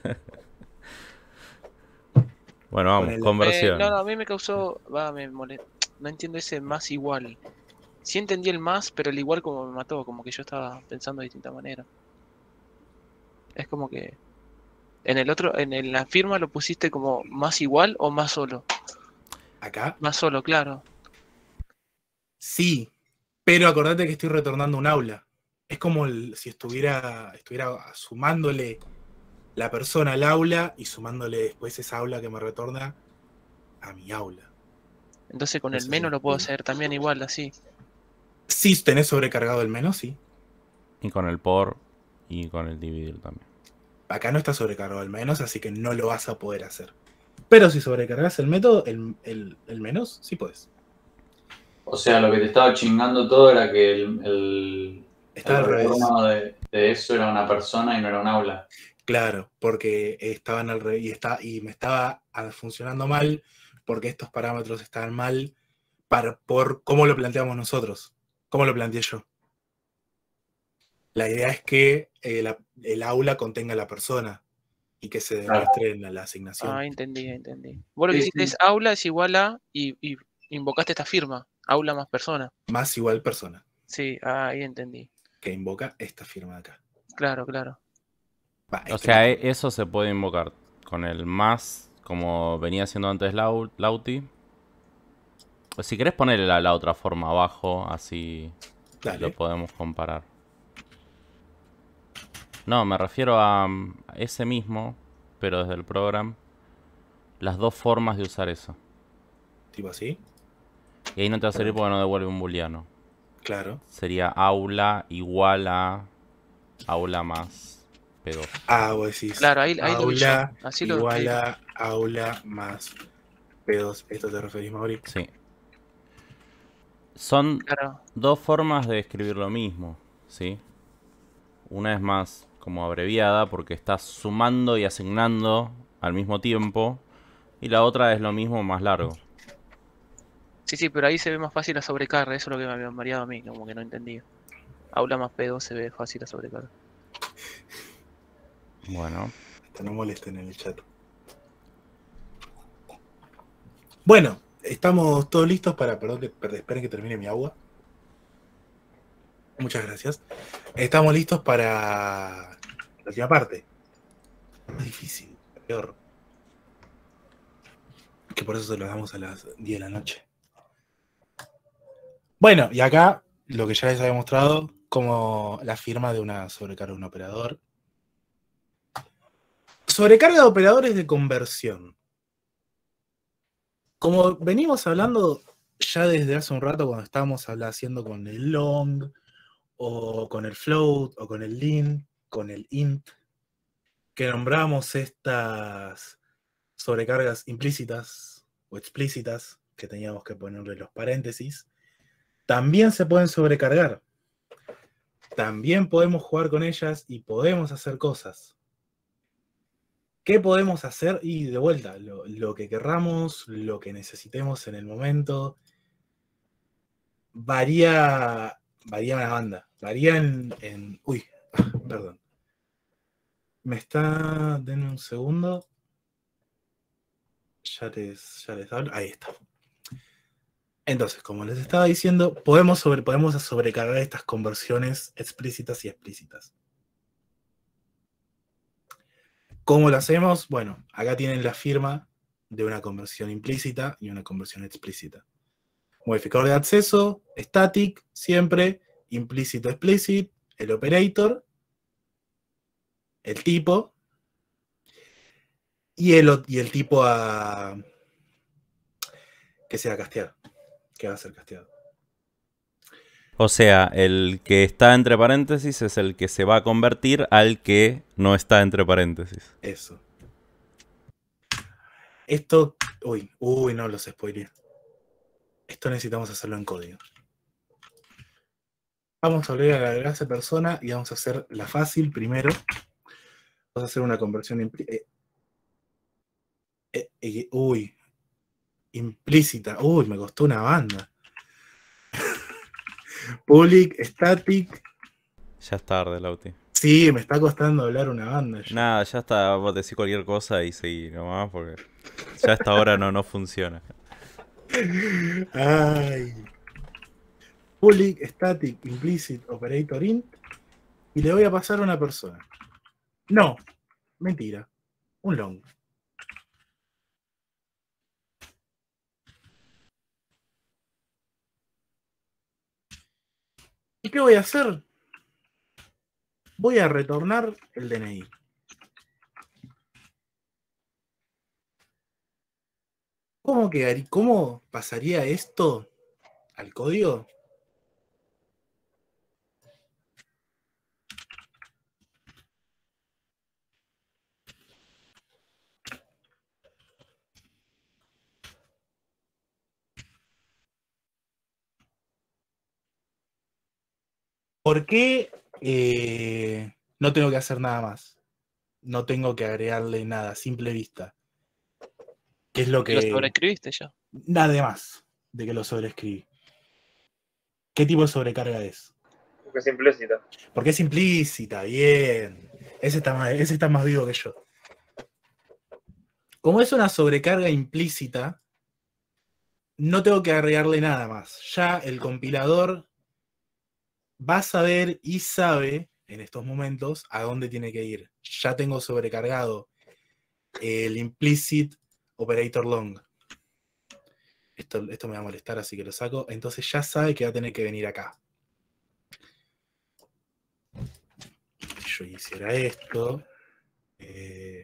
Bueno, vamos, Con el- Eh, conversión. no, no, a mí me causó. Va, me mole- No entiendo ese más igual. Sí entendí el más, pero el igual como me mató, como que yo estaba pensando de distinta manera. Es como que. En el otro, en el- la firma lo pusiste como más igual o más solo. ¿Acá? Más solo, claro. Sí, pero acordate que estoy retornando un aula. Es como el- si estuviera, estuviera sumándole la persona al aula y sumándole después esa aula que me retorna a mi aula. Entonces con No el sé si menos lo puedo entiendo. hacer también igual, así. Si tenés sobrecargado el menos, sí. Y con el por y con el dividir también. Acá no está sobrecargado el menos, así que no lo vas a poder hacer. Pero si sobrecargas el método, el, el- el menos, sí puedes. O sea, lo que te estaba chingando todo era que el, el, Está el al revés. retorno de, de eso era una persona y no era un aula. Claro, porque estaban al revés y, está, y me estaba ah, funcionando mal, porque estos parámetros estaban mal para, por cómo lo planteamos nosotros. ¿Cómo lo planteé yo? La idea es que eh, la- el aula contenga a la persona y que se Claro. demuestre en la, la asignación. Ah, entendí, entendí. Vos lo que Sí, hiciste sí. es aula es igual a y, y invocaste esta firma. Aula más persona. Más igual persona, Sí, ah, ahí entendí. que invoca esta firma de acá. Claro, claro. Va, O este sea, método. e- eso se puede invocar con el más, como venía haciendo antes Lau- Lauti. O si querés ponerle la, la otra forma abajo, así Dale. lo podemos comparar. No, me refiero a, mm, a ese mismo, pero desde el programa. Las dos formas de usar eso. Tipo así. Y ahí no te va a salir porque no devuelve un booleano. Claro. Sería aula igual a aula más P dos. Ah, vos decís. Claro, ahí, ahí lo vi yo. Aula Así lo igual ahí- a aula más P dos. ¿Esto te referís, Mauri? Sí. Son Claro. dos formas de escribir lo mismo, ¿sí? Una es más como abreviada porque estás sumando y asignando al mismo tiempo. Y la otra es lo mismo más largo. Sí, sí, pero ahí se ve más fácil la sobrecarga. Eso es lo que me había mareado a mí, como que no entendía. Aula más P dos se ve fácil la sobrecarga. Bueno. Hasta no molesten en el chat. Bueno, estamos todos listos para... Perdón, que, perdón, esperen que termine mi agua. Muchas gracias. Estamos listos para la última parte. Más difícil, peor. Que por eso se lo damos a las diez de la noche. Bueno, y acá lo que ya les había mostrado, como la firma de una sobrecarga de un operador. Sobrecarga de operadores de conversión. Como venimos hablando ya desde hace un rato cuando estábamos habla- haciendo con el long, o con el float, o con el len, con el int, que nombramos estas sobrecargas implícitas o explícitas, que teníamos que ponerle los paréntesis, también se pueden sobrecargar. También podemos jugar con ellas y podemos hacer cosas. ¿Qué podemos hacer? Y de vuelta, lo, lo que querramos, lo que necesitemos en el momento, varía, varía una banda. Varía en... en uy, perdón. Me está... Denme un segundo. Ya les, ya les hablo. Ahí está. Entonces, como les estaba diciendo, podemos, sobre, podemos sobrecargar estas conversiones explícitas y explícitas. ¿Cómo lo hacemos? Bueno, acá tienen la firma de una conversión implícita y una conversión explícita. Modificador de acceso, static, siempre, implícito, explicit, el operator, el tipo y el, y el tipo a que sea casteado, que va a ser casteado. O sea, el que está entre paréntesis es el que se va a convertir al que no está entre paréntesis. Eso. Esto, uy, uy, no los spoileé. Esto necesitamos hacerlo en código. Vamos a volver a la clase persona y vamos a hacer la fácil primero. Vamos a hacer una conversión impli- eh, eh, eh, uy, implícita. Uy, me costó una banda. Public, static. Ya es tarde, Lauti. Sí, me está costando hablar una banda. ya. Nada, ya está, vos decís cualquier cosa y seguí nomás porque ya hasta ahora no, no funciona. Ay. Public, static, implicit, operator int. Y le voy a pasar a una persona. No, mentira. Un long. ¿Y qué voy a hacer? Voy a retornar el D N I. ¿Cómo quedaría? ¿Cómo pasaría esto al código? ¿Por qué eh, no tengo que hacer nada más? No tengo que agregarle nada, simple vista. ¿Qué es lo Que lo que...? sobreescribiste ya. Nada más de que lo sobreescribí. ¿Qué tipo de sobrecarga es? Porque es implícita. Porque es implícita, bien. Ese está más, ese está más vivo que yo. Como es una sobrecarga implícita, no tengo que agregarle nada más. Ya el compilador va a saber y sabe en estos momentos a dónde tiene que ir. Ya tengo sobrecargado el implicit operator long. Esto, esto me va a molestar, así que lo saco. Entonces ya sabe que va a tener que venir acá. Yo hiciera esto. Eh,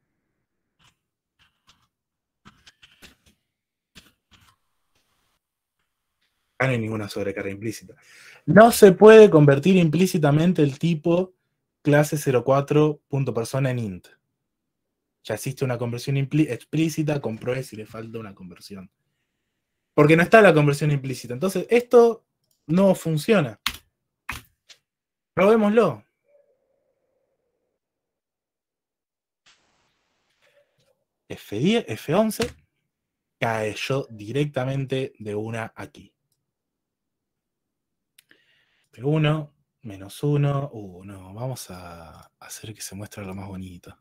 acá no hay ninguna sobrecarga implícita. No se puede convertir implícitamente el tipo clase cero cuatro punto persona en int. Ya existe una conversión explícita, compruebe si le falta una conversión. Porque no está la conversión implícita. Entonces, esto no funciona. Probémoslo. F diez, F once, cae yo directamente de una aquí. F uno, menos uno. Uh, no, vamos a hacer que se muestre lo más bonito.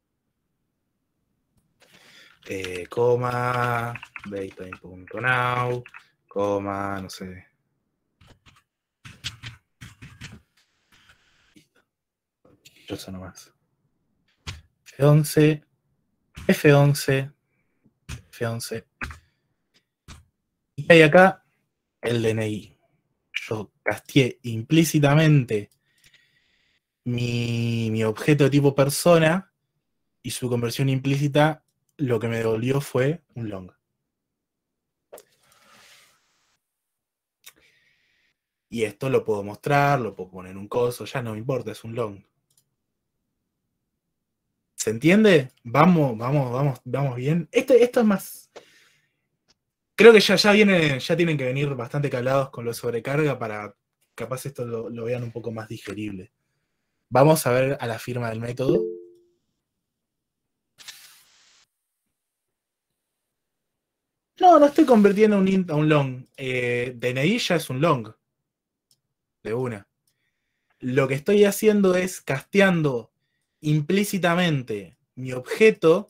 Eh, coma, datetime.now, coma, no sé. Yo eso nomás. F once, F once, F once. Y hay acá el D N I. Yo casteé implícitamente mi, mi objeto de tipo persona y su conversión implícita lo que me devolvió fue un long. Y esto lo puedo mostrar, lo puedo poner en un coso, ya no me importa, es un long. ¿Se entiende? Vamos, vamos, vamos, vamos bien. Este, esto es más... Creo que ya, ya, viene, ya tienen que venir bastante calados con lo sobrecarga para capaz esto lo, lo vean un poco más digerible. Vamos a ver a la firma del método. No, no estoy convirtiendo un int a un long. Eh, D N I ya es un long. De una. Lo que estoy haciendo es casteando implícitamente mi objeto.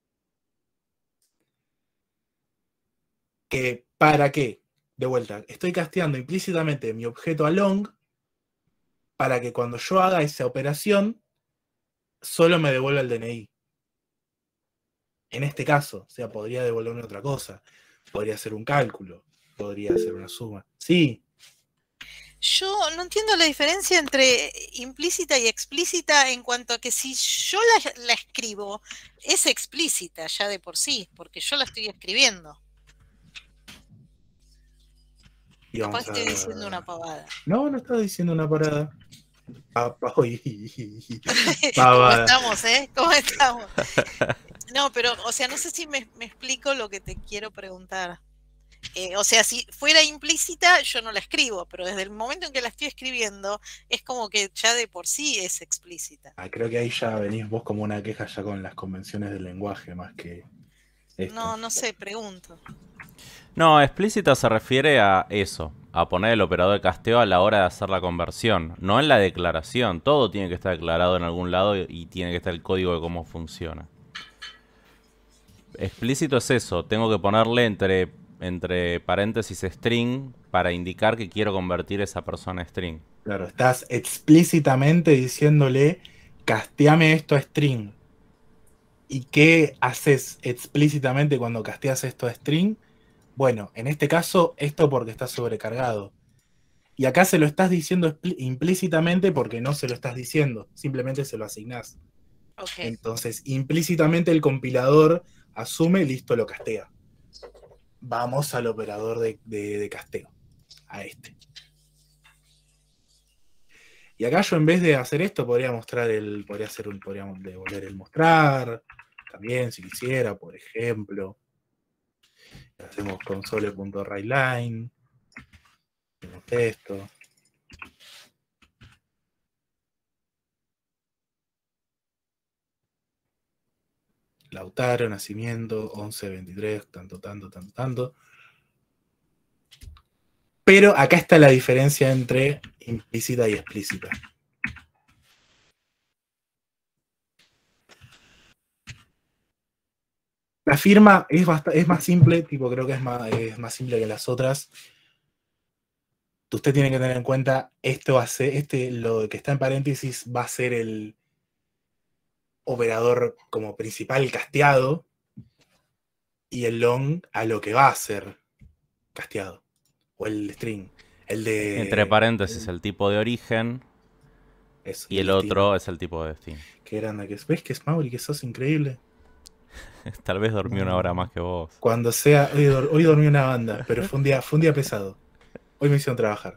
Que, ¿para qué? De vuelta, estoy casteando implícitamente mi objeto a long para que cuando yo haga esa operación solo me devuelva el D N I. En este caso, o sea, podría devolverme otra cosa. Podría ser un cálculo, podría ser una suma. Sí. Yo no entiendo la diferencia entre implícita y explícita en cuanto a que si yo la, la escribo, es explícita ya de por sí, porque yo la estoy escribiendo. Y Capaz vamos estoy a... diciendo una pavada. No, no estaba diciendo una parada. Pa- pa- uy, ¿Cómo pavada. estamos, eh? ¿Cómo estamos? No, pero, o sea, no sé si me, me explico lo que te quiero preguntar. Eh, o sea, si fuera implícita, yo no la escribo, pero desde el momento en que la estoy escribiendo, es como que ya de por sí es explícita. Ah, creo que ahí ya venís vos como una queja ya con las convenciones del lenguaje más que esto. No, no sé, pregunto. No, explícita se refiere a eso, a poner el operador de casteo a la hora de hacer la conversión, no en la declaración. Todo tiene que estar declarado en algún lado y, y tiene que estar el código de cómo funciona. Explícito es eso, tengo que ponerle entre, entre paréntesis string para indicar que quiero convertir a esa persona a string. Claro, estás explícitamente diciéndole, casteame esto a string. ¿Y qué haces explícitamente cuando casteas esto a string? Bueno, en este caso, esto porque está sobrecargado. Y acá se lo estás diciendo implícitamente porque no se lo estás diciendo, simplemente se lo asignás. Okay. Entonces, implícitamente el compilador asume, listo, lo castea. Vamos al operador de, de, de casteo, a este. Y acá yo en vez de hacer esto podría mostrar el, podría hacer un, podríamos devolver el mostrar, también si quisiera, por ejemplo. Hacemos console.writeLine. Hacemos esto. Lautaro, nacimiento, once veintitrés, tanto, tanto, tanto, tanto. Pero acá está la diferencia entre implícita y explícita. La firma es, es más simple, tipo creo que es más, es más simple que las otras. Usted tiene que tener en cuenta, esto va a ser, este, lo que está en paréntesis va a ser el operador como principal casteado y el long a lo que va a ser casteado. O el string. El de... Entre paréntesis el tipo de origen eso, y el otro es el tipo de destino. Qué grande que es. ¿Ves que es Mauri? Que sos increíble. Tal vez dormí una hora más que vos. Cuando sea... Hoy, hoy dormí una banda, pero fue un día, fue un día pesado. Hoy me hicieron trabajar.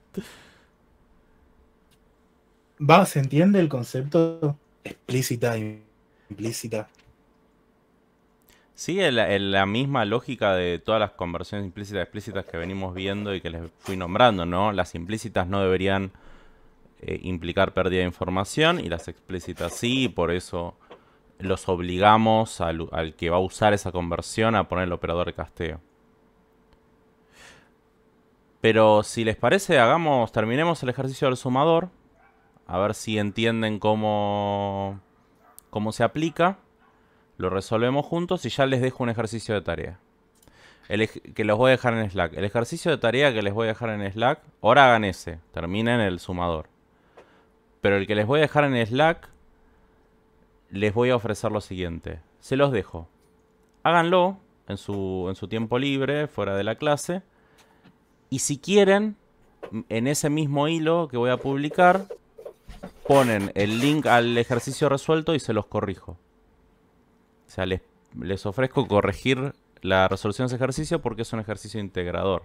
¿Va? ¿Se entiende el concepto? Explícita, implícita. Sigue la, la misma lógica de todas las conversiones implícitas y explícitas que venimos viendo y que les fui nombrando, ¿no? Las implícitas no deberían eh, implicar pérdida de información y las explícitas sí, y por eso los obligamos al, al que va a usar esa conversión a poner el operador de casteo. Pero si les parece, hagamos, terminemos el ejercicio del sumador, a ver si entienden cómo, cómo se aplica. Lo resolvemos juntos y ya les dejo un ejercicio de tarea. El que los voy a dejar en Slack. El ejercicio de tarea que les voy a dejar en Slack, ahora hagan ese, terminen el sumador. Pero el que les voy a dejar en Slack, les voy a ofrecer lo siguiente. Se los dejo. Háganlo en su, en su tiempo libre, fuera de la clase. Y si quieren, en ese mismo hilo que voy a publicar, ponen el link al ejercicio resuelto y se los corrijo. O sea, les, les ofrezco corregir la resolución de ese ejercicio porque es un ejercicio integrador.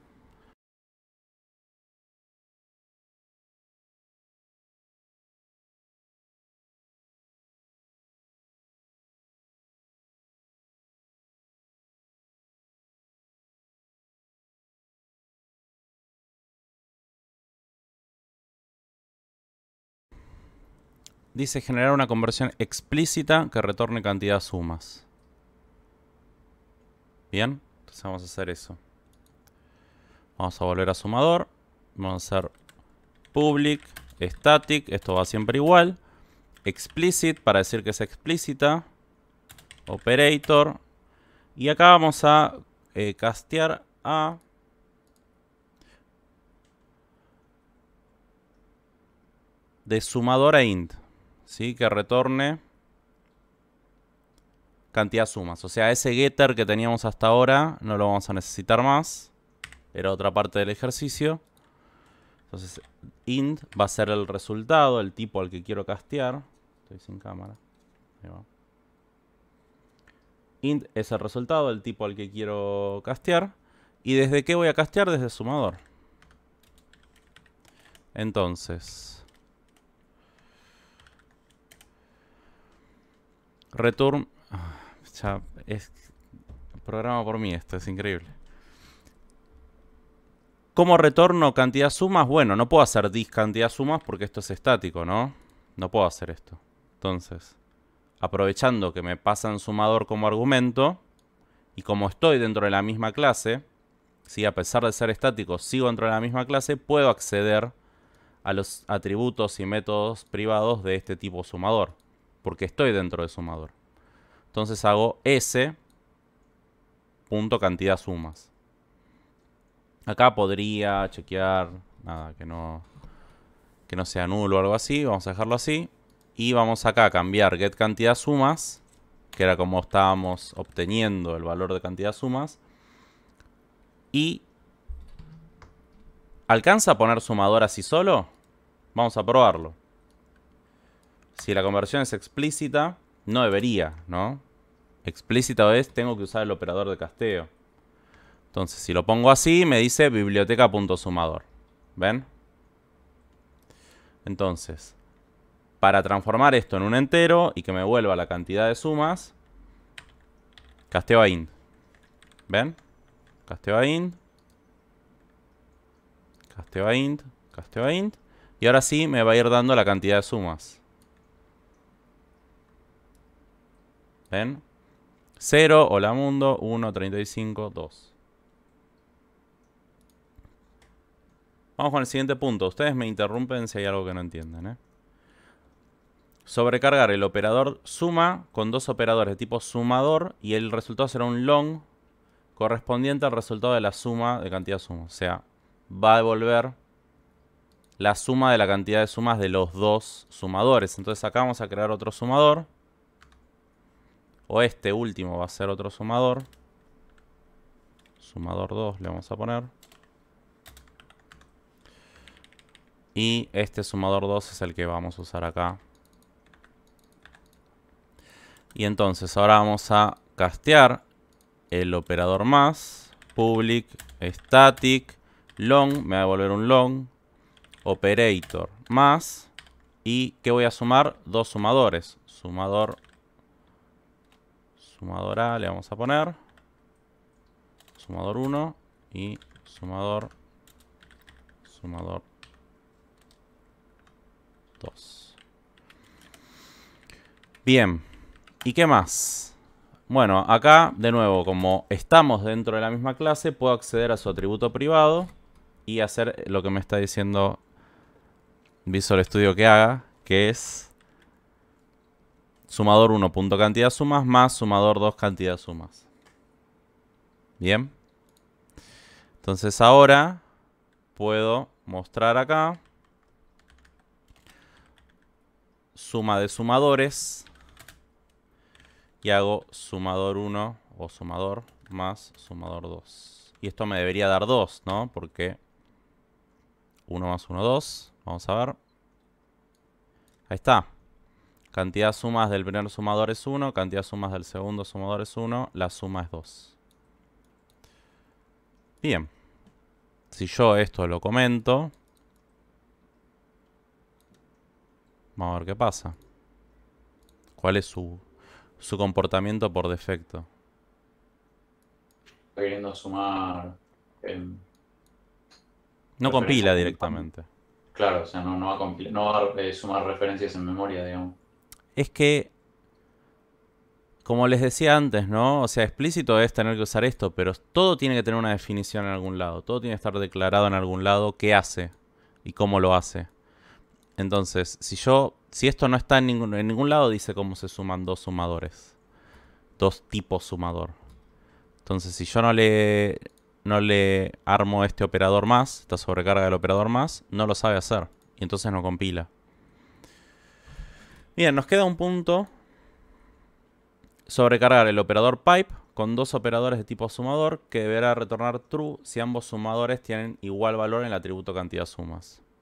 Dice generar una conversión explícita que retorne cantidad sumas. Bien, entonces vamos a hacer eso. Vamos a volver a sumador. Vamos a hacer public, static, esto va siempre igual. Explicit para decir que es explícita. Operator. Y acá vamos a eh, castear a... de sumador a int. ¿Sí? Que retorne cantidad sumas. O sea, ese getter que teníamos hasta ahora no lo vamos a necesitar más. Era otra parte del ejercicio. Entonces, int va a ser el resultado, el tipo al que quiero castear. Estoy sin cámara. Ahí va. Int es el resultado, el tipo al que quiero castear. ¿Y desde qué voy a castear? Desde sumador. Entonces, return. Ya es programa por mí esto, es increíble. ¿Cómo retorno cantidad sumas? Bueno, no puedo hacer dis cantidad sumas porque esto es estático, ¿no? No puedo hacer esto. Entonces, aprovechando que me pasan sumador como argumento, y como estoy dentro de la misma clase, ¿sí? A pesar de ser estático, sigo dentro de la misma clase, puedo acceder a los atributos y métodos privados de este tipo sumador, porque estoy dentro de sumador. Entonces hago s.cantidad sumas. Acá podría chequear, nada, que no, que no sea nulo o algo así. Vamos a dejarlo así. Y vamos acá a cambiar get cantidad sumas, que era como estábamos obteniendo el valor de cantidad sumas. Y ¿alcanza a poner sumador así solo? Vamos a probarlo. Si la conversión es explícita, no debería, ¿no? Explícita es, tengo que usar el operador de casteo. Entonces, si lo pongo así, me dice biblioteca.sumador. ¿Ven? Entonces, para transformar esto en un entero y que me vuelva la cantidad de sumas, casteo a int. ¿Ven? Casteo a int. Casteo a int. Casteo a int. Y ahora sí me va a ir dando la cantidad de sumas. ¿Ven? cero, hola mundo, uno, treinta y cinco, dos. Vamos con el siguiente punto. Ustedes me interrumpen si hay algo que no entienden, ¿eh? Sobrecargar el operador suma con dos operadores de tipo sumador y el resultado será un long correspondiente al resultado de la suma de cantidad suma. O sea, va a devolver la suma de la cantidad de sumas de los dos sumadores. Entonces acá vamos a crear otro sumador. O este último va a ser otro sumador. Sumador dos le vamos a poner. Y este sumador dos es el que vamos a usar acá. Y entonces ahora vamos a castear el operador más. Public static long. Me va a devolver un long. Operator más. ¿Y qué voy a sumar? Dos sumadores. Sumador. Sumador A le vamos a poner. Sumador uno. Y sumador. Sumador dos. Bien. ¿Y qué más? Bueno, acá, de nuevo, como estamos dentro de la misma clase, puedo acceder a su atributo privado y hacer lo que me está diciendo Visual Studio que haga, que es sumador uno punto cantidad sumas más sumador dos cantidad sumas. Bien. Entonces ahora puedo mostrar acá suma de sumadores y hago sumador uno o sumador más sumador dos. Y esto me debería dar dos, ¿no? Porque uno más uno, dos. Vamos a ver. Ahí está. Cantidad sumas del primer sumador es uno. Cantidad sumas del segundo sumador es uno. La suma es dos. Bien. Si yo esto lo comento, vamos a ver qué pasa. ¿Cuál es su, su comportamiento por defecto? Está queriendo sumar... Eh, no compila directamente. Claro, o sea, no, no va a, compil no va a eh, sumar referencias en memoria, digamos. Es que, como les decía antes, ¿no? O sea, explícito es tener que usar esto, pero todo tiene que tener una definición en algún lado. Todo tiene que estar declarado en algún lado qué hace y cómo lo hace. Entonces, si yo, si esto no está en ningún, en ningún lado, dice cómo se suman dos sumadores. Dos tipos sumador. Entonces, si yo no le, no le armo este operador más, esta sobrecarga del operador más, no lo sabe hacer. Y entonces no compila. Bien, nos queda un punto. Sobrecargar el operador pipe con dos operadores de tipo sumador que deberá retornar true si ambos sumadores tienen igual valor en el atributo cantidad sumas.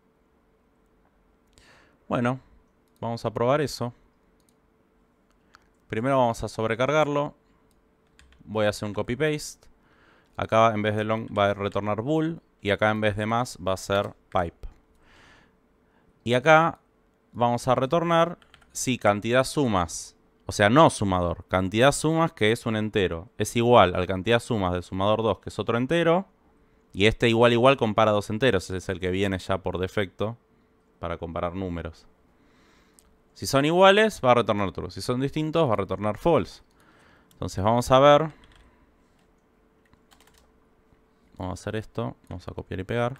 Bueno, vamos a probar eso. Primero vamos a sobrecargarlo. Voy a hacer un copy-paste. Acá en vez de long va a retornar bool. Y acá en vez de más va a ser pipe. Y acá vamos a retornar, sí, cantidad sumas. O sea, no sumador. Cantidad sumas, que es un entero. Es igual al cantidad sumas del sumador dos, que es otro entero. Y este igual igual compara dos enteros. Ese es el que viene ya por defecto para comparar números. Si son iguales, va a retornar true. Si son distintos, va a retornar false. Entonces vamos a ver. Vamos a hacer esto. Vamos a copiar y pegar.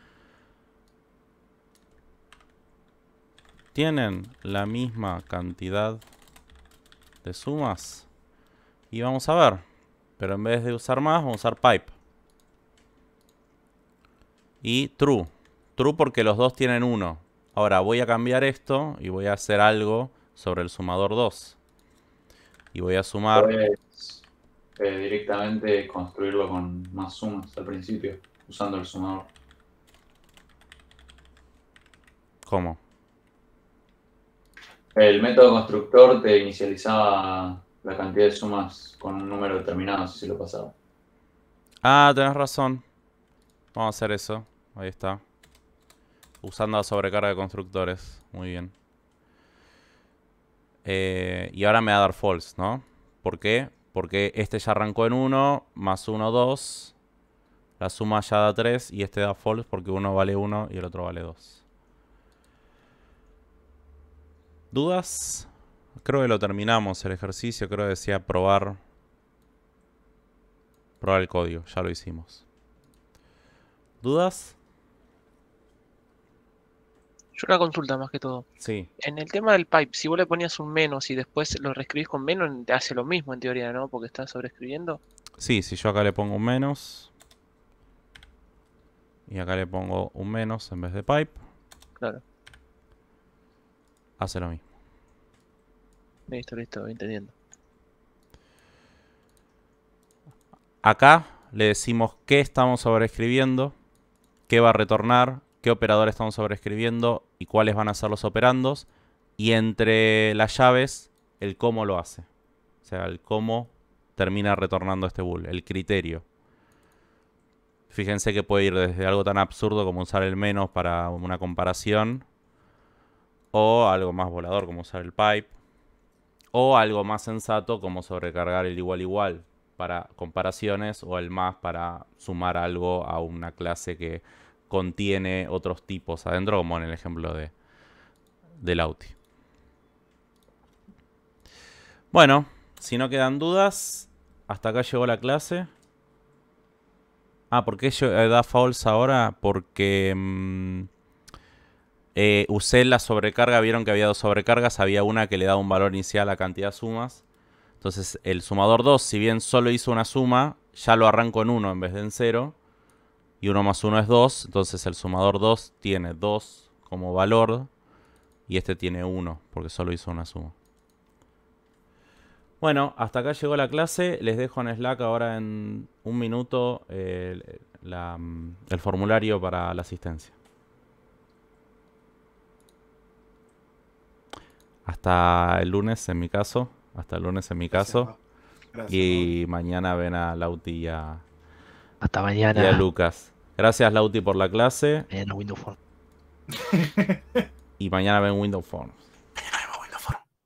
Tienen la misma cantidad de sumas. Y vamos a ver. Pero en vez de usar más, vamos a usar pipe. Y true. True porque los dos tienen uno. Ahora voy a cambiar esto y voy a hacer algo sobre el sumador dos. Y voy a sumar... Puedes eh, directamente construirlo con más sumas al principio, usando el sumador. ¿Cómo? El método constructor te inicializaba la cantidad de sumas con un número determinado, si se lo pasaba. Ah, tenés razón. Vamos a hacer eso. Ahí está. Usando la sobrecarga de constructores. Muy bien. Eh, y ahora me va a dar false, ¿no? ¿Por qué? Porque este ya arrancó en uno, más uno, dos. La suma ya da tres y este da false porque uno vale uno y el otro vale dos. ¿Dudas? Creo que lo terminamos el ejercicio. Creo que decía probar. Probar el código. Ya lo hicimos. ¿Dudas? Yo una consulta más que todo. Sí. En el tema del pipe, si vos le ponías un menos y después lo reescribís con menos, te hace lo mismo en teoría, ¿no? Porque estás sobreescribiendo. Sí, si yo acá le pongo un menos. Y acá le pongo un menos en vez de pipe. Claro. Hace lo mismo. Listo, listo, voy entendiendo. Acá le decimos qué estamos sobreescribiendo, qué va a retornar, qué operador estamos sobreescribiendo y cuáles van a ser los operandos. Y entre las llaves, el cómo lo hace. O sea, el cómo termina retornando este bool, el criterio. Fíjense que puede ir desde algo tan absurdo como usar el menos para una comparación, o algo más volador como usar el pipe, o algo más sensato como sobrecargar el igual igual para comparaciones, o el más para sumar algo a una clase que contiene otros tipos adentro, como en el ejemplo de, de Lauti. Bueno, si no quedan dudas, hasta acá llegó la clase. Ah, ¿por qué yo, eh, da false ahora? Porque mmm, eh, usé la sobrecarga, vieron que había dos sobrecargas, había una que le daba un valor inicial a cantidad de sumas. Entonces el sumador dos, si bien solo hizo una suma, ya lo arranco en uno en vez de en cero. Y uno más uno es dos, entonces el sumador dos tiene dos como valor. Y este tiene uno, porque solo hizo una suma. Bueno, hasta acá llegó la clase. Les dejo en Slack ahora en un minuto eh, la, el formulario para la asistencia. Hasta el lunes en mi caso. Hasta el lunes en mi caso. Gracias, Gracias, y no. Mañana ven a Lauti y a, Hasta mañana. y a Lucas. Gracias, Lauti, por la clase. En Windows Forms. Y mañana ven Windows Forms.